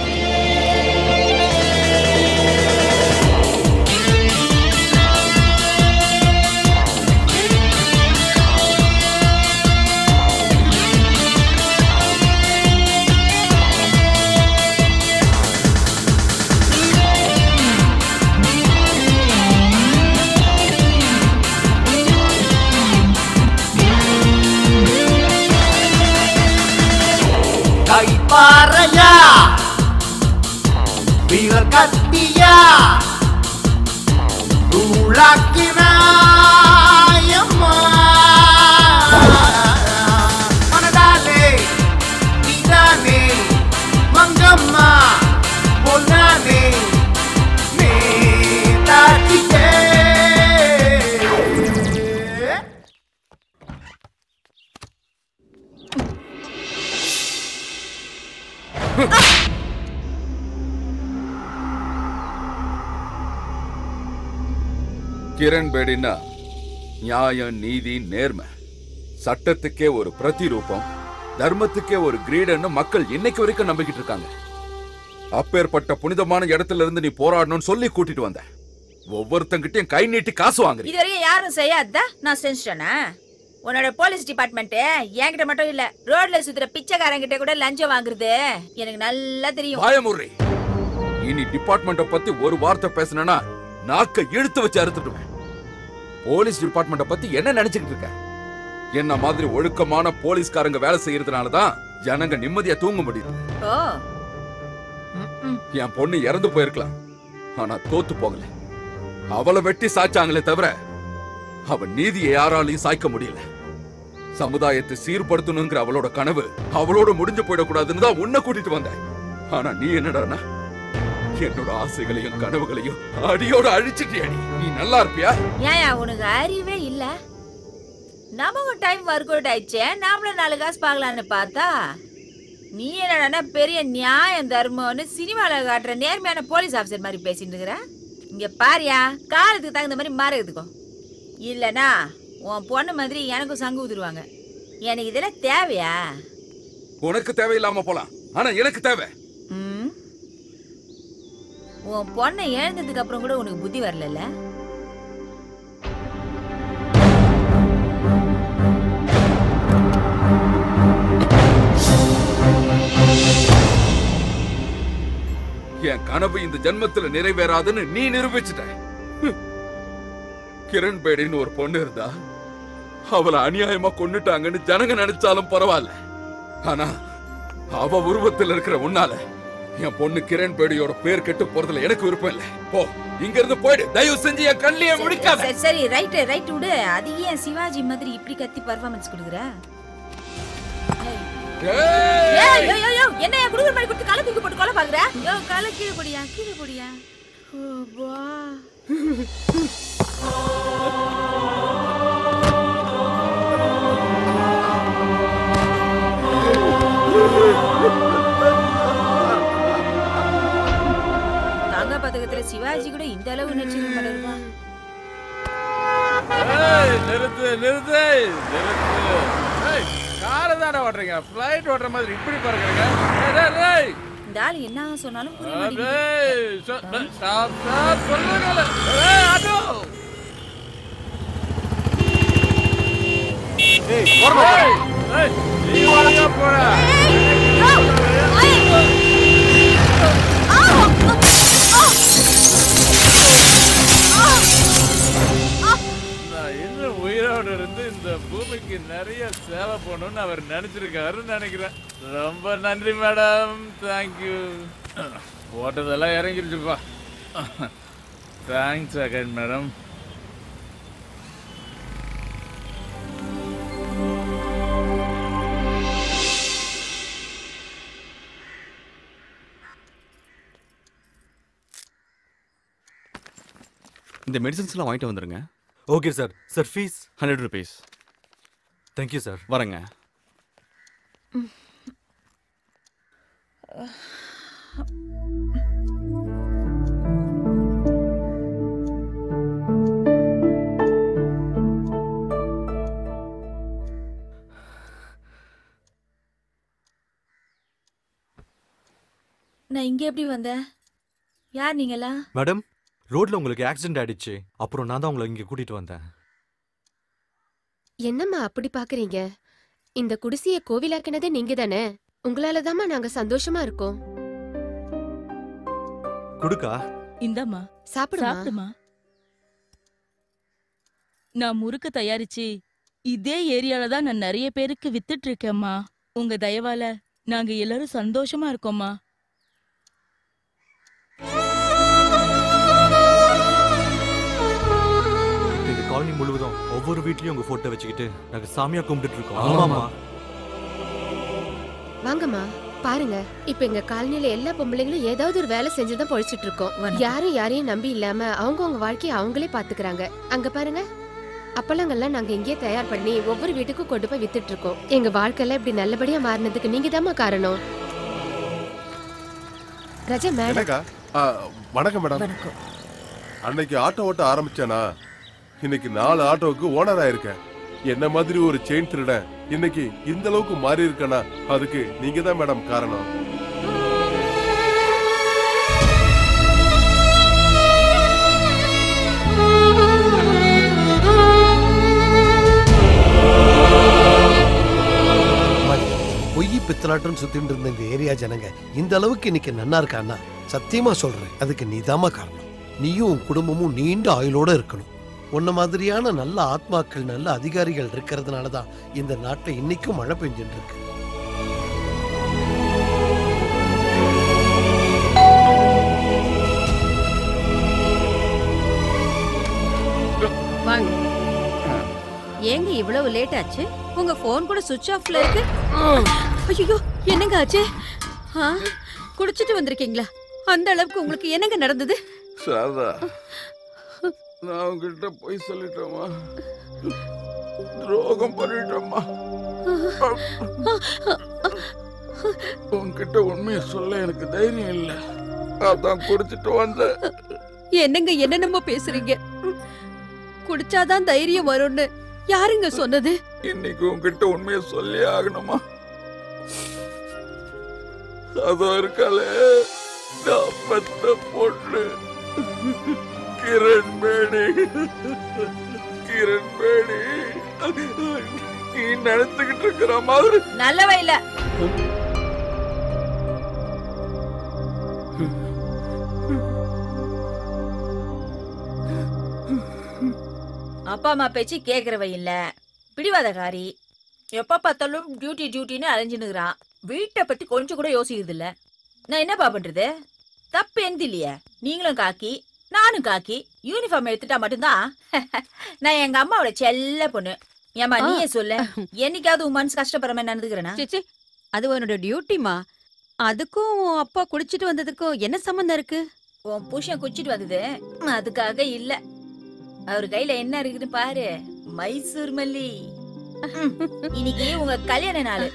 கைப்பாறையா வீரர் கத்தியா தூளாக்கினாயம்மா மனதாலே நீதானே மங்கம்மா பொன்னானே நீ தாச்சிக்கே. கிரண் பேடினா நியாயம், நீதி, நேர்மை, சட்டத்துக்கே ஒரு பிரதிரூபம், தர்மத்துக்கே ஒரு கிரீடன்னு மக்கள் இன்னைக்கு வரைக்கும் நம்பிக்கிட்டு இருக்காங்க. அப்பேற்பட்ட புனிதமான இடத்துல இருந்து நீ போராடணும்னு சொல்லி கூட்டிட்டு வந்த. ஒவ்வொருத்தங்கிட்டையும் கை நீட்டி காசு வாங்குறீங்க. இது வரைக்கும் யாரும் செய்யாத நான் செஞ்சுட்டேனா? உன்னோட போலீஸ் டிபார்ட்மெண்ட் என்கிட்ட மட்டும் இல்ல, ரோட்ல சுத்துற பிச்சைக்காரங்கிட்ட கூட லஞ்சம் வாங்குறது எனக்கு நல்லா தெரியும். பயமுறை. இனி டிபார்ட்மெண்ட பத்தி ஒரு வார்த்தை பேசணும்னா நாக்க இழுத்து வச்சு அறுத்துடுவேன். போலீஸ் டிபார்ட்மெண்ட பத்தி என்ன நினைச்சுக்கிட்டு இருக்க? என்ன மாதிரி ஒழுக்கமான போலீஸ்காரங்க வேலை செய்யறதுனாலதான் ஜனங்க நிம்மதியா தூங்க முடியுது. என் பொண்ணு இறந்து போயிருக்கலாம், ஆனா தோத்து போகல. அவளை வெட்டி சாச்சாங்களே தவிர அவ நீதியை யாராலையும் சாய்க்க முடியல. சமுதாயத்தை சீர்படுத்தணுங்கிற அவளோட கனவு அவளோட முடிஞ்சு போயிடக்கூடாதுன்னு தான் உன்னை கூட்டிட்டு வந்தேன். ஆனா நீ என்னடானா என்னோட ஆசைகளையும் கனவுகளையும் அடியோட அழிச்சிட்டியாடி. நீ நல்லா இருப்பியா? ஏன் உனக்கு அறிவே இல்ல? நமக்கு டைம் ஒர்க் அவுட் ஆயிடுச்சே, நாமள நாலு காசு பாக்கலான்னு பார்த்தா நீ என்னடா பெரிய நியாயம் தர்மம்னு சினிமால காட்டுற நேர்மையான போலீஸ் ஆபீசர் மாதிரி பேசிட்டு இருக்கிற. இங்க பாரியா, காலத்துக்கு தகுந்த மாதிரி மாறதுக்கோ இல்லனா உன் பொண்ணு மாதிரி எனக்கும் சங்கு ஊதுருவாங்க. எனக்கு இதெல்லாம் தேவையா? உனக்கு தேவையில்லாம போலாம், ஆனா எனக்கு தேவை. ம். உன் பொண்ணை எழுந்ததுக்கு அப்புறம் கூட உனக்கு புத்தி வரல. என் கனவு இந்த ஜென்மத்துல நிறைவேறாதுன்னு நீ நிரூபிச்சுட்ட. கிரண் பேடின்னு ஒரு பொண்ணு இருந்தா அவளை அநியாயமா கொன்னுட்டாங்கன்னு ஜனங்க நினைச்சாலும் பரவாயில்ல. ஆனா அவ உருவத்தில் இருக்கிற உன்னால என் பொண்ணு கிரண் பேடியோட பேர் கெட்டு போறதுல எனக்கு விருப்பம் இல்ல. போ, இங்க இருந்து போயிடு. தயவு செஞ்சு என் கண்ணிலே முடிக்காத. சரி சரி, ரைட் ரைட் விடு. அது ஏன் சிவாஜி மாதிரி இப்படி கத்தி பெர்ஃபார்மன்ஸ் கொடுக்குற? ஏய் யோ யோ என்ன ஏன் குடுக்குற மாதிரி குடுத்து கால தூக்கி போட்டு கொலை பாக்குற? யோ கால கீழ போடியா, கீழ போடியா. ஓ வா. தாங்க பதகத்துல சிவாஜி கூட இந்த அளவு நடிச்சிருக்க மாட்டாருமா? ஏய் நிறுத்து நிறுத்து நிறுத்து. ஏய் காரை தானே ஓட்டுறீங்க, ஃப்ளைட் ஓட்டுற மாதிரி இப்படி பறக்குறீங்க. டேய் டேய் இந்த ஆளு என்ன சொன்னாலும் புரிய மாட்டேங்குது. டேய் ஸ்டாப் ஸ்டாப் சொல்லுங்க. ஏய் ஆட்டோ. ஏய் போறா. ஏய் நீ வாங்க போடா. இன்னும் உயிரோடு இருந்து இந்த பூமிக்கு நிறைய சேவை பண்ணணும்னு அவர் நினைச்சிருக்காருன்னு நினைக்கிறேன். ரொம்ப நன்றி மேடம், தேங்க்யூ. ஓட்டதெல்லாம் இறங்கிருச்சுப்பா. Thanks again madam. இந்த மெடிசன்ஸ்லாம் வாங்கிட்டு வந்துருங்க. Okay sir. Sir fees hundred rupees. Thank you sir. வரேங்க. நான் இங்க எப்படி வந்தேன்? யார் நீங்களா? மேடம், ரோட்ல உங்களுக்கு ஆக்சிடென்ட் ஆயிடுச்சு. அப்புறம் நான் தான் உங்களை இங்க கூட்டிட்டு வந்தேன். என்னம்மா அப்படி பாக்குறீங்க? இந்த குடிசைய கோவிலாக்கினதே நீங்க தானே. உங்களால தாம்மா நாங்க சந்தோஷமா இருக்கோம். குடுக்கா. இந்தாம்மா சாப்பிடுமா. சாப்பிடுமா. நான் முறுக்கு தயாரிச்சு இதே ஏரியால தான் நான் நிறைய பேருக்கு வித்துட்டு இருக்கேம்மா. உங்க தயவால நாங்க எல்லாரும் சந்தோஷமா இருக்கோம்மா. காலனி முழுவதும் ஒவ்வொரு வீட்லயும் உங்க போட்டோ வச்சுக்கிட்டு நாங்க சாமியா கும்பிட்டு இருக்கோம். ஆமாமா. வாங்கம்மா பாருங்க, இப்ப எங்க காலனில எல்லா பொம்பளைங்களும் ஏதாவது ஒரு வேலை செஞ்சுதான் பொழைச்சிட்டு இருக்கோம். யாரும் யாரையும் நம்பி இல்லாம அவங்கவுங்க வாழ்க்கையை அவங்களே பாத்துக்கிறாங்க. அங்க பாருங்க, அப்பளங்கள்லாம் நாங்க இங்கேயே தயார் பண்ணி ஒவ்வொரு வீட்டுக்கும் கொண்டு போய் வித்துட்டு இருக்கோம். எங்க வாழ்க்கையில இப்படி நல்லபடியா மாறினதுக்கு நீங்க தாம்மா காரணம். ராஜா மேடம். வணக்கம் மேடம். வணக்கம். அன்னைக்கு ஆட்டோ ஓட்ட ஆரம்பிச்சேனா, இன்னைக்கு நாலு ஆட்டோவுக்கு ஓனர் ஆயிருக்கேன். என்ன மாதிரி ஒரு செயின் திருடன் இன்னைக்கு இந்த அளவுக்கு மாறி இருக்கனா, அதுக்கு நீங்க தான் மேடம் காரணம். பொய் பித்தலாட்டம் சுத்திட்டு இருந்த இந்த ஏரியா ஜனங்க இந்த அளவுக்கு இன்னைக்கு நன்னா இருக்கான்னா சத்தியமா சொல்றேன், அதுக்கு நீதாமா காரணம். நீயும் உன் குடும்பமும் நீண்ட ஆயுளோட இருக்கணும். உன்ன மாதிரியான நல்ல ஆத்மாக்கள், நல்ல அதிகாரிகள் இருக்கிறதுனாலதான் இந்த நாட்டுல இன்னைக்கும் மழை பெஞ்சுட்டு இருக்கு. வாங்க. ஏங்க இவ்வளவு லேட் ஆச்சு? உங்க போன் கூட சுவிட்ச் ஆஃப்ல இருக்கு. ஐயோ, என்னங்க ஆச்சு? ஆ, குடிச்சிட்டு வந்திருக்கீங்களா? அந்த அளவுக்கு உங்களுக்கு என்னங்க நடந்தது? சாரதா, நான் உங்ககிட்ட போய் சொல்லிட்டோமா, துரோகம் பண்ணிட்டோமா. உன்கிட்ட உண்மையை சொல்ல எனக்கு தைரியம் இல்ல, அதான் குடிச்சிட்டு வந்த. என்னங்க என்னென்னமோ பேசுறீங்க? குடிச்சாதான் தைரியம் வரும்னு யாருங்க சொன்னது? இன்னைக்கு உங்ககிட்ட உண்மையை சொல்லி ஆகணுமா? அதோ இருக்காளே நான் பெத்த பொண்ணு கிரண் பேடி. கிரண் பேடி நீ நினைச்சுக்கிட்டு இருக்கிற மாதிரி நல்லவ இல்ல. அப்பா அம்மா பேச்சு கேக்குறவ இல்ல, பிடிவாதக்காரி. எப்ப பார்த்தாலும் டியூட்டி டியூட்டின்னு அலைஞ்சுனுக்குறான். வீட்டை பத்தி கொஞ்சம் கூட யோசிக்கிறது இல்ல. நான் என்னப்பா பண்றது? தப்பு எந்த இல்லையே. நீங்களும் காக்கி நானும் காக்கி யூனிஃபார்ம் எடுத்துட்டா மட்டும்தான் நான் எங்க அம்மாவோட செல்ல பொண்ணு. ஏமா நீயே சொல்லு, என்னைக்காவது உன் மனசு கஷ்டப்படுற மாதிரி நடந்துக்கிறேனா? சேச்சி, அது உன்னோட டியூட்டிமா. அதுக்கும் அப்பா குடிச்சிட்டு வந்ததுக்கும் என்ன சம்பந்தம் இருக்கு? உன் புருஷன் குடிச்சிட்டு வந்தது அதுக்காக இல்ல. அவர் கையில என்ன இருக்குன்னு பாரு, மைசூர் மல்லி. இன்னைக்கு உங்க கல்யாண நாள்.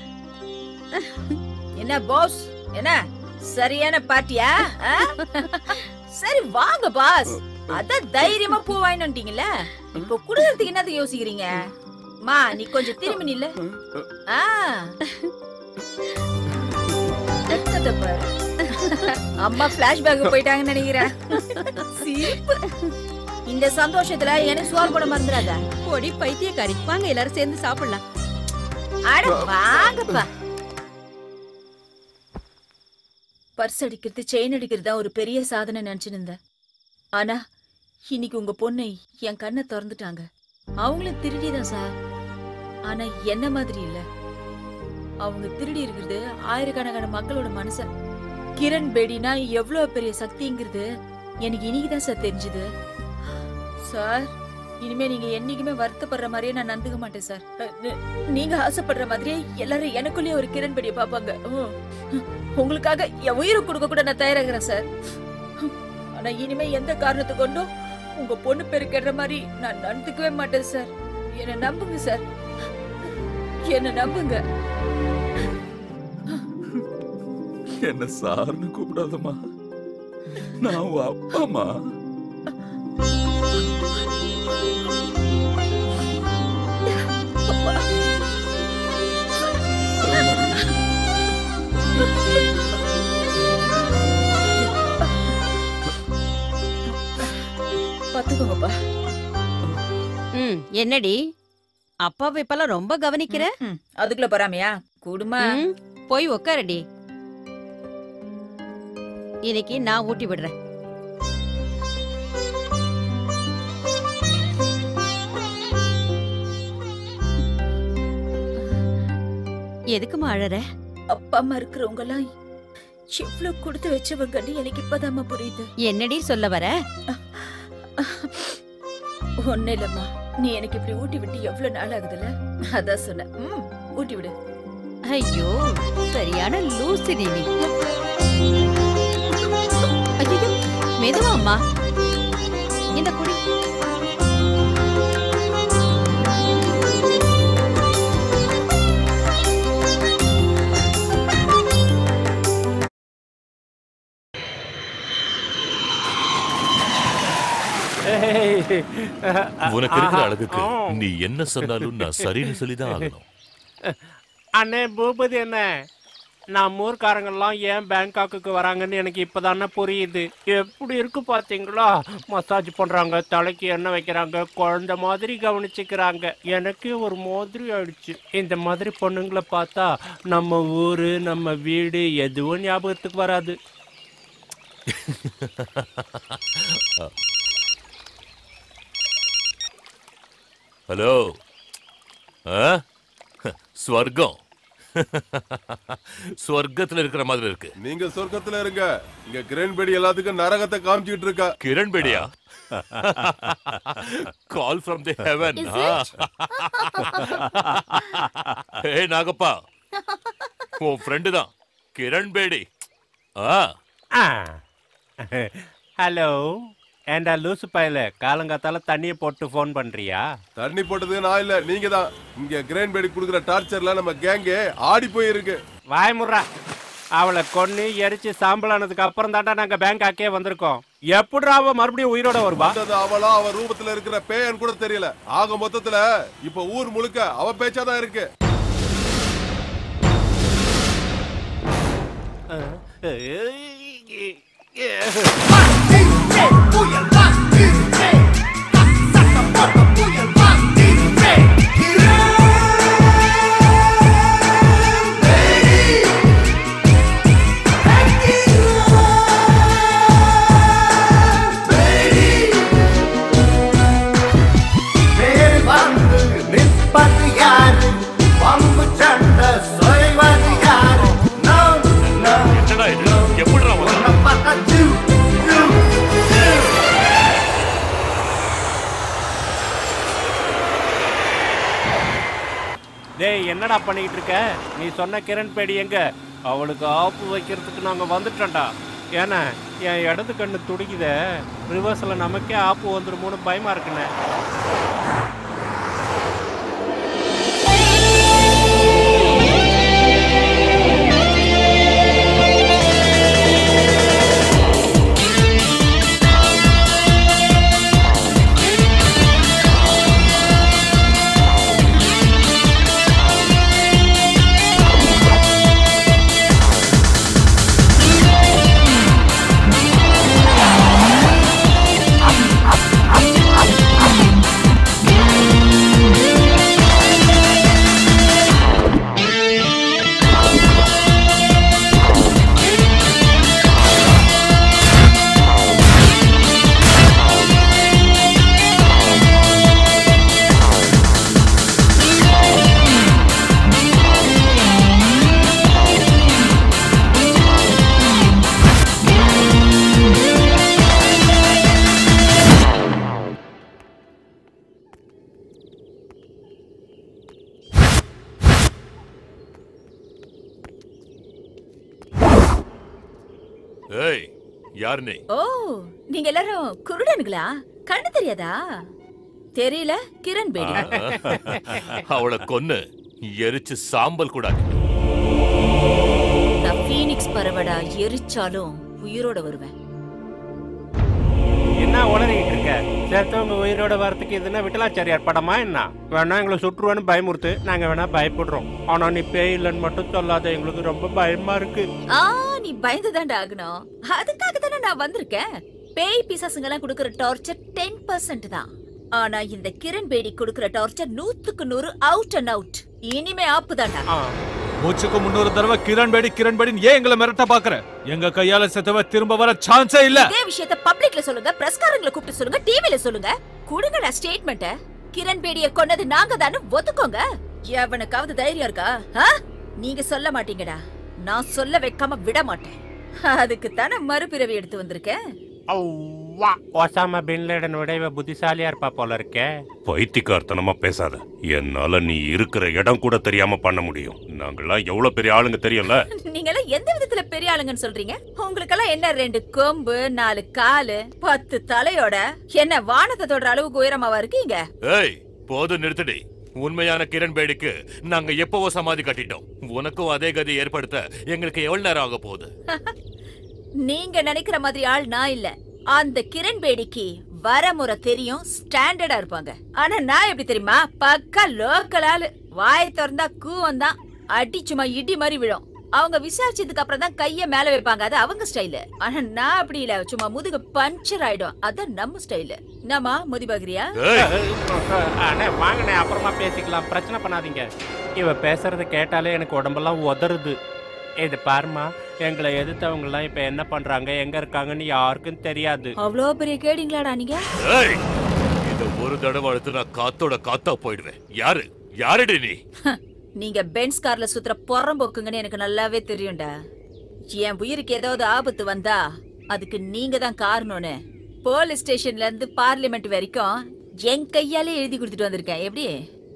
என்ன பாஸ், என்ன சரியான பாட்டியா? சரி வாங்க பாஸ். அத தைரியமா பூ வாங்கிட்டீங்கல்ல, இப்ப குடுக்கறதுக்கு என்னது யோசிக்கிறீங்க? மா நீ கொஞ்சம் திரும்பி நில்ல. அம்மா பிளாஷ்பேக் போயிட்டாங்கன்னு நினைக்கிறேன். இந்த சந்தோஷத்துல எனக்கு சோறு போட மறந்துடாத. பொடி பைத்தியக்காரி, வாங்க எல்லாரும் சேர்ந்து சாப்பிடலாம். அட வாங்கப்பா. பர்ஸ் அடிக்கிறது செயின் அடிக்கிறது தான் ஒரு பெரிய சாதனை நினைச்சுன்னு இருந்தேன். ஆனா இன்னைக்கு உங்க பொண்ணை என் கண்ணை திறந்துட்டாங்க. அவங்களும் திருடிதான் சார், ஆனா என்ன மாதிரி இல்ல. அவங்க திருடி இருக்கிறது ஆயிரக்கணக்கான மக்களோட மனச. கிரண் பேடினா எவ்வளவு பெரிய சக்திங்கிறது எனக்கு இன்னைக்குதான் சார் தெரிஞ்சுது. சார் இனிமே நீங்க என்னைக்குமே வருத்தப்படுற மாதிரியே நான் நந்துக்க மாட்டேன் சார். நீங்க ஆசைப்படுற மாதிரியே எல்லாரும் எனக்குள்ளேயே ஒரு கிரண் பேடியை பாப்பாங்க. உங்களுக்காக என் உயிரை கொடுக்க கூட நான் தயாராகிறேன் சார். ஆனா இனிமே எந்த காரணத்தை கொண்டும் உங்க பொண்ணு பேரு கெடுற மாதிரி நான் நடந்துக்கவே மாட்டேன் சார். என்ன நம்புங்க சார், என்ன நம்புங்க. என்ன சார்னு கூப்பிடாதம்மா, நான் உன் அப்பாமா. பாத்துக்கோங்கப்பா. ம், என்னடி அப்பாவை இப்பெல்லாம் ரொம்ப கவனிக்கிற? அதுக்குள்ள போறாமையா கூடுமா? போய் உக்காரடி. இன்னைக்கு நான் ஊட்டி விடுறேன். எதுக்குமா அழற? அப்பா அம்மா இருக்கிறவங்க எல்லாம் எவ்வளவு கொடுத்து வச்சவங்கன்னு எனக்கு இப்பதாம்மா புரியுது. என்னடி சொல்ல வர? ஒண்ணு இல்லம்மா, நீ எனக்கு இப்படி ஊட்டி விட்டு எவ்வளவு நாள் ஆகுதுல்ல, அதான் சொன்ன. ம், ஊட்டி விடு. ஐயோ சரியான லூசுடி நீ. ஐயோ மெதுவா அம்மா, இந்த குடி. உனக்கு இருக்கிற அழகுக்கு நீ என்ன சொன்னாலும் நான் சரின்னு சொல்லிதான் ஆகணும். அண்ணே பூபதி என்ன, நம்ம ஊர்க்காரங்கெல்லாம் ஏன் பேங்காக்குக்கு வராங்கன்னு எனக்கு இப்பதானே புரியுது. எப்படி இருக்கு பாத்தீங்களா? மசாஜ் பண்றாங்க, தலைக்கு எண்ணெய் வைக்கிறாங்க, குழந்தை மாதிரி கவனிச்சுக்கிறாங்க. எனக்கே ஒரு மாதிரி ஆயிடுச்சு. இந்த மாதிரி பொண்ணுங்களை பார்த்தா நம்ம ஊரு நம்ம வீடு எதுவும் ஞாபகத்துக்கு வராது. ஹலோ, ஸ்வர்க்கம் ஸ்வர்க்கத்துல இருக்கிற மாதிரி இருக்கு. நீங்க சொர்க்கத்துல இருங்க, இங்க கிரண்பேடி எல்லாத்துக்கும் நரகத்தை காமிச்சிட்டு இருக்கா. கிரண்பேடியா? Call from the heaven. ஏய் நாகப்பா, உன் ஃப்ரெண்டு தான் கிரண்பேடி. ஹலோ, ஏண்டா லூசு பயல, காலங்காத்தால தண்ணியை போட்டு போன் பண்றியா? தண்ணி போட்டது நான் இல்ல, நீங்க தான். இங்க கிரண்பேடி குடுக்குற டார்ச்சர்ல நம்ம கேங்கே ஆடி போயிருக்கு. வாய் முறா. அவளை கொன்னு எரிச்சு சாம்பலானதுக்கு அப்புறம் தாண்டா நாங்க பேங்காக்கே வந்திருக்கோம். எப்படிடா அவ மறுபடியும் உயிரோட வருவா? அவளா அவ ரூபத்துல இருக்கிற பேயன் கூட தெரியல. ஆக மொத்தத்துல இப்ப ஊர் முழுக்க அவ பேச்சாதான் இருக்கு. டேய் என்னடா பண்ணிட்டு இருக்க? நீ சொன்ன கிரண் பேடி எங்க? அவளுக்கு ஆப்பு வைக்கிறதுக்கு நாங்க வந்துட்டோம்டா. ஏன்னா என் இடது கண்ணு துடிக்குத, ரிவர்ஸ்ல நமக்கே ஆப்பு வந்துருமோன்னு பயமா இருக்குண்ணே. ஏய் யார் நீ? ஓ நீங்க எல்லாரும் குருடனுங்களா? கண்ணு தெரியாதா? தெரியல கிரண் பேடி. அவளை கொன்னு எரிச்சு சாம்பல் கூட. நான் பீனிக்ஸ் பறவடா, எரிச்சாலும் உயிரோட வருவேன். என்ன உளறிட்டு இருக்க? சேர்த்தவங்க உயிரோட வரத்துக்கு இதுனா விட்டலாச்சாரியார் படமா என்ன? வேணா எங்களை சுற்றுவான்னு பயமுறுத்து, நாங்க வேணா பயப்படுறோம். ஆனா நீ பேய் இல்லைன்னு மட்டும் சொல்லாத, எங்களுக்கு ரொம்ப பயமா இருக்கு. ஆ நீ பயந்துதான்டா ஆகணும். அதுக்காக தானே நான் வந்திருக்கேன். பேய் பிசாசுங்கெல்லாம் கொடுக்கற டார்ச்சர் டென் பர்சன்ட் தான். ஆனா இந்த கிரண் பேடி கொடுக்கற டார்ச்சர் நூத்துக்கு நூறு அவுட் அண்ட் அவுட். இனிமே ஆப்பு தான்டா. மூச்சுக்கு முன்னூறு தடவை கிரண் பேடி கிரண் பேடின்னு ஏன் எங்களை மிரட்ட பாக்குற? எங்க கையால செத்தவ திரும்ப வர சான்ஸே இல்ல. இதே விஷயத்தை பப்ளிக்ல சொல்லுங்க, பிரஸ்காரங்களை கூப்பிட்டு சொல்லுங்க, டிவில சொல்லுங்க. குடுங்கடா ஸ்டேட்மெண்ட். கிரண் பேடியை கொன்னது நாங்க தானே ஒத்துக்கோங்க. எவனுக்காவது தைரியம் இருக்கா? நீங்க சொல்ல மாட்டீங்கடா, நான் சொல்ல வைக்காம விட மாட்டேன். அதுக்கு தானே மறுபிறவி எடுத்து வந்திருக்கேன். ஒசாமா பின் லேடன் விட இவ புத்திசாலியா இருப்பா போல இருக்கே. பைத்தியக்காரத்தனமா பேசாத. என்னால நீ இருக்கிற இடம் கூட தெரியாம பண்ண முடியும். நாங்கெல்லாம் எவ்வளவு பெரிய ஆளுங்க தெரியும்ல. நீங்க எல்லாம் எந்த விதத்துல பெரிய ஆளுங்கன்னு சொல்றீங்க? உங்களுக்கெல்லாம் என்ன ரெண்டு கொம்பு, நாலு காலு, பத்து தலையோட என்ன வானத்தை தொடர அளவுக்கு உயரமாவா இருக்கீங்க? ஏய் போது நிறுத்தடி. உண்மையான கிரண் பேடிக்கு நாங்க எப்பவோ சமாதி கட்டிட்டோம். உனக்கும் அதே கதி ஏற்படுத்த எங்களுக்கு எவ்வளவு நேரம் ஆக போகுது? நீங்க நினைக்கிற மாதிரி ஆள் நான் இல்ல. அந்த கிரண் பேடிக்கு வரமுறை தெரியும், ஸ்டாண்டர்டா இருப்பாங்க. ஆனா நான் எப்படி தெரியுமா? பக்கா லோக்கல் ஆளு. வாய் திறந்தா கூவம் தான், அடி சும்மா இடி மாதிரி விழும். அவங்க விசாரிச்சதுக்கு அப்புறம் தான் கைய மேல வைப்பாங்க, அது அவங்க ஸ்டைலு. ஆனா நான் அப்படி இல்ல, சும்மா முதுகு பஞ்சர் ஆயிடும், அதான் நம்ம ஸ்டைலு. என்னமா முதி பாக்குறியா? அண்ணே வாங்கண்ணே, அப்புறமா பேசிக்கலாம், பிரச்சனை பண்ணாதீங்க. இவ பேசுறத கேட்டாலே எனக்கு உடம்பெல்லாம் உதறுது. இது பாருமா, எங்களை எதிர்த்தவங்க எல்லாம் இப்ப என்ன பண்றாங்க, எங்க இருக்காங்கன்னு யாருக்கும் தெரியாது. அவ்வளோ பெரிய கேடிங்களாடா நீங்க? இத ஒரு தடவை அடுத்து நான் காத்தோட காத்தா போயிடுவேன். யாரு யாருடி நீ? நீங்க பென்ஸ் கார்ல சுத்துற பொறம்போக்குங்கன்னு எனக்கு நல்லாவே தெரியும்டா. என் உயிருக்கு ஏதாவது ஆபத்து வந்தா அதுக்கு நீங்க தான் காரணம்னு போலீஸ் ஸ்டேஷன்ல இருந்து பார்லிமெண்ட் வரைக்கும் என் கையாலே எழுதி கொடுத்துட்டு வந்திருக்கேன். எப்படி?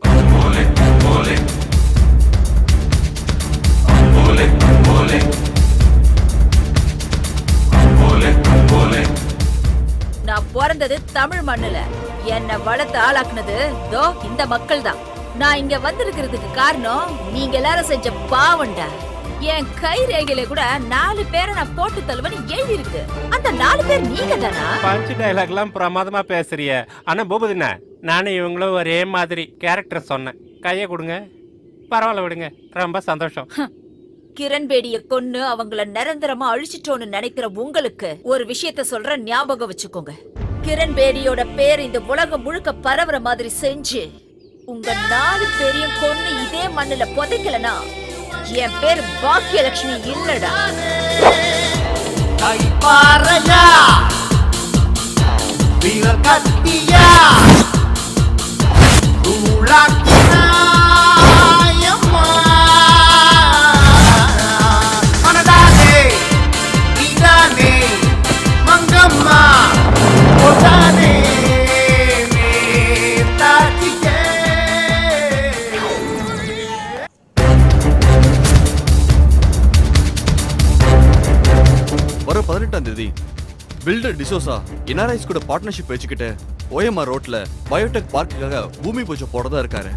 நான் பிறந்தது தமிழ் மண்ணுல, என்ன வளர்த்து ஆளாக்குனது தோ இந்த மக்கள் தான். நான் இங்க வந்திருக்கிறதுக்கு காரணம் நீங்க எல்லாரும் செஞ்ச பாவண்டா. என் கை ரேகையில கூட நாலு பேரை நான் போட்டு தள்ளுவேன்னு எழுதி இருக்கு. அந்த நாலு பேர் நீங்க தானா? பஞ்ச் டைலாக் எல்லாம் பிரமாதமா பேசுறிய. ஆனா பூபதினா நானும் இவங்களும் ஒரே மாதிரி கேரக்டர் சொன்னேன். கைய கொடுங்க. பரவாயில்ல விடுங்க. ரொம்ப சந்தோஷம். கிரண் பேடிய கொன்னு அவங்கள நிரந்தரமா அழிச்சிட்டோன்னு நினைக்கிற உங்களுக்கு ஒரு விஷயத்த சொல்ற, ஞாபகம் வச்சுக்கோங்க. கிரண் பேடியோட பேர் இந்த உலகம் முழுக்க பரவுற மாதிரி செஞ்சு உங்க நாலு பேரையும் கொன்னு இதே மண்ணுல புதைக்கலனா என் பேர் பாக்கியலட்சுமி இல்லடா. கைப்பாறையா வீரர் கத்தியா ஊழாக்கினாயம்மா மனதானே நீதானே மங்கம்மா ஒதானே வர பதினெட்டாம் தேதி பில்டர் டிசோசா என்ஆர்ஐஸ் கூட பார்ட்னர்ஷிப் வச்சுக்கிட்டு ஓஎம்ஆர் ரோட்ல பயோடெக் பார்க்குக்காக பூமி பூஜை போடதா இருக்காரு.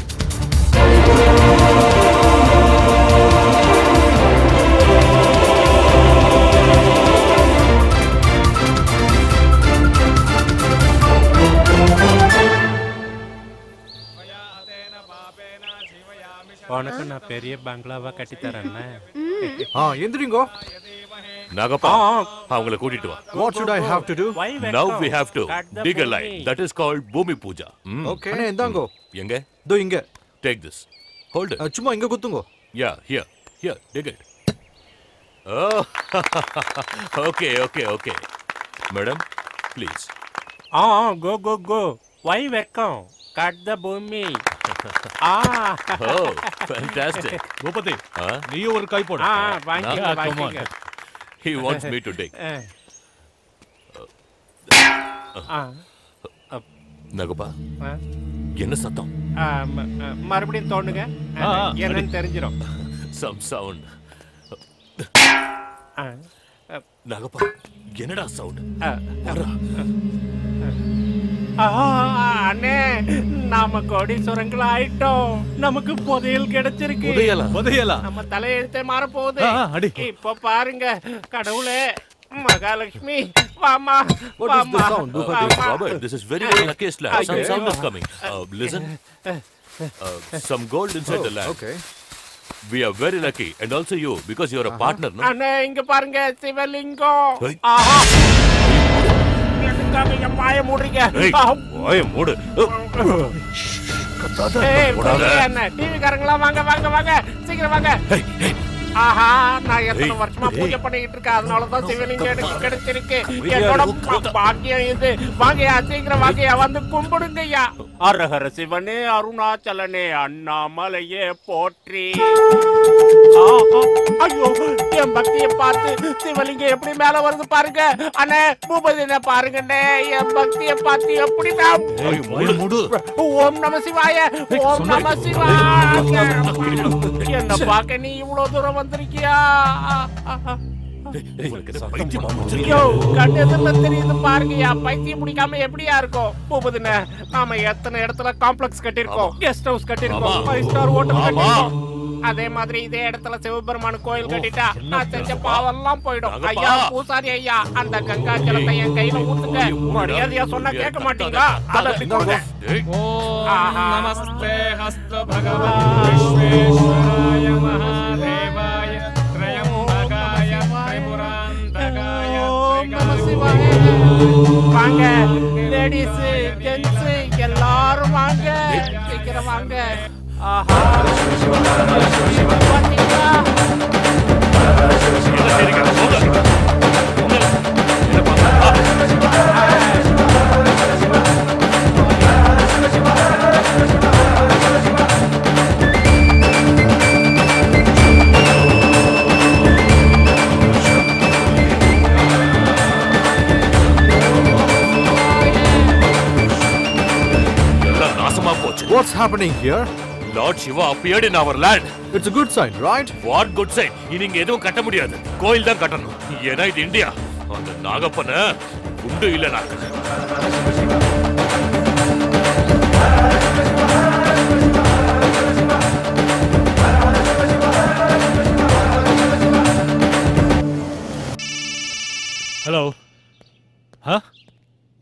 உனக்கு நான் பெரிய பங்களாவா கட்டி தரேன். ஆ எந்திரிங்கோ. நாகப்பா அவங்கள கூட்டிட்டு வா. What should I have to do? Now we have to dig a line. That is called பூமி பூஜா. Okay. அண்ணே இந்தாங்கோ. எங்க? தோ இங்க. Take this. Hold it. சும்மா இங்க குத்துங்கோ. Yeah, here. Here, dig it. Oh. Okay, okay, okay. Madam, please. Ah go go go. Why வெக்கம்? Cut the பூமி. Ah. Oh, fantastic. Boopathi, Huh? நீயும் ஒரு கை போடு. ஆ வாங்கிங்க வாங்கிங்க. He wants me to dig. நகப்பா என்ன சத்தம்? மறுபடியும் தோணுங்க. என்னன்னு தெரிஞ்சிடும். Some sound. நகப்பா என்னடா சவுண்ட்? அண்ணே நாம கோடீஸ்வரங்கள் ஆயிட்டோம். நமக்கு புதையல் கிடைச்சிருக்கு. புதையலா? புதையலா? நம்ம தலையெழுத்தே மாற போகுது. இப்ப பாருங்க கடவுளே, மகாலட்சுமி வாமா வாமா. Robert, this is very very luckiest land. Some sound is coming. Uh, listen. Uh, some gold inside the land. Okay. We are very lucky, and also you, because you are a partner, no? அண்ணே இங்க பாருங்க சிவலிங்கம். ஆஹா எதுக்காக மாய மூடுறீங்க? வாய மூடு. ஏய் அண்ணே TV காரங்களா வாங்க வாங்க வாங்க சீக்கிரம் வாங்க. ஆஹா நான் எத்தனை வருஷமா பூஜை பண்ணிட்டு இருக்கேன், அதனாலதான் சிவலிங்கம் எனக்கு கிடைச்சிருக்கு. என்னோட பாக்கியம் இது. வாங்கயா சீக்கிரம் வாங்கயா வந்து கும்பிடுங்கய்யா. அரஹர சிவனே அருணாச்சலனே அண்ணாமலையே போற்றி. ஐயோ என் பக்தியை பார்த்து சிவலிங்கம் எப்படி மேல வருது பாருங்க. அண்ணே பூபதினை பாருங்கண்ணே, என் பக்தியை பார்த்து எப்படி ஓம் நம சிவாய ஓம் நம சிவாய. என்ன பார்க்க நீ இவ்வளவு தூரம் வந்திருக்கியா? தெரியுது பாருங்கயா, பைத்தியம் முடிக்காம எப்படியா இருக்கும்? பூபதின நாம எத்தனை இடத்துல காம்ப்ளெக்ஸ் கட்டிருக்கோம், கெஸ்ட் ஹவுஸ் கட்டிருக்கோம், ஃபைவ் ஸ்டார் ஹோட்டல் கட்டிருக்கோம். அதே மாதிரி இதே இடத்துல சிவபெருமான் கோயில் கட்டிட்டா நான் செஞ்ச பாவெல்லாம் போயிடும். ஐயா பூசாரி ஐயா, அந்த கங்கா ஜலத்தை என் கையில ஊத்துங்க. மரியாதையா சொன்னா கேட்க மாட்டீங்களா? நமஸ்தே ஹஸ்த பகவான் விஸ்வேஸ்வராய மகாதேவாய த்ரயம்பகாய திரிபுராந்தகாய த்ரிகாய. வாங்க லேடிஸ் ஜென்ட்ஸ் எல்லாரும் வாங்க, சீக்கிரம் வாங்க. ஆஹா What's happening here? Lord Shiva appeared in our land. It's a good sign, right? What good sign? இனிங்க எதுவும் கட்ட முடியாது, கோயில் தான் கட்டணும். ஏன்னா இது இந்தியா. அந்த நாகப்பன குண்டு இல்ல நாக்கு.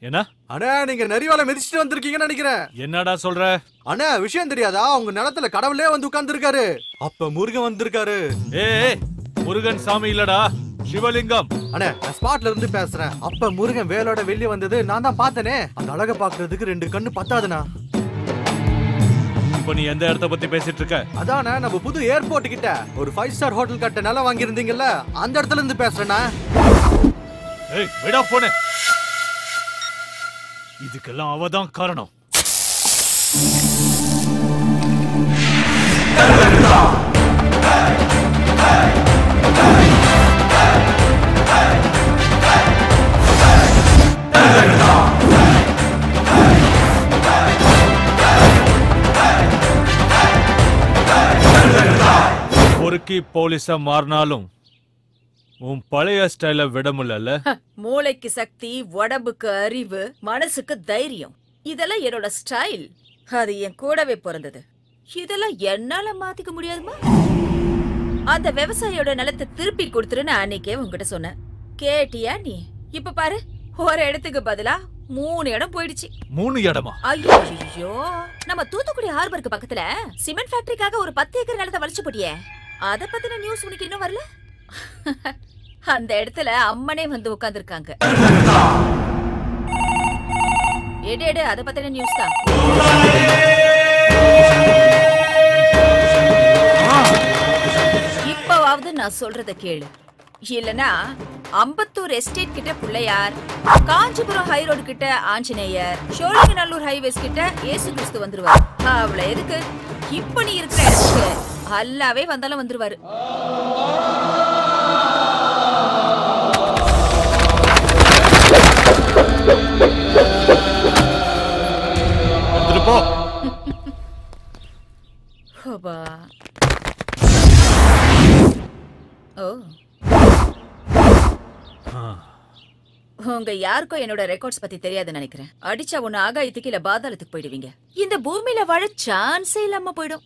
என்ன அண்ணா நீங்க நெறிவால மிதிச்சிட்டு வந்திருக்கீங்கன்னு நினைக்கிறேன். என்னடா சொல்ற? அண்ணா விஷயம் தெரியாதா? உங்க நிலத்துல கடவுளே வந்து உட்கார்ந்துருக்காரு. அப்ப முருகன் வந்திருக்காரு. ஏய் முருகன் சாமி இல்லடா, சிவலிங்கம். அண்ணா நான் ஸ்பாட்ல இருந்து பேசுறேன். அப்ப முருகன் வேலோட வெளிய வந்தது நான் தான் பார்த்தனே. அந்த அழக பாக்குறதுக்கு ரெண்டு கண்ணு பத்தாதுண்ணா. இப்ப நீ எந்த இடத்த பத்தி பேசிட்டு இருக்க? அதானே நம்ம புது ஏர்போர்ட் கிட்ட ஒரு ஃபைவ் ஸ்டார் ஹோட்டல் கட்ட நிலம் வாங்கி இருந்தீங்கல்ல, அந்த இடத்துல இருந்து பேசுறேன்னா. ஏய் விடா போனே. இதுக்கெல்லாம் அவதான் காரணம். பொறுக்கி போலீஸா மாறினாலும் உன் பழைய ஸ்டைல விட முடியல. மூளைக்கு சக்தி, உடம்புக்கு அறிவு, மனசுக்கு தைரியம், இதெல்லாம் என்னோட ஸ்டைல். அது என் கூடவே பிறந்தது. இதெல்லாம் என்னால மாத்திக்க முடியாதுமா? அந்த விவசாயியோட நிலத்தை திருப்பி கொடுத்துருன்னு அன்னைக்கே உங்ககிட்ட சொன்னேன். கேட்டியா நீ? இப்ப பாரு, ஒரு இடத்துக்கு பதிலா மூணு இடம் போயிடுச்சு. மூணு இடமா? ஐயோ, நம்ம தூத்துக்குடி ஹார்பருக்கு பக்கத்துல சிமெண்ட் ஃபேக்டரிக்காக ஒரு பத்து ஏக்கர் நிலத்தை வலிச்சு போட்டியே, அத பத்தின நியூஸ் உனக்கு இன்னும் வரல? அந்த இடத்துல அம்மனே வந்து உட்கார்ந்திருக்காங்க. எடு எடு, அத பத்தின நியூஸ் தான். இப்பவாவது நான் சொல்றத கேளு, இல்லனா அம்பத்தூர் எஸ்டேட் கிட்ட பிள்ளையார், காஞ்சிபுரம் ஹை ரோடு கிட்ட ஆஞ்சநேயர், சோழிங்கநல்லூர் ஹைவேஸ் கிட்ட ஏசு கிறிஸ்து வந்துருவாரு. அவ்வளவு எதுக்கு, இப்ப நீ இருக்கிற இடத்துக்கு அல்லாவே வந்தாலும் வந்துருவாரு. போ. ஓ, உங்க யாருக்கும் என்னோட ரெக்கார்ட்ஸ் பத்தி தெரியாதுன்னு நினைக்கிறேன். அடிச்சா ஒண்ணு ஆகாயத்துக்கு இல்ல பாதாளத்துக்கு போயிடுவீங்க. இந்த பூமியில வாழ சான்ஸே இல்லாம போயிடும்.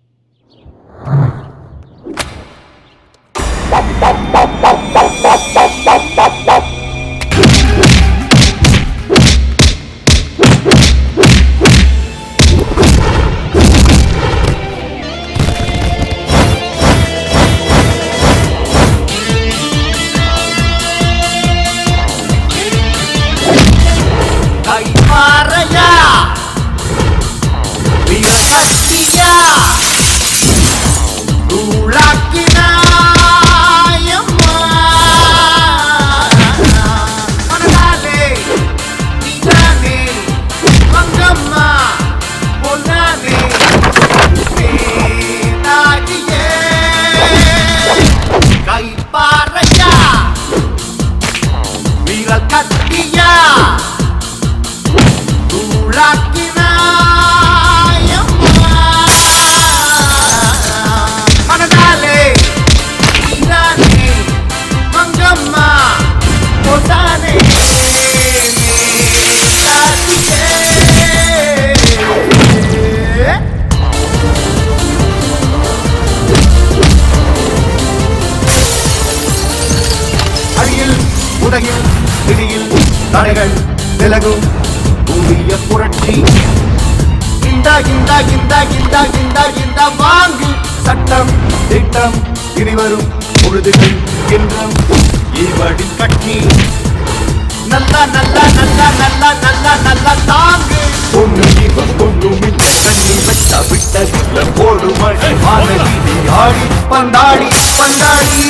உலகில் திடீர் தடைகள் விலகும் பூமிய புரட்சி. கிண்டா கிண்டா கிண்டா கிண்டா கிண்டா கிண்டா வாங்கு சட்டம் திட்டம் இனிவரும் பொழுதுகள் என்றும் இவடி கட்டி நல்லா நல்லா நல்லா நல்லா நல்லா நல்லா தாங்கு. பொண்ணு இவன் பொண்ணும் இந்த கண்ணி வச்சா விட்ட போடு மழை மாணவி ஆடி பந்தாடி பந்தாடி.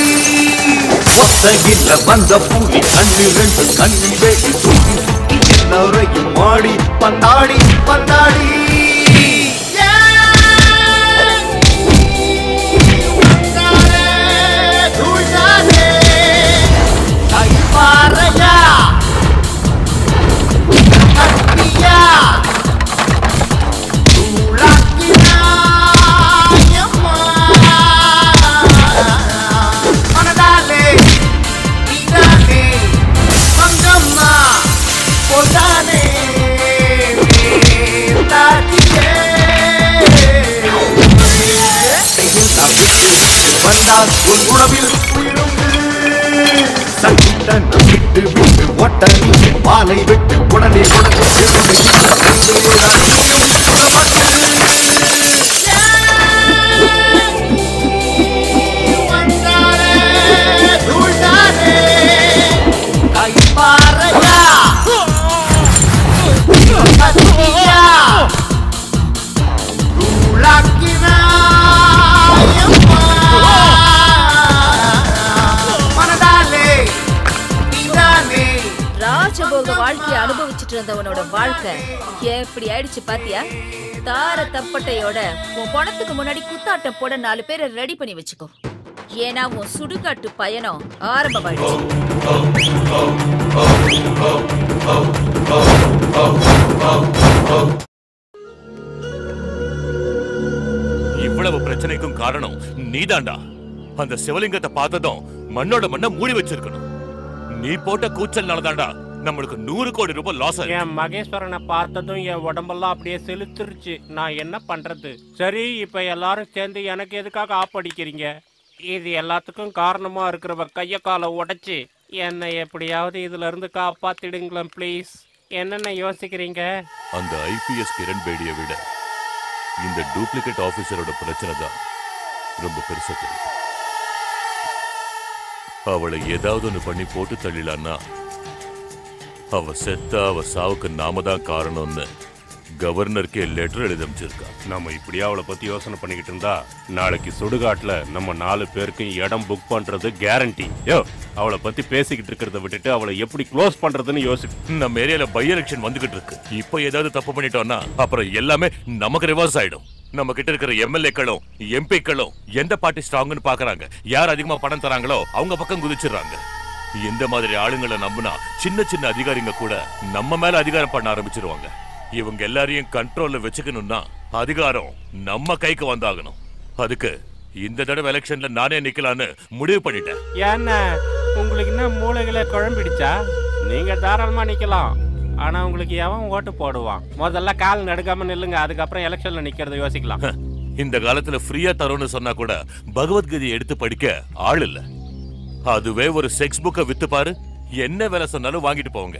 ஒத்தையில வந்த பூலி கண்ணு ரெண்டு கண்ணி வேட்டி சுத்தி சுத்தி எல்லாரையும் ஆடி பந்தாடி பந்தாடி. வந்தால் உன் உணவில் உயிரும் சங்கிட்ட விட்டு விட்டு ஒட்ட பாலை விட்டு உடனே உடனே ராஜபோக வாழ்க்கையை அனுபவிச்சுட்டு இருந்தவனோட வாழ்க்கை எப்படி ஆயிடுச்சு பாத்தியா? தார தப்பட்டையோட உன் பணத்துக்கு முன்னாடி குத்தாட்டம் போட நாலு பேரை ரெடி பண்ணி வச்சுக்கோ. ஏன்னா உன் சுடுகாட்டு பயணம் ஆரம்பமாயிடுச்சு. இவ்வளவு பிரச்சனைக்கும் காரணம் நீதாண்டா. அந்த சிவலிங்கத்தை பார்த்ததும் மண்ணோட மண்ண மூடி வச்சிருக்கணும். நீ போட்ட கூச்சல்னாலதான்டா நம்மளுக்கு நூறு கோடி ரூபாய் லாஸ். என் மகேஸ்வரனை பார்த்ததும் என் உடம்பெல்லாம் அப்படியே செலுத்துருச்சு. நான் என்ன பண்றது? சரி, இப்ப எல்லாரும் சேர்ந்து எனக்கு எதுக்காக ஆப்படிக்கிறீங்க? இது எல்லாத்துக்கும் காரணமா இருக்கிறவ கைய காலை உடைச்சு என்னை எப்படியாவது இதுல இருந்து காப்பாத்திடுங்களேன் ப்ளீஸ். என்னென்ன யோசிக்கிறீங்க? அந்த ஐபிஎஸ் கிரண் பேடியை விட இந்த டூப்ளிகேட் ஆபீசரோட பிரச்சனை தான் ரொம்ப பெருசா தெரியுது. அவளை ஏதாவது ஒன்று பண்ணி போட்டு தள்ளிலான்னா அவ செத்த அவ சாவுக்கு நாம தான் காரணம்னு கவர்னருக்கே லெட்டர் எழுதி அமைச்சிருக்கா. நம்ம இப்படியே அவளை பத்தி யோசனை பண்ணிக்கிட்டு இருந்தா நாளைக்கு சுடுகாட்டுல நம்ம நாலு பேருக்கும் இடம் புக் பண்றது கேரண்டி. யோ, அவளை பத்தி பேசிக்கிட்டு இருக்கிறத விட்டுட்டு அவளை எப்படி க்ளோஸ் பண்றதுன்னு யோசி. நம்ம ஏரியால பை எலெக்ஷன் வந்துகிட்டு இருக்கு. இப்போ ஏதாவது தப்பு பண்ணிட்டோம்னா அப்புறம் எல்லாமே நமக்கு ரிவர்ஸ் ஆயிடும். நம்ம கிட்ட இருக்கிற எம்எல்ஏக்களும் எம்பிக்களும் எந்த பார்ட்டி ஸ்ட்ராங்னு பாக்குறாங்க. யார் அதிகமா பணம் தராங்களோ அவங்க பக்கம் குதிச்சிடுறாங்க. இந்த மாதிரி ஆளுங்களை நம்பினா சின்ன சின்ன அதிகாரிங்க கூட நம்ம மேல அதிகாரம் பண்ண ஆரம்பிச்சிருவாங்க. இவங்க எல்லாரையும் கண்ட்ரோல்ல வச்சுக்கணும்னா அதிகாரம் நம்ம கைக்கு வந்தாகணும். அதுக்கு இந்த தடவை எலெக்ஷன்ல நானே நிக்கலான்னு முடிவு பண்ணிட்டேன். ஏன்னா உங்களுக்கு என்ன மூளைகளை குழம்பிடுச்சா? நீங்க தாராளமா நிக்கலாம். ஆனா உங்களுக்கு எவன் ஓட்டு போடுவான்? முதல்ல கால் நடுக்காம நில்லுங்க, அதுக்கப்புறம் எலெக்ஷன்ல நிக்கிறத யோசிக்கலாம். இந்த காலத்துல ஃப்ரீயா தரோன்னு சொன்னா கூட பகவத்கீதையை எடுத்து படிக்க ஆள் இல்ல. அதுவே ஒரு செக்ஸ் புக்கை வித்து பாரு, என்ன வேலை சொன்னாலும் வாங்கிட்டு போவாங்க.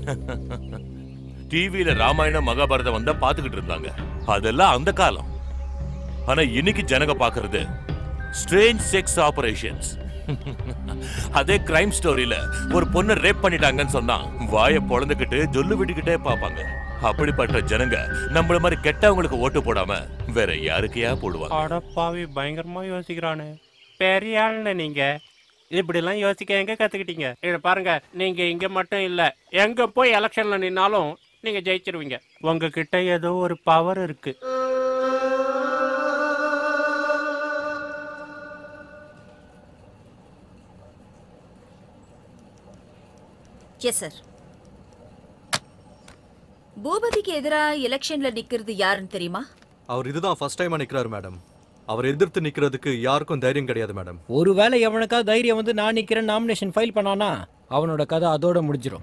டிவியில ராமாயணம் மகாபாரதம் வந்தா பாத்துக்கிட்டு இருந்தாங்க. அதெல்லாம் அந்த காலம். ஆனா இன்னைக்கு ஜனங்க பாக்குறது ஸ்ட்ரேஞ்ச் செக்ஸ் ஆபரேஷன்ஸ். அதே கிரைம் ஸ்டோரியில ஒரு பொண்ணை ரேப் பண்ணிட்டாங்கன்னு சொன்னா வாயை பொழந்துக்கிட்டு ஜொல்லு விட்டுக்கிட்டே பாப்பாங்க. அப்படிப்பட்ட ஜனங்க நம்மள மாதிரி கெட்டவங்களுக்கு ஓட்டு போடாம வேற யாருக்கையா போடுவாங்க? அடப்பாவி, பயங்கரமா யோசிக்கிறானே. பெரிய ஆளுன்னு நீங்க இப்படி எல்லாம் யோசிக்க எங்க கத்துக்கிட்டீங்க? இத பாருங்க, நீங்க இங்க மட்டும் இல்ல, எங்க போய் எலெக்ஷன்ல நின்னாலும் நீங்க ஜெயிச்சிருவீங்க. உங்ககிட்ட ஏதோ ஒரு பவர் இருக்கு. Yes sir. பூபதிக்கு எதிரா எலெக்ஷன்ல நிக்கிறது யாருன்னு தெரியுமா? அவர் இதுதான் ஃபர்ஸ்ட் டைமா நிக்கிறாரு மேடம். அவர் எதிர்த்து நிக்கிறதுக்கு யாருக்கும் தைரியம் கிடையாது மேடம். ஒருவேளை எவனுக்கா தைரியம் வந்து நான் நிக்கிறேன் நாமினேஷன் ஃபைல் பண்ணானா அவனோட கதை அதோட முடிஞ்சிடும்.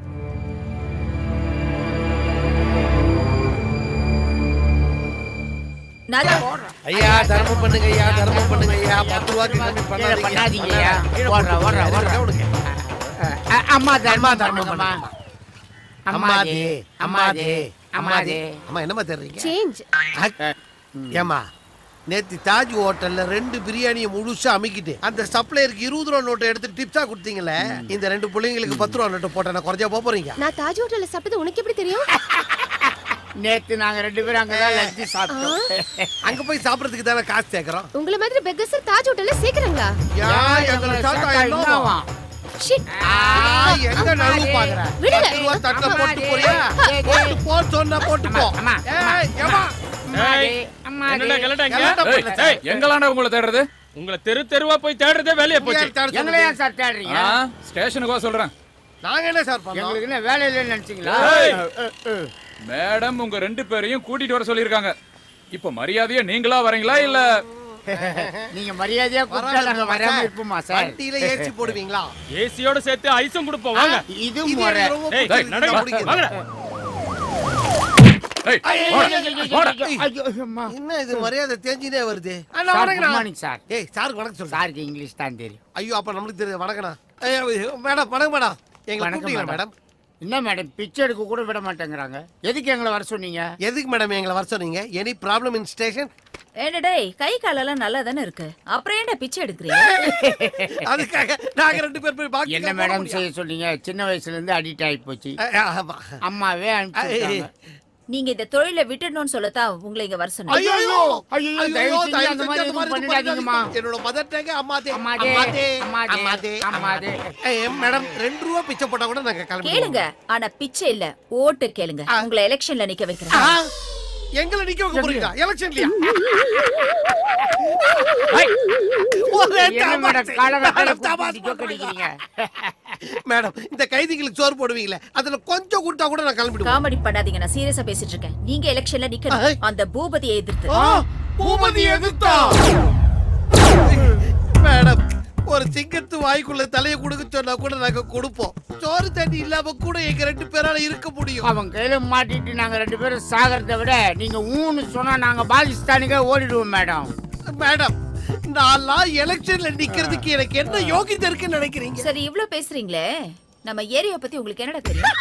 ஐயா தர்மம் பண்ணுங்க ஐயா, தர்மம் பண்ணுங்க ஐயா. பத்து ரூபாய்க்கு கம்மி பண்ணாதீங்க ஐயா. ஓடுறா ஓடுறா ஓடுறா. அம்மா தர்மா தர்மம் பண்ணா. அம்மாதே அம்மாதே அம்மாதே. அம்மா என்னம்மா தர்றீங்க? சேஞ்ச். ஏம்மா, நேத்து தாஜ் ஹோட்டல்ல ரெண்டு பிரியாணியை முழுசா அமிக்கிட்டு அந்த சப்ளையருக்கு இருபது ரூபா நோட்டை எடுத்து டிப்ஸா கொடுத்தீங்களே, இந்த ரெண்டு பிள்ளைங்களுக்கு பத்து ரூபா நோட்டு போட்டா நான் குறைஞ்சா போறீங்க? நான் தாஜ் ஹோட்டல்ல சாப்பிட்டது உனக்கு எப்படி தெரியும்? நேத்து நாங்க ரெண்டு பேரும் அங்கதான் லஞ்ச் சாப்பிட்டோம். அங்க போய் சாப்பிடுறதுக்கு தானே காசு சேர்க்கறோம். உங்கள மாதிரி பெக்கர்ஸ் தாஜ் ஹோட்டல்ல சேர்க்கறாங்களா? யா எங்களை சாப்பிட்டா என்னவா? ஷிட். ஆ எங்க நழுவு பாக்குற? பத்து ரூபா தட்டல போட்டு போறியா? போட்டு போ சொன்னா போட்டு போ. ஏய் ஏமா. என்னடா கலட்டாங்க? ஏய் எங்களாண்டா உங்களை தேடுறது? உங்களை தெரு தெருவா போய் தேடுறதே வேலைய போச்சு. எங்களை ஏன் சார் தேடுறீங்க? ஸ்டேஷனுக்கு வா சொல்றேன். நாங்க என்ன சார் பண்ணோம்? எங்களுக்கு என்ன வேலை இல்லைன்னு நினைச்சீங்களா? மேடம் உங்க ரெண்டு பேரையும் கூட்டிட்டு வர சொல்லிருக்காங்க. இப்ப மரியாதையா நீங்களா வரீங்களா இல்ல நீங்க மரியாதையா கூப்பிட்டா நாங்க வராம இருப்போமா சார்? வண்டியில ஏசி போடுவீங்களா? ஏசியோட சேர்த்து ஐஸும் கொடுப்போம் வாங்க. இது முறை. ஏய் நடங்க வாங்கடா. என்ன இது மரியாதை தேஞ்சினே வருது? சார் ஏய் சாருக்கு வணக்கம் சொல்லு. சாருக்கு இங்கிலீஷ் தான் தெரியும். ஐயோ அப்ப நம்மளுக்கு தெரியும். வணக்கண்ணா. மேடம் வணக்கம் மேடம். எங்களை கூப்பிட்டீங்களா மேடம்? என்ன மேடம் பிச்சை எடுக்க கூட விட மாட்டேங்கிறாங்க. எதுக்கு எங்களை வர சொன்னீங்க? எதுக்கு மேடம் எங்களை வர சொன்னீங்க? Any problem in station? ஏண்டா டேய், கை காலெல்லாம் நல்லா தானே இருக்கு, அப்புறம் ஏன்டா பிச்சை எடுக்கிறீங்க? அதுக்காக நாங்க ரெண்டு பேர் போய் பாக்கி என்ன மேடம் செய்ய சொன்னீங்க? சின்ன வயசுல இருந்து அடிக்ட் ஆகி போச்சு. அம்மாவே அனுப்பிச்சிட்டாங்க. நீங்க இந்த தொழிலை விட்டுடணும்னு சொல்லத்தான் உங்களை இங்க வர சொன்னேன். ஐயோ ஐயோ ஐயோ தயவு செஞ்சு அந்த மாதிரி எதுவும் பண்ணிடாதீங்கம்மா. என்னோட மதர் டேங்க அம்மாதே அம்மாதே அம்மாதே அம்மாதே அம்மாதே. ஏய் மேடம் ரெண்டு ரூபா பிச்சை போட்டா கூட நாங்க கிளம்பி கேளுங்க, ஆனா பிச்சை இல்ல, ஓட்டு கேளுங்க. உங்களை எலெக்ஷன்ல நிக்க வைக்கிறேன். எங்களை நிக்க வைக்க போறீங்களா எலெக்ஷன்லயா? மேடம் இந்த கைதிகளுக்கு சோறு போடுவீங்களே, அதுல கொஞ்சம் கொடுத்தா கூட நான் கிளம்பிடுவேன். காமெடி பண்ணாதீங்க, நான் சீரியஸா பேசிட்டு இருக்கேன். நீங்க எலெக்ஷன்ல நிக்கணும், அந்த பூபதியை எதிர்த்து. பூபதி எதிர்த்தா? மேடம் ஒரு சிங்கத்து வாய்க்குள்ள தலையை கொடுக்க சொன்னா கூட நாங்க கொடுப்போம். சோறு தண்ணி இல்லாம கூட எங்க ரெண்டு பேரால இருக்க முடியும். அவன் கையில மாட்டிட்டு நாங்க ரெண்டு பேரும் சாகிறத விட நீங்க ஊன்னு சொன்னா நாங்க பாகிஸ்தானுக்கே ஓடிடுவோம் மேடம். மேடம் நான் எலெக்ஷன்ல நிக்கிறதுக்கு எனக்கு என்ன யோகியதை இருக்குன்னு நினைக்கிறீங்க? சரி இவ்ளோ பேசுறீங்களே, நம்ம ஏரியா பத்தி உங்களுக்கு என்னடா தெரியும்?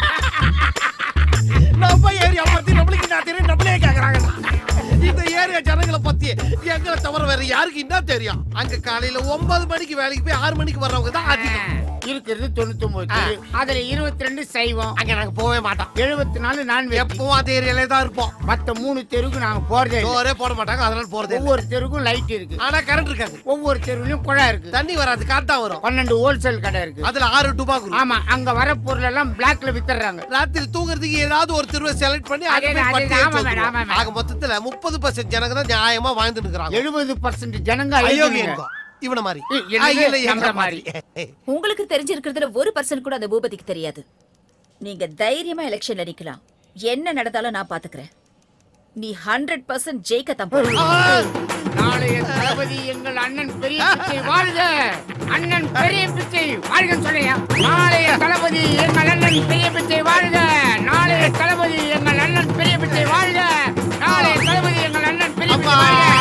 நம்ம ஏரியா பத்தி நம்மளுக்கு என்ன தெரியும்? நம்மளே கேக்குறாங்க. இந்த ஏரியா ஜனங்களை பத்தி எங்களை தவிர வேற யாருக்கு என்ன தெரியும்? அங்க காலையில ஒன்பது மணிக்கு வேலைக்கு போய் ஆறு மணிக்கு வர்றவங்க தான் அதிகம். இருக்கிறது தொண்ணூத்தி ஒன்பது, அதுல இருபத்தி ரெண்டு சைவம். அங்க நாங்க போவே மாட்டோம். எழுபத்தி நாலு நான் எப்பவும் அதே ஏரியாலே தான் இருப்போம். மத்த மூணு தெருவுக்கு நாங்க போறதே சோறே போட மாட்டாங்க, அதனால போறதே. ஒவ்வொரு தெருவுக்கும் லைட் இருக்கு, ஆனா கரண்ட் இருக்காது. ஒவ்வொரு தெருவுலயும் குழாய் இருக்கு, தண்ணி வராது, காட்டா வரும். பன்னெண்டு ஹோல்சேல் கடை இருக்கு, அதுல ஆறு டுபாக்கு. ஆமா, அங்க வர பொருள் எல்லாம் பிளாக்ல வித்துறாங்க. ராத்திரி தூங்குறதுக்கு ஏதாவது ஒரு தெருவை செலக்ட் பண்ணி ஆக மொத்தத்துல முப்பது பர்சன்ட் ஜனங்க தான் நியாயமா வாழ்ந்துட்டு இருக்காங்க. எழுபது பர்சன்ட் ஜனங்க அயோக்கியங்க. இவன மாதிரி மாதிரி உங்களுக்கு தெரிஞ்சிருக்கிறதுல ஒரு பர்சன்ட் கூட அந்த பூபதிக்கு தெரியாது. நீங்க தைரியமா எலெக்ஷன்ல நிக்கலாம், என்ன நடந்தாலும் நான் பாத்துக்கிறேன். நீ ஹண்ட்ரட் பர்சன்ட் ஜெயிக்கத்தான் போற. நாளைய தளபதி எங்கள் அண்ணன் பெரிய பிச்சை வாழ்க, அண்ணன் பெரிய பிச்சை வாழ்கன்னு சொல்றியா? நாளைய தளபதி எங்கள் அண்ணன் பெரிய பிச்சை வாழ்க, நாளைய தளபதி எங்கள் அண்ணன் பெரிய பிச்சை வாழ்க, நாளைய தளபதி எங்கள் அண்ணன் பெரிய பிச்சை வாழ்க.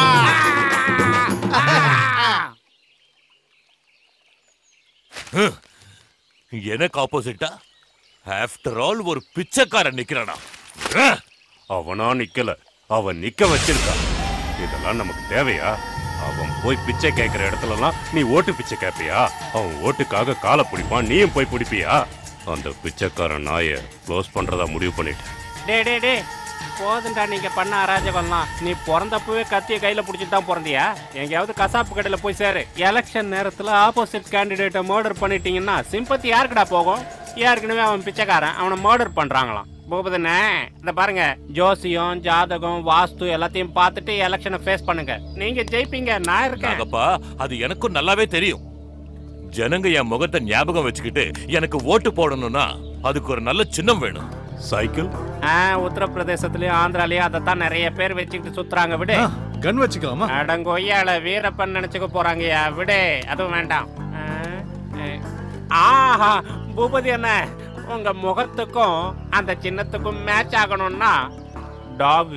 எனக்கு ஆப்போசிட்டா ஆஃப்டர் ஆல் ஒரு பிச்சைக்காரன் நிக்கிறானா? அவனா நிக்கல, அவன் நிக்க வச்சிருக்கான். இதெல்லாம் நமக்கு தேவையா? அவன் போய் பிச்சை கேட்கிற இடத்துலலாம் நீ ஓட்டு பிச்சை கேட்பியா? அவன் ஓட்டுக்காக காலை பிடிப்பான், நீயும் போய் பிடிப்பியா? அந்த பிச்சைக்காரன் நாயை க்ளோஸ் பண்றதா முடிவு பண்ணிட்டு. டே டே டே போதுண்டா, நீங்க பண்ண அராஜகம்லாம். நீ பிறந்தப்பவே கத்திய கையில பிடிச்சிட்டு தான் பிறந்தியா? எங்கேயாவது கசாப்பு கடையில போய் சேரு. எலெக்ஷன் நேரத்துல ஆப்போசிட் கேண்டிடேட்டை மர்டர் பண்ணிட்டீங்கன்னா சிம்பத்தி யாருக்குடா போகும்? ஏற்கனவே அவன் பிச்சைக்காரன், அவனை மர்டர் பண்றாங்களாம். பூபதனே இந்த பாருங்க, ஜோசியம் ஜாதகம் வாஸ்து எல்லாத்தையும் பார்த்துட்டு எலெக்ஷனை ஃபேஸ் பண்ணுங்க, நீங்க ஜெயிப்பீங்க. நான் இருக்கேன். அது எனக்கும் நல்லாவே தெரியும். ஜனங்க என் முகத்தை ஞாபகம் வச்சுக்கிட்டு எனக்கு ஓட்டு போடணும்னா அதுக்கு ஒரு நல்ல சின்னம் வேணும். சைக்கிள் உத்தரப்பிரதேசத்துலயும் ஆந்திராலயும் அதைத்தான் நிறைய பேர் வச்சுக்கிட்டு சுத்துறாங்க. விடு, கன் வச்சுக்கலாமா? அடங்கொய்யால வீரப்பன் நினைச்சுக்க போறாங்கயா. விடு, அதுவும் வேண்டாம். ஆஹா பூபதி என்ன, உங்க முகத்துக்கும் அந்த சின்னத்துக்கும் மேட்ச் ஆகணும்னா டாக்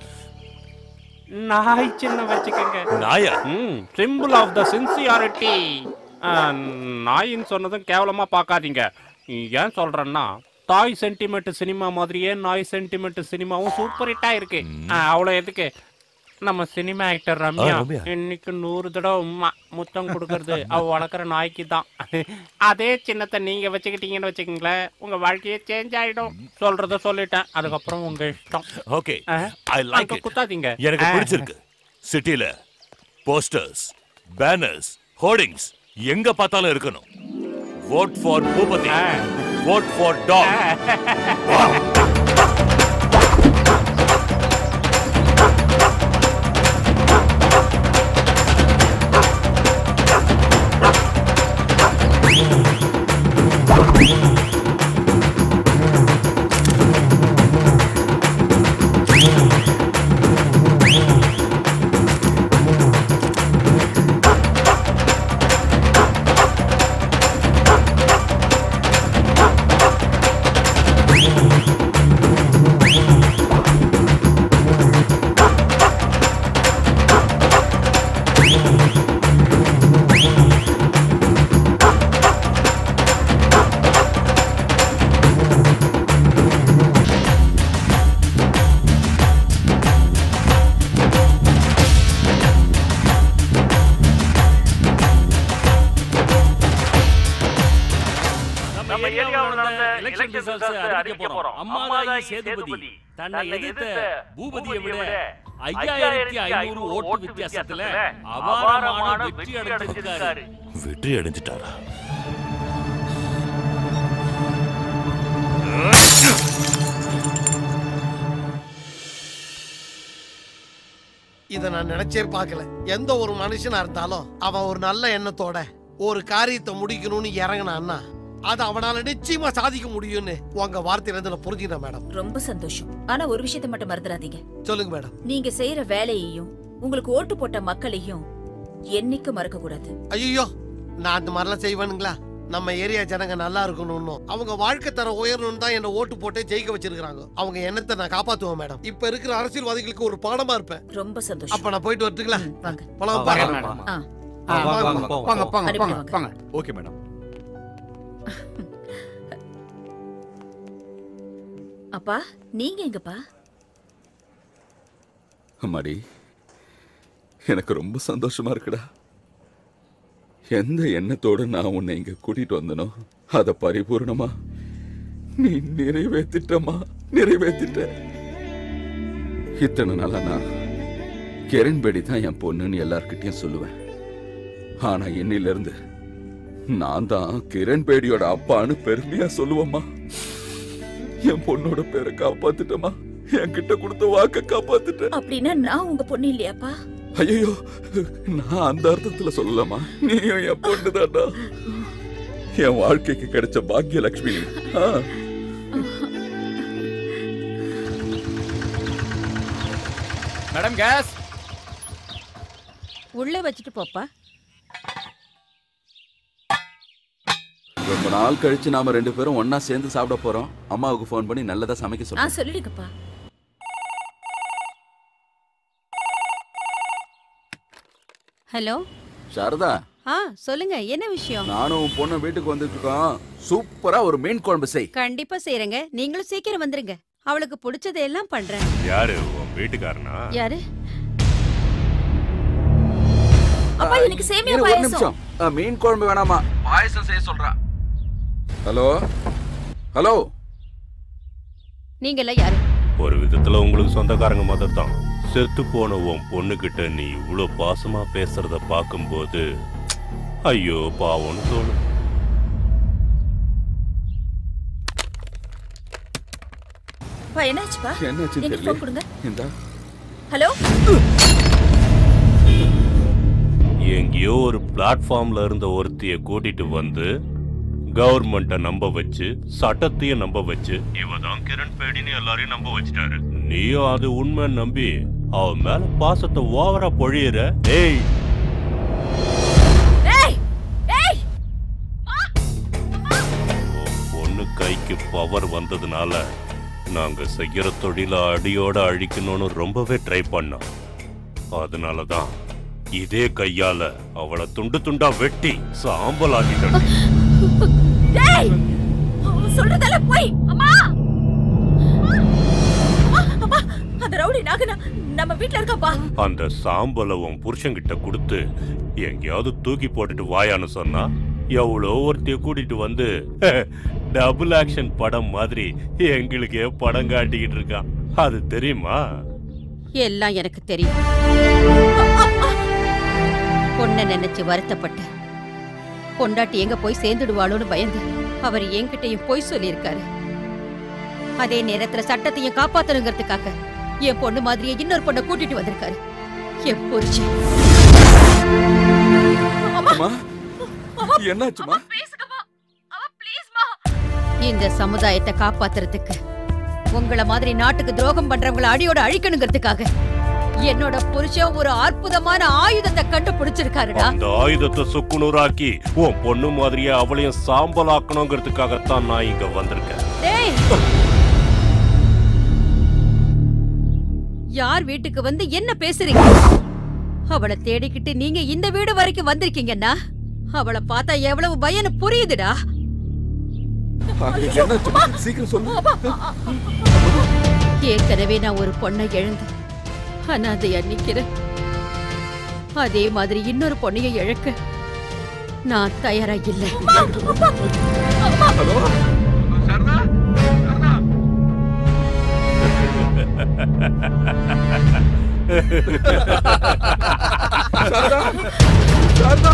நாய் சின்னம் வச்சுக்கங்க. நாயா? ம், சிம்பிள் ஆஃப் த சின்சியாரிட்டி. நாயின்னு சொன்னதும் கேவலமா பார்க்காதீங்க. ஏன் சொல்றேன்னா, தாய் சென்டிமெண்ட் சினிமா மாதிரியே நாய் சென்டிமெண்ட் சினிமாவும் சூப்பர் ஹிட்டா இருக்கு. அவ்வளோ எதுக்கு, நம்ம சினிமா ஆக்டர் ரம்யா இன்னைக்கு நூறு தடவை உமா முத்தம் கொடுக்கறது அவ வளர்க்குற நாய்க்கு தான். அதே சின்னத்தை நீங்க வச்சுக்கிட்டீங்கன்னு வச்சுக்கீங்களேன், உங்க வாழ்க்கையே சேஞ்ச் ஆயிடும். சொல்றத சொல்லிட்டேன், அதுக்கப்புறம் உங்க இஷ்டம். Okay, I like it. குத்தாதீங்க, எனக்கு பிடிச்சிருக்கு. சிட்டில போஸ்டர்ஸ், பேனர்ஸ், ஹோர்டிங்ஸ் எங்க பார்த்தாலும் இருக்கணும். vote for Boopathi, vote for dog. Results அறிவிக்க போறோம். அம்மாதாயி சேதுபதி தன்னை எதிர்த்த பூபதியை விட ஐயாயிரத்தி ஐநூறு ஓட்டு வித்தியாசத்துல அபாரமான வெற்றி அடைஞ்சிருக்காரு. வெற்றி அடைஞ்சிட்டாரா? இத நான் நினைச்சே பார்க்கல. எந்த ஒரு மனுஷனா இருந்தாலும் அவன் ஒரு நல்ல எண்ணத்தோட ஒரு காரியத்தை முடிக்கணும்னு இறங்கினான்னா அது அவனால நிச்சயமா சாதிக்க முடியும்னு உங்க வார்த்தையில இருந்து நான் புரிஞ்சுக்கிறேன் மேடம். ரொம்ப சந்தோஷம். ஆனா ஒரு விஷயத்தை மட்டும் மறந்துடாதீங்க. சொல்லுங்க மேடம். நீங்க செய்யற வேலையையும் உங்களுக்கு ஓட்டு போட்ட மக்களையும் என்னைக்கு மறக்க கூடாது. ஐயோ, நான் அந்த மாதிரிலாம் செய்வேனுங்களா? நம்ம ஏரியா ஜனங்க நல்லா இருக்கணும்னு அவங்க வாழ்க்கை தர உயரணும்னு தான் என்ன ஓட்டு போட்டு ஜெயிக்க வச்சிருக்காங்க. அவங்க எண்ணத்தை நான் காப்பாத்துவேன் மேடம். இப்ப இருக்கிற அரசியல்வாதிகளுக்கு ஒரு பாடமா இருப்பேன். ரொம்ப சந்தோஷம். அப்ப நான் போயிட்டு வரட்டுங்களா? போலாம். Okay madam. அப்பா நீங்க எங்கப்பா? அம்மாடி, எனக்கு ரொம்ப சந்தோஷமா இருக்குடா. எந்த எண்ணத்தோட நான் உன்னை இங்க கூட்டிட்டு வந்தனோ அத பரிபூர்ணமா நீ நிறைவேற்றிட்டமா நிறைவேற்றிட்ட. இத்தனை நாளா நான் கிரண்பேடி தான் என் பொண்ணுன்னு எல்லார்கிட்டயும் சொல்லுவேன். ஆனா இன்னில இருந்து நான் தான் கிரண்பேடியோட அப்பான்னு பெருமையா சொல்லுவேம்மா. என் பொண்ணோட பேரை காப்பாத்துட்டமா, என்கிட்ட கொடுத்த வாக்க காப்பாத்துட்டேன். அப்படின்னா நான் உங்க பொண்ணு இல்லையாப்பா? ஐயோ, நான் அந்த அர்த்தத்துல சொல்லலாமா? நீயும் என் பொண்ணு தாண்டா. என் வாழ்க்கைக்கு கிடைச்ச பாக்கியலட்சுமி. மேடம் கேஸ் உள்ள வச்சுட்டு போப்பா. ரொம்ப நாள் கழிச்சு நாம ரெண்டு பேரும் ஒன்னா சேர்ந்து சாப்பிட போறோம். அம்மாவுக்கு போன் பண்ணி நல்லதா சமைக்க ஆ சொல்லுங்க. சொல்லிடுங்கப்பா. ஹலோ சாரதா. ஆ சொல்லுங்க, என்ன விஷயம்? நானும் உன் பொண்ணு வீட்டுக்கு வந்துட்டு இருக்கோம். சூப்பரா ஒரு மீன் குழம்பு செய். கண்டிப்பா செய்றேங்க. நீங்களும் சீக்கிரம் வந்துருங்க. அவளுக்கு பிடிச்சதெல்லாம் பண்றேன். யாரு உன் வீட்டுக்காரனா? யாரு? அப்பா எனக்கு சேமியா இரு, ஒரு பாயாசம். நிமிஷம். அஹ், மீன் குழம்பு வேணாமா, பாயசம் செய்ய சொல்றான். ஹலோ ஹலோ, நீங்க எல்லாம் யாரு? ஒரு விதத்துல உங்களுக்கு சொந்தக்காரங்க மாதிரி தான். செத்து போன உன் பொண்ணுகிட்ட நீ இவ்வளவு பாசமா பேசுறத பார்க்கும்போது ஐயோ பாவம்னு தோணும். பா என்னாச்சுப்பா? என்னாச்சு நீங்க தெரியல. ஃபோன் கொடுங்க. இந்தா. ஹலோ. எங்கேயோ ஒரு பிளாட்ஃபார்ம்ல இருந்த ஒருத்திய கூட்டிட்டு வந்து கவர்மெண்ட்டை நம்ப வச்சு சட்டத்தையும் நம்ப வச்சு இவதான் கிரண் பேடின்னு எல்லாரையும் நம்ப வச்சுட்டாரு. நீயும் அது உண்மை நம்பி அவ மேல பாசத்தை ஓவரா பொழியிற. ஏய் பொண்ணு கைக்கு பவர் வந்ததுனால நாங்க செய்யற தொழில அடியோட அழிக்கணும்னு ரொம்பவே ட்ரை பண்ணோம். அதனாலதான் இதே கையால அவளை துண்டு துண்டா வெட்டி சாம்பல் ஆக்கிட்டோம். டேய் சொல்றதெல்லாம் போய். அம்மா அம்மா, அந்த ரவுடி நாகனா நம்ம வீட்ல இருக்காப்பா. அந்த சாம்பலை உன் புருஷன்கிட்ட கொடுத்து எங்கேயாவது தூக்கி போட்டுட்டு வாயான்னு சொன்னா எவ்வளோ ஒருத்தைய கூட்டிட்டு வந்து டபுள் ஆக்ஷன் படம் மாதிரி எங்களுக்கே படம் காட்டிக்கிட்டு இருக்கான். அது தெரியுமா? எல்லாம் எனக்கு தெரியும். பொண்ணை நினைச்சு வருத்தப்பட்டு பொண்டாட்டி எங்க போய் சேர்ந்துடுவாளோன்னு பயந்து அவர் என்கிட்டயும் போய் சொல்லியிருக்காரு. அதே நேரத்துல சட்டத்தையும் காப்பாத்தணுங்கிறதுக்காக என் பொண்ணு மாதிரியே இன்னொரு பொண்ணை கூட்டிட்டு வந்திருக்காரு. என் புருஷன். என்னாச்சுமா? இந்த சமுதாயத்தை காப்பாத்துறதுக்கு உங்கள மாதிரி நாட்டுக்கு துரோகம் பண்றவங்களை அடியோட அழிக்கணுங்கிறதுக்காக என்னோட புருஷன் ஒரு அற்புதமான ஆயுதத்தை கண்டுபிடிச்சிருக்காருடா. அந்த ஆயுதத்தை சுக்குநூறாக்கி உன் பொண்ணு மாதிரியே அவளையும் சாம்பலாக்கணுங்கிறதுக்காகத்தான் நான் இங்க வந்திருக்கேன். யார் வீட்டுக்கு வந்து என்ன பேசுறீங்க? அவளை தேடிக்கிட்டு நீங்க இந்த வீடு வரைக்கும் வந்திருக்கீங்கன்னா அவளை பார்த்தா எவ்வளவு பயன்னு புரியுதுடா. சீக்கிரம் சொல்லு. ஏற்கனவே நான் ஒரு பொண்ணை எழுந்து அனாதையா நிக்கிறேன். அதே மாதிரி இன்னொரு பொண்ணையை இழக்க நான் தயாரா இல்லை. ஹலோ சாரதா சாரதா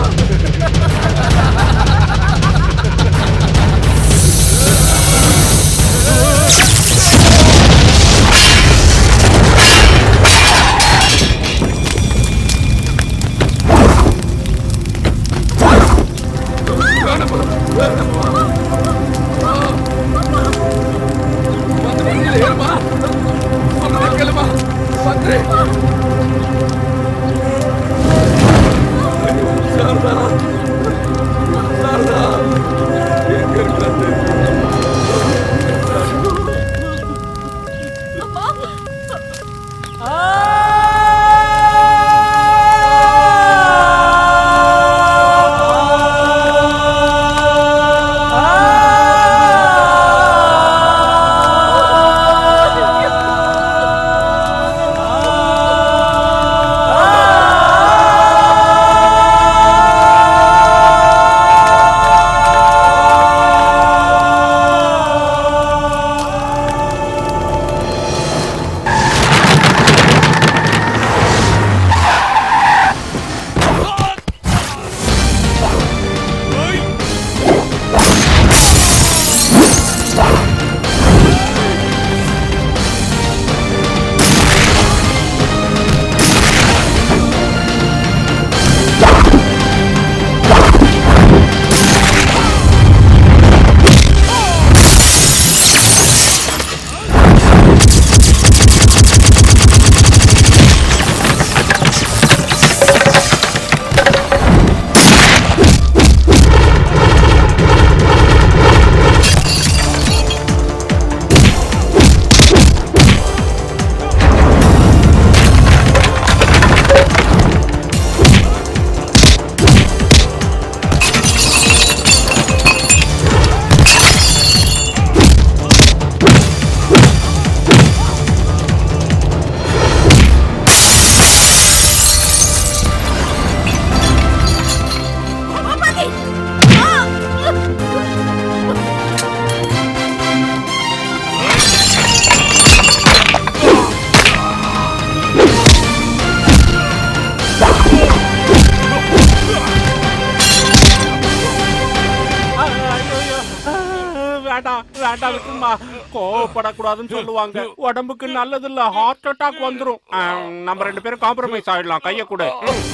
வேண்டாம் விட்டுமா, கோவப்படக்கூடாதுன்னு சொல்லுவாங்க. உடம்புக்கு நல்லது இல்ல, ஹார்ட் அட்டாக் வந்துரும். நம்ம ரெண்டு பேரும் காம்ப்ரமைஸ் ஆயிடலாம். கைய கூட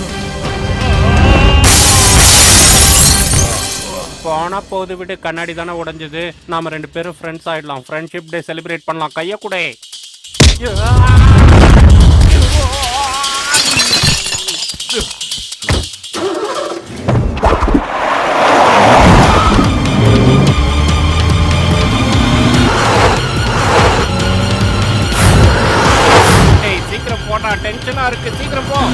போனா போது விட்டு, கண்ணாடி தானே உடைஞ்சது. நாம ரெண்டு பேரும் ஃப்ரெண்ட்ஸ் ஆயிடலாம். ஃப்ரெண்ட்ஷிப் டே செலிப்ரேட் பண்ணலாம். கைய கூட சீக்கிரம் போட்டா, டென்ஷனா இருக்கு. சீக்கிரம் போ.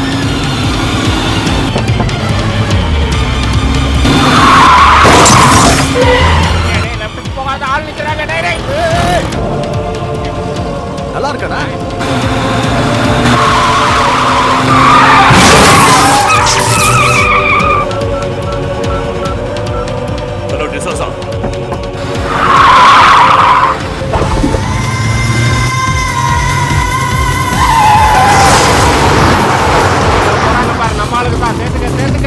போகாத ஆள் நிக்கிறாங்க. நல்லா இருக்கடா. ஹலோ டிசோசா, நம்ம ஆளுக்கு தான். சேர்த்துக்க சேர்த்துக்க.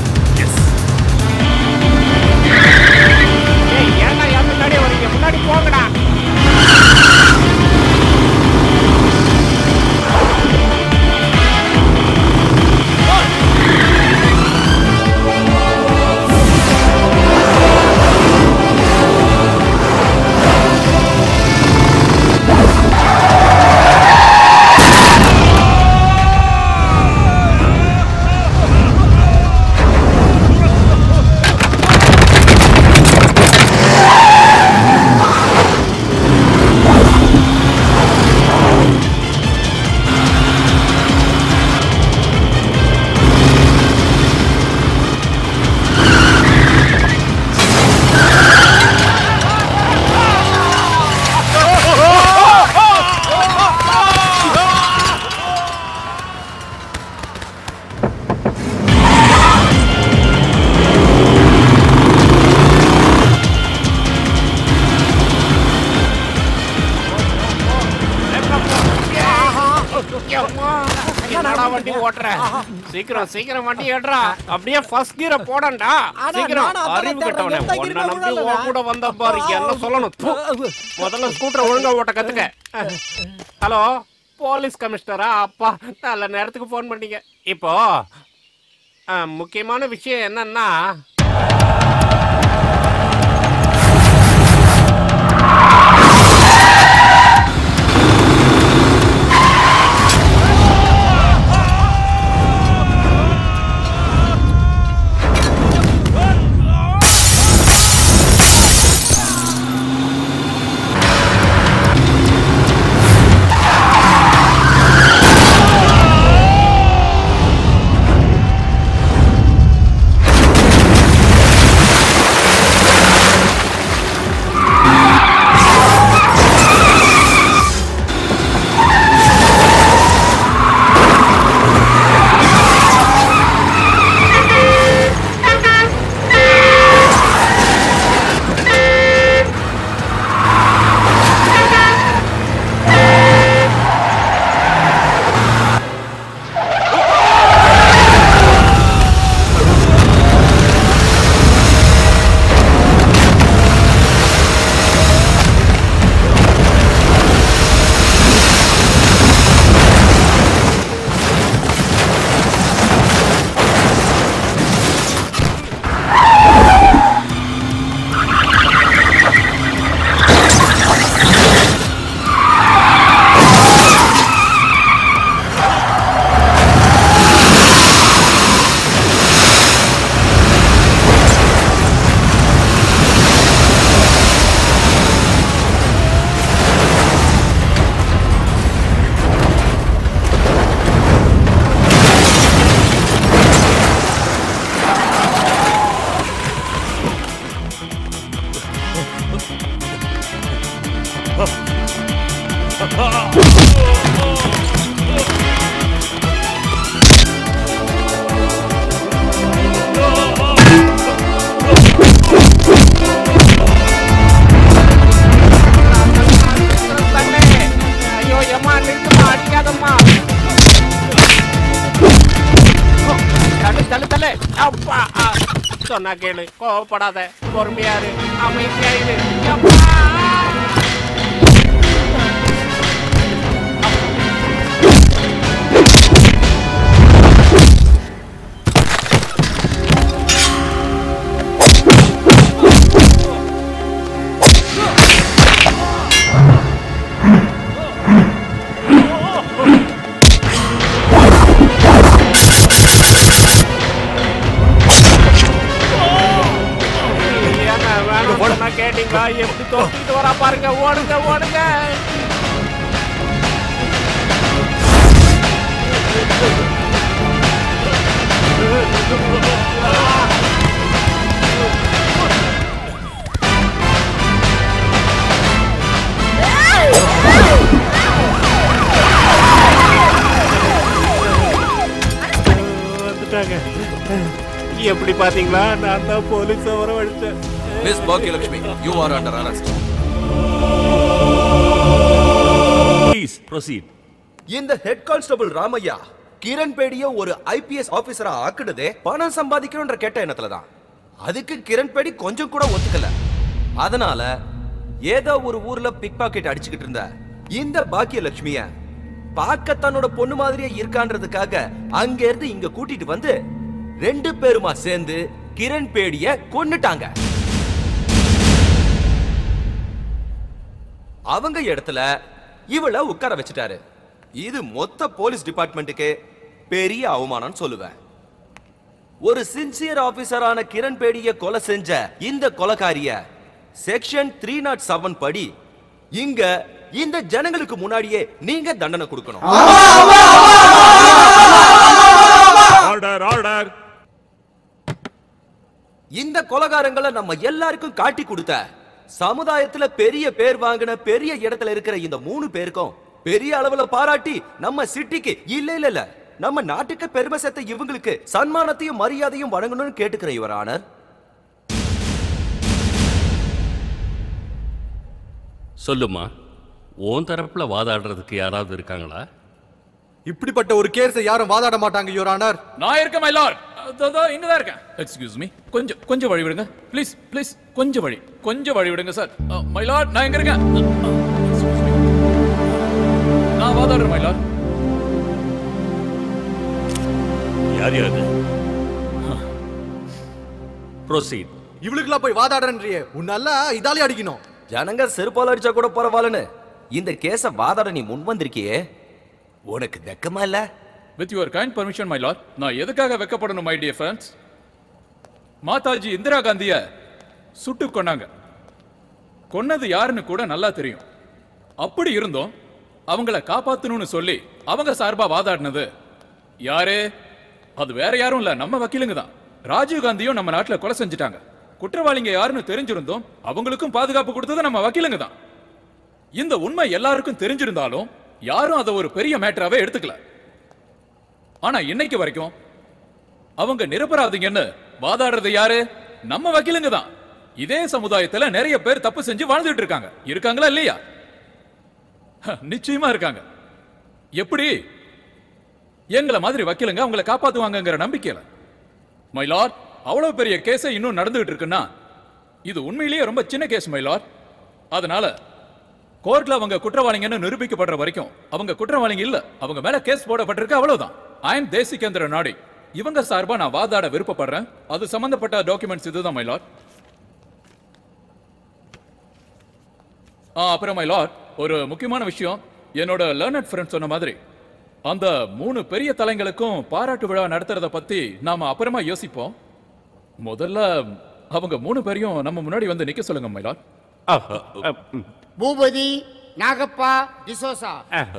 ஏன்னா என் முன்னாடி வரீங்க, முன்னாடி போங்கடா. அம்மா என்னடா வண்டி ஓட்டுற சீக்கிரம் சீக்கிரம் வண்டி ஏடுறா அப்படியே ஃபர்ஸ்ட் கியர போடண்டா சீக்கிரம் அறிவு கட்டவனே ஒன்ன நம்பி ஓ கூட வந்த பாரு என்ன சொல்லணும் து. முதல்ல ஸ்கூட்டர் ஒழுங்கா ஓட்ட கத்துக்க ஹலோ போலீஸ் கமிஷனரா அப்பா நல்ல நேரத்துக்கு ஃபோன் பண்ணீங்க இப்போ முக்கியமான விஷயம் என்னன்னா சொன்னா கேளு கோவப்படாத பொறுமையாரு அமைதியாயிரு கேட்டீங்களா எப்படி தோட்டிட்டு வரா பாருங்க ஓடுங்க ஓடுங்க வந்துட்டாங்க எப்படி பாத்தீங்களா நான் தான் போலீஸ் வரவழைச்சேன் Miss Bhagyalakshmi, you are under arrest. Please proceed. இந்த ஹெட் கான்ஸ்டபிள் ராமையா கிரண் பேடிய ஒரு ஐபிஎஸ் ஆபீசரா ஆக்குனதே பணம் சம்பாதிக்கணும்ன்ற கெட்ட எண்ணத்துல தான். அதுக்கு கிரண் பேடி கொஞ்சம் கூட ஒத்துக்கல. அதனால ஏதோ ஒரு ஊர்ல பிக் பாக்கெட் அடிச்சுக்கிட்டு இருந்த இந்த பாக்கியலட்சுமிய பார்க்க தன்னோட பொண்ணு மாதிரியே இருக்கான்றதுக்காக அங்க இருந்து இங்க கூட்டிட்டு வந்து ரெண்டு பேருமா சேர்ந்து கிரண் பேடிய கொன்னுட்டாங்க. அவங்க இடத்துல இவள உட்கார வச்சுட்டாரு. இது மொத்த போலீஸ் டிபார்ட்மெண்ட்டுக்கு பெரிய அவமானம் சொல்லுவேன். ஒரு சின்சியர் ஆபீசரான கிரண் பேடிய கொலை செஞ்ச இந்த கொலைகாரிய செக்ஷன் த்ரீ நாட் செவன் படி இங்க இந்த ஜனங்களுக்கு முன்னாடியே நீங்க தண்டனை கொடுக்கணும். Order order. இந்த கொலைகாரங்களை நம்ம எல்லாருக்கும் காட்டி கொடுத்த சமுதாயத்துல பெரிய பேர் வாங்கின பெரிய இடத்துல இருக்கிற இந்த மூணு பேருக்கும் பெரிய அளவுல பாராட்டி நம்ம சிட்டிக்கு இல்ல இல்ல இல்ல நம்ம நாட்டுக்கு பெருமை சேர்த்த இவங்களுக்கு சன்மானத்தையும் மரியாதையும் வழங்கணும்னு கேட்டுக்கிற யுவர் ஆனர். சொல்லுமா, உன் தரப்புல வாதாடுறதுக்கு யாராவது இருக்காங்களா? இப்படிப்பட்ட ஒரு கேஸை யாரும் வாதாட மாட்டாங்க யுவர் ஆனர். நான் இருக்கேன் மை லார்ட். அதோ இங்க தான் இருக்கேன். எக்ஸ்கியூஸ் மீ, கொஞ்சம் கொஞ்சம் வழி விடுங்க ப்ளீஸ் ப்ளீஸ். கொஞ்சம் வழி கொஞ்சம் வழி விடுங்க சார். மை லார்ட் நான் எங்க இருக்கேன்? நான் வாதாடுறேன் மை லார்ட். யார் யாரு? ப்ரோசீட். இவளுக்குலாம் போய் வாதாடுறன்றியே, உன்னால இதாலே அடிக்கணும். ஜனங்க செருப்பால் அடிச்சா கூட பரவாயில்லன்னு இந்த கேஸ வாதாட நீ முன் வந்திருக்கியே, உனக்கு வெக்கமா இல்ல? With your kind permission my lord, நான் எதுக்காக வெக்கப்படணும் மை டியர் ஃப்ரெண்ட்ஸ்? மாதாஜி இந்திரா காந்திய சுட்டு கொன்னாங்க. கொன்னது யாருன்னு கூட நல்லா தெரியும். அப்படி இருந்தோம் அவங்கள காப்பாத்தணும்னு சொல்லி அவங்க சார்பா வாதாடினது யாரு? அது வேற யாரும் இல்ல, நம்ம வக்கீலுங்க தான். ராஜீவ் காந்தியும் நம்ம நாட்டுல கொலை செஞ்சுட்டாங்க. குற்றவாளிங்க யாருன்னு தெரிஞ்சிருந்தோம் அவங்களுக்கும் பாதுகாப்பு கொடுத்தது நம்ம வக்கீலுங்க தான். இந்த உண்மை எல்லாருக்கும் தெரிஞ்சிருந்தாலும் யாரும் அதை ஒரு பெரிய மேட்டராவே எடுத்துக்கல. ஆனா இன்னைக்கு வரைக்கும் அவங்க நிரபராதிங்கன்னு வாதாடுறது யாரு? நம்ம வக்கீலுங்க தான். இதே சமுதாயத்துல நிறைய பேர் தப்பு செஞ்சு வாழ்ந்துட்டு இருக்காங்க. இருக்காங்களா இல்லையா? நிச்சயமா இருக்காங்க. எப்படி? எங்களை மாதிரி வக்கீலுங்க அவங்களை காப்பாத்துவாங்கங்கிற நம்பிக்கையில. மை லார்ட், அவ்வளவு பெரிய கேஸ் இன்னும் நடந்துகிட்டு இருக்குன்னா இது உண்மையிலேயே ரொம்ப சின்ன கேஸ் மை லார்ட். அதனால கோர்ட்ல அவங்க குற்றவாளிங்கன்னு நிரூபிக்கப்படுற வரைக்கும் அவங்க குற்றவாளிங்க இல்ல, அவங்க மேல கேஸ் போடப்பட்டிருக்கு, அவ்வளவுதான். ஐ எம் தேசிகேந்திர நாடி. இவங்க சார்பா நான் வாதாட விருப்பப்படுறேன். அது சம்பந்தப்பட்ட டாக்குமெண்ட்ஸ் இதுதான் மை லார்ட். அப்புறம் மை லார்ட், ஒரு முக்கியமான விஷயம். என்னோட லேர்னட் ஃப்ரெண்ட் சொன்ன மாதிரி அந்த மூணு பெரிய தலைங்களுக்கும் பாராட்டு விழா நடத்துறத பத்தி நாம அப்புறமா யோசிப்போம். முதல்ல அவங்க மூணு பேரையும் நம்ம முன்னாடி வந்து நிக்க சொல்லுங்க மை லார்ட். பூபதி, நாகப்பா, டிசோசா.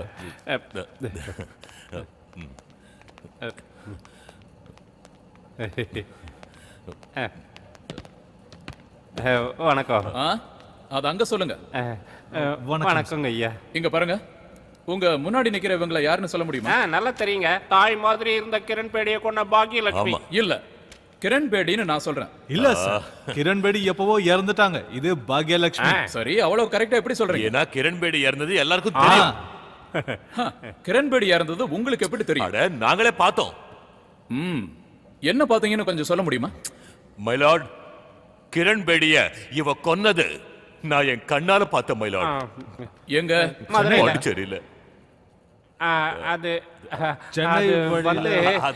வணக்கம். அது அங்க சொல்லுங்க. வணக்கங்க ஐயா. இங்க பாருங்க, உங்க முன்னாடி நிக்கிறவங்கள யாருன்னு சொல்ல முடியுமா? நல்லா தெரியுங்க. தாய் மாதிரி இருந்த கிரண் பேடியை கொண்ட பாக்கியலட்சுமி. இல்ல, கிரண் பேடின்னு நான் சொல்றேன். இல்ல சார், கிரண் பேடி எப்பவோ இறந்துட்டாங்க. இது பாக்யலட்சுமி. சரி, அவ்வளவு கரெக்டா எப்படி சொல்றீங்க? ஏன்னா கிரண் பேடி இறந்தது எல்லாருக்கும் தெரியும். கிரண் பேடி இறந்தது உங்களுக்கு எப்படி தெரியும்? நாங்களே பார்த்தோம். ம், என்ன பாத்தீங்கன்னு கொஞ்சம் சொல்ல முடியுமா? மை லார்ட், கிரண் பேடிய இவ கொன்னது நான் என் கண்ணால பார்த்தேன் மை லார்ட். எங்க? பாண்டிச்சேரியில. அது சென்னை வந்து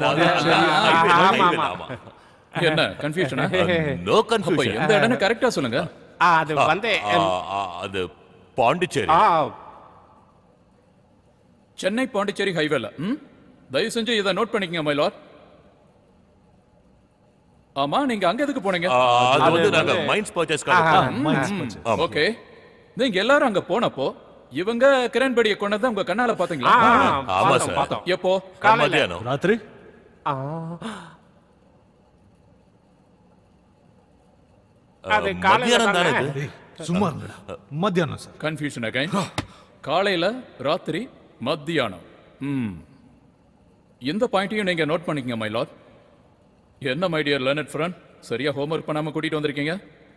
என்ன கன்ஃபியூஷனா? No confusion. எந்த இடம்னு கரெக்ட்டா சொல்லுங்க. அது வந்து அது பாண்டிச்சேரி. சென்னை பாண்டிச்சேரி ஹைவேல. ம், தயவு செஞ்சு இதை நோட் பண்ணிக்கங்க மை லார்ட். ஆமா, நீங்க அங்க எதுக்கு போனீங்க? அது வந்து நாங்க மைன்ஸ் பர்ச்சேஸ்க்காக. ஓகே, நீங்க எல்லாரும் அங்க போனப்போ இவங்க கிரண் பேடியை கொன்னதை உங்க கண்ணால பாத்தீங்களா? ஆமா சார். எப்போ? மத்தியானம். ராத்திரி. அது மத்தியானம் தானே. சும்மா மத்தியானம் சார். Confusion again. காலையில, ராத்திரி, மத்தியானம். ம், இந்த பாயிண்டையும் நீங்க நோட் பண்ணிக்கங்க மை லார்ட். என்ன மை டியர் லேர்னட் ஃப்ரெண்ட், சரியா ஹோம்வொர்க் பண்ணாம கூட்டிட்டு வந்திருக்கீங்க?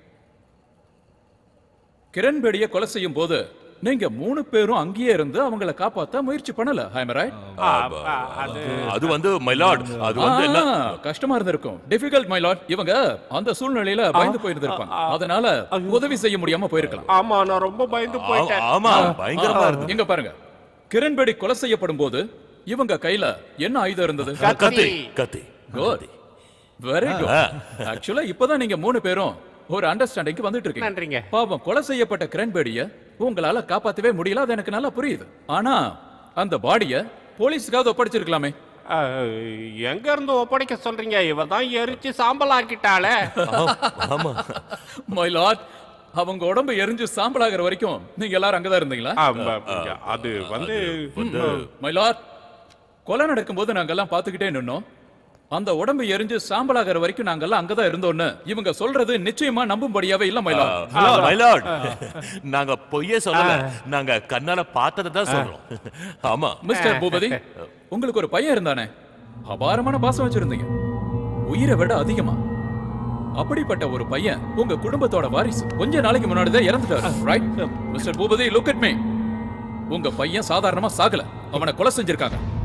கிரண் பேடியை கொலை செய்யும் போது நீங்க மூணு பேரும் அங்கேயே இருந்து அவங்கள காப்பாத்த முயற்சி பண்ணல. I am right? அது வந்து மை லார்ட், அது வந்து எல்லாம் கஷ்டமா இருந்திருக்கும். Difficult my lord. இவங்க அந்த சூழ்நிலையில பயந்து போயிருந்திருப்பாங்க. அதனால உதவி செய்ய முடியாம போயிருக்கலாம். ஆமா, நான் ரொம்ப பயந்து போயிட்டேன். ஆமா, பயங்கரமா இருந்தது. இங்க பாருங்க, கிரண் பேடி கொலை செய்யப்படும் போது இவங்க கையில என்ன ஆயுதம் இருந்தது? கத்தி. கத்தி. Good, very good. ஆக்சுவலா இப்பதான் நீங்க மூணு பேரும் ஒரு அண்டர்ஸ்டாண்டிங்க்கு வந்துட்டு இருக்கீங்க. நன்றிங்க. பாவம், கொலை செய்யப்பட்ட கிரண் பேடியை உங்களால காப்பாத்தவே முடியல, அது எனக்கு நல்லா புரியுது. ஆனா அந்த பாடிய போலீஸ்க்காவது ஒப்படைச்சிருக்கலாமே. எங்க இருந்து ஒப்படைக்க சொல்றீங்க? இவ தான் எரிச்சு சாம்பல் ஆக்கிட்டாளே. ஆமா மை லார்ட், அவங்க உடம்பு எரிஞ்சு சாம்பல் ஆகிற வரைக்கும் நீங்க எல்லாரும் அங்கதான் இருந்தீங்களா? அது வந்து மை லார்ட், கொலை நடக்கும்போது நாங்க எல்லாம் பாத்துக்கிட்டே நின்னோம். அந்த உடம்பு எரிஞ்சு சாம்பலாகிற வரைக்கும் நாங்கெல்லாம் அங்கதான் இருந்தோம்னு இவங்க சொல்றது நிச்சயமா நம்பும்படியாவே இல்ல மை லார்ட். மை லார்ட், நாங்க பொய்யே சொல்லல, நாங்க கண்ணால பார்த்ததை தான் சொல்றோம். ஆமா மிஸ்டர் பூபதி, உங்களுக்கு ஒரு பையன் இருந்தானே, அபாரமான பாசம் வச்சிருந்தீங்க, உயிரை விட அதிகமா. அப்படிப்பட்ட ஒரு பையன் உங்க குடும்பத்தோட வாரிசு. கொஞ்ச நாளைக்கு முன்னாடி தான் இறந்துட்டாரு, right? Mister Boopathi, look at me. உங்க பையன் சாதாரணமா சாகல, அவனை கொலை செஞ்சிருக்காங்க.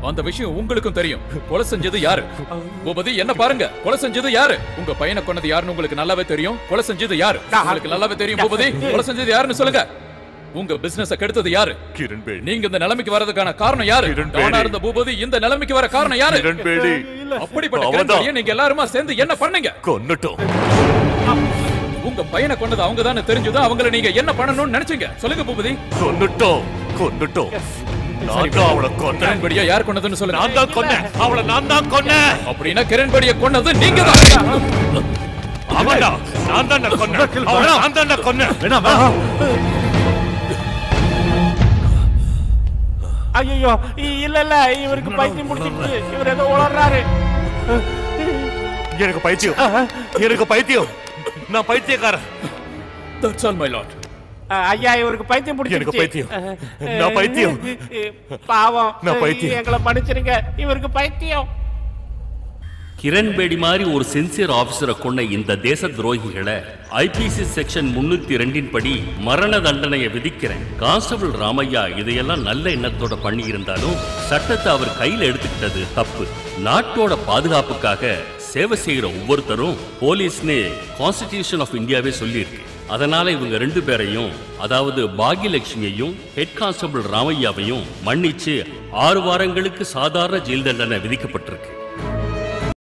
அந்த விஷயம் உங்களுக்கும் தெரியும். கொலை செஞ்சது யாரு? பூபதி என்ன பாருங்க, கொலை செஞ்சது யாரு? உங்க பையனை கொன்னது யாருன்னு உங்களுக்கு நல்லாவே தெரியும். கொலை செஞ்சது யாரு? உங்களுக்கு நல்லாவே தெரியும். பூபதி, கொலை செஞ்சது யாருன்னு சொல்லுங்க. உங்க பிசினஸ் கெடுத்தது யாரு? கிரண் பேடி. நீங்க இந்த நிலைமைக்கு வரதுக்கான காரணம் யாரு? டானா இருந்த பூபதி இந்த நிலைமைக்கு வர காரணம் யாரு? கிரண் பேடி. அப்படிப்பட்ட கிரண் பேடியை நீங்க எல்லாருமா சேர்ந்து என்ன பண்ணீங்க? கொன்னுட்டோம். உங்க பையனை கொன்னது அவங்க தானே தெரிஞ்சது. அவங்கள நீங்க என்ன பண்ணணும்னு நினைச்சீங்க? சொல்லுங்க பூபதி. கொன்னுட்டோம் கொன்னுட்டோம் நான் தான் அவளை கொன்னேன். கிரண் பேடியை யார் கொன்னதுன்னு சொல்லுங்க. நான் தான் கொன்னேன். அவளை நான் தான் கொன்னேன். அப்படின்னா கிரண் பேடியை கொன்னது நீங்க தான். அவளா நான் தான் கொன்னேன். அவளை நான் தான் கொன்னேன். ஐயோ இல்ல இல்ல இவருக்கு பைத்தியம் முடிச்சிட்டு இவர் ஏதோ உளறாரு. எனக்கு பைத்தியம் எனக்கு பைத்தியம் நான் பைத்தியக்காரன். That's all my lord. ஐயா இவருக்கு பைத்தியம் முடிச்சிருச்சு. எனக்கு பைத்தியம் நான் பைத்தியம் பாவம் நான் பைத்தியம். எங்களை மன்னிச்சிருங்க இவருக்கு பைத்தியம். கிரண் பேடி மாதிரி ஒரு சின்சியர் ஆபீசரை கொண்ட இந்த தேச துரோகிகளை ஐபிசி செக்ஷன் முன்னூத்தி ரெண்டின் படி மரண தண்டனையை விதிக்கிறேன். கான்ஸ்டபிள் ராமையா இதையெல்லாம் நல்ல எண்ணத்தோட பண்ணி இருந்தாலும் சட்டத்தை அவர் கையில் எடுத்துக்கிட்டது தப்பு. நாட்டோட பாதுகாப்புக்காக சேவை செய்யற ஒவ்வொருத்தரும் போலீஸ்னு கான்ஸ்டிடியூஷன் ஆஃப் இந்தியாவே சொல்லியிருக்கு. அதனால இவங்க ரெண்டு பேரையும், அதாவது பாகியலட்சுமியையும் ஹெட் கான்ஸ்டபிள் ராமையாவையும் மன்னிச்சு ஆறு வாரங்களுக்கு சாதாரண ஜெயில் தண்டனை விதிக்கப்பட்டிருக்கு.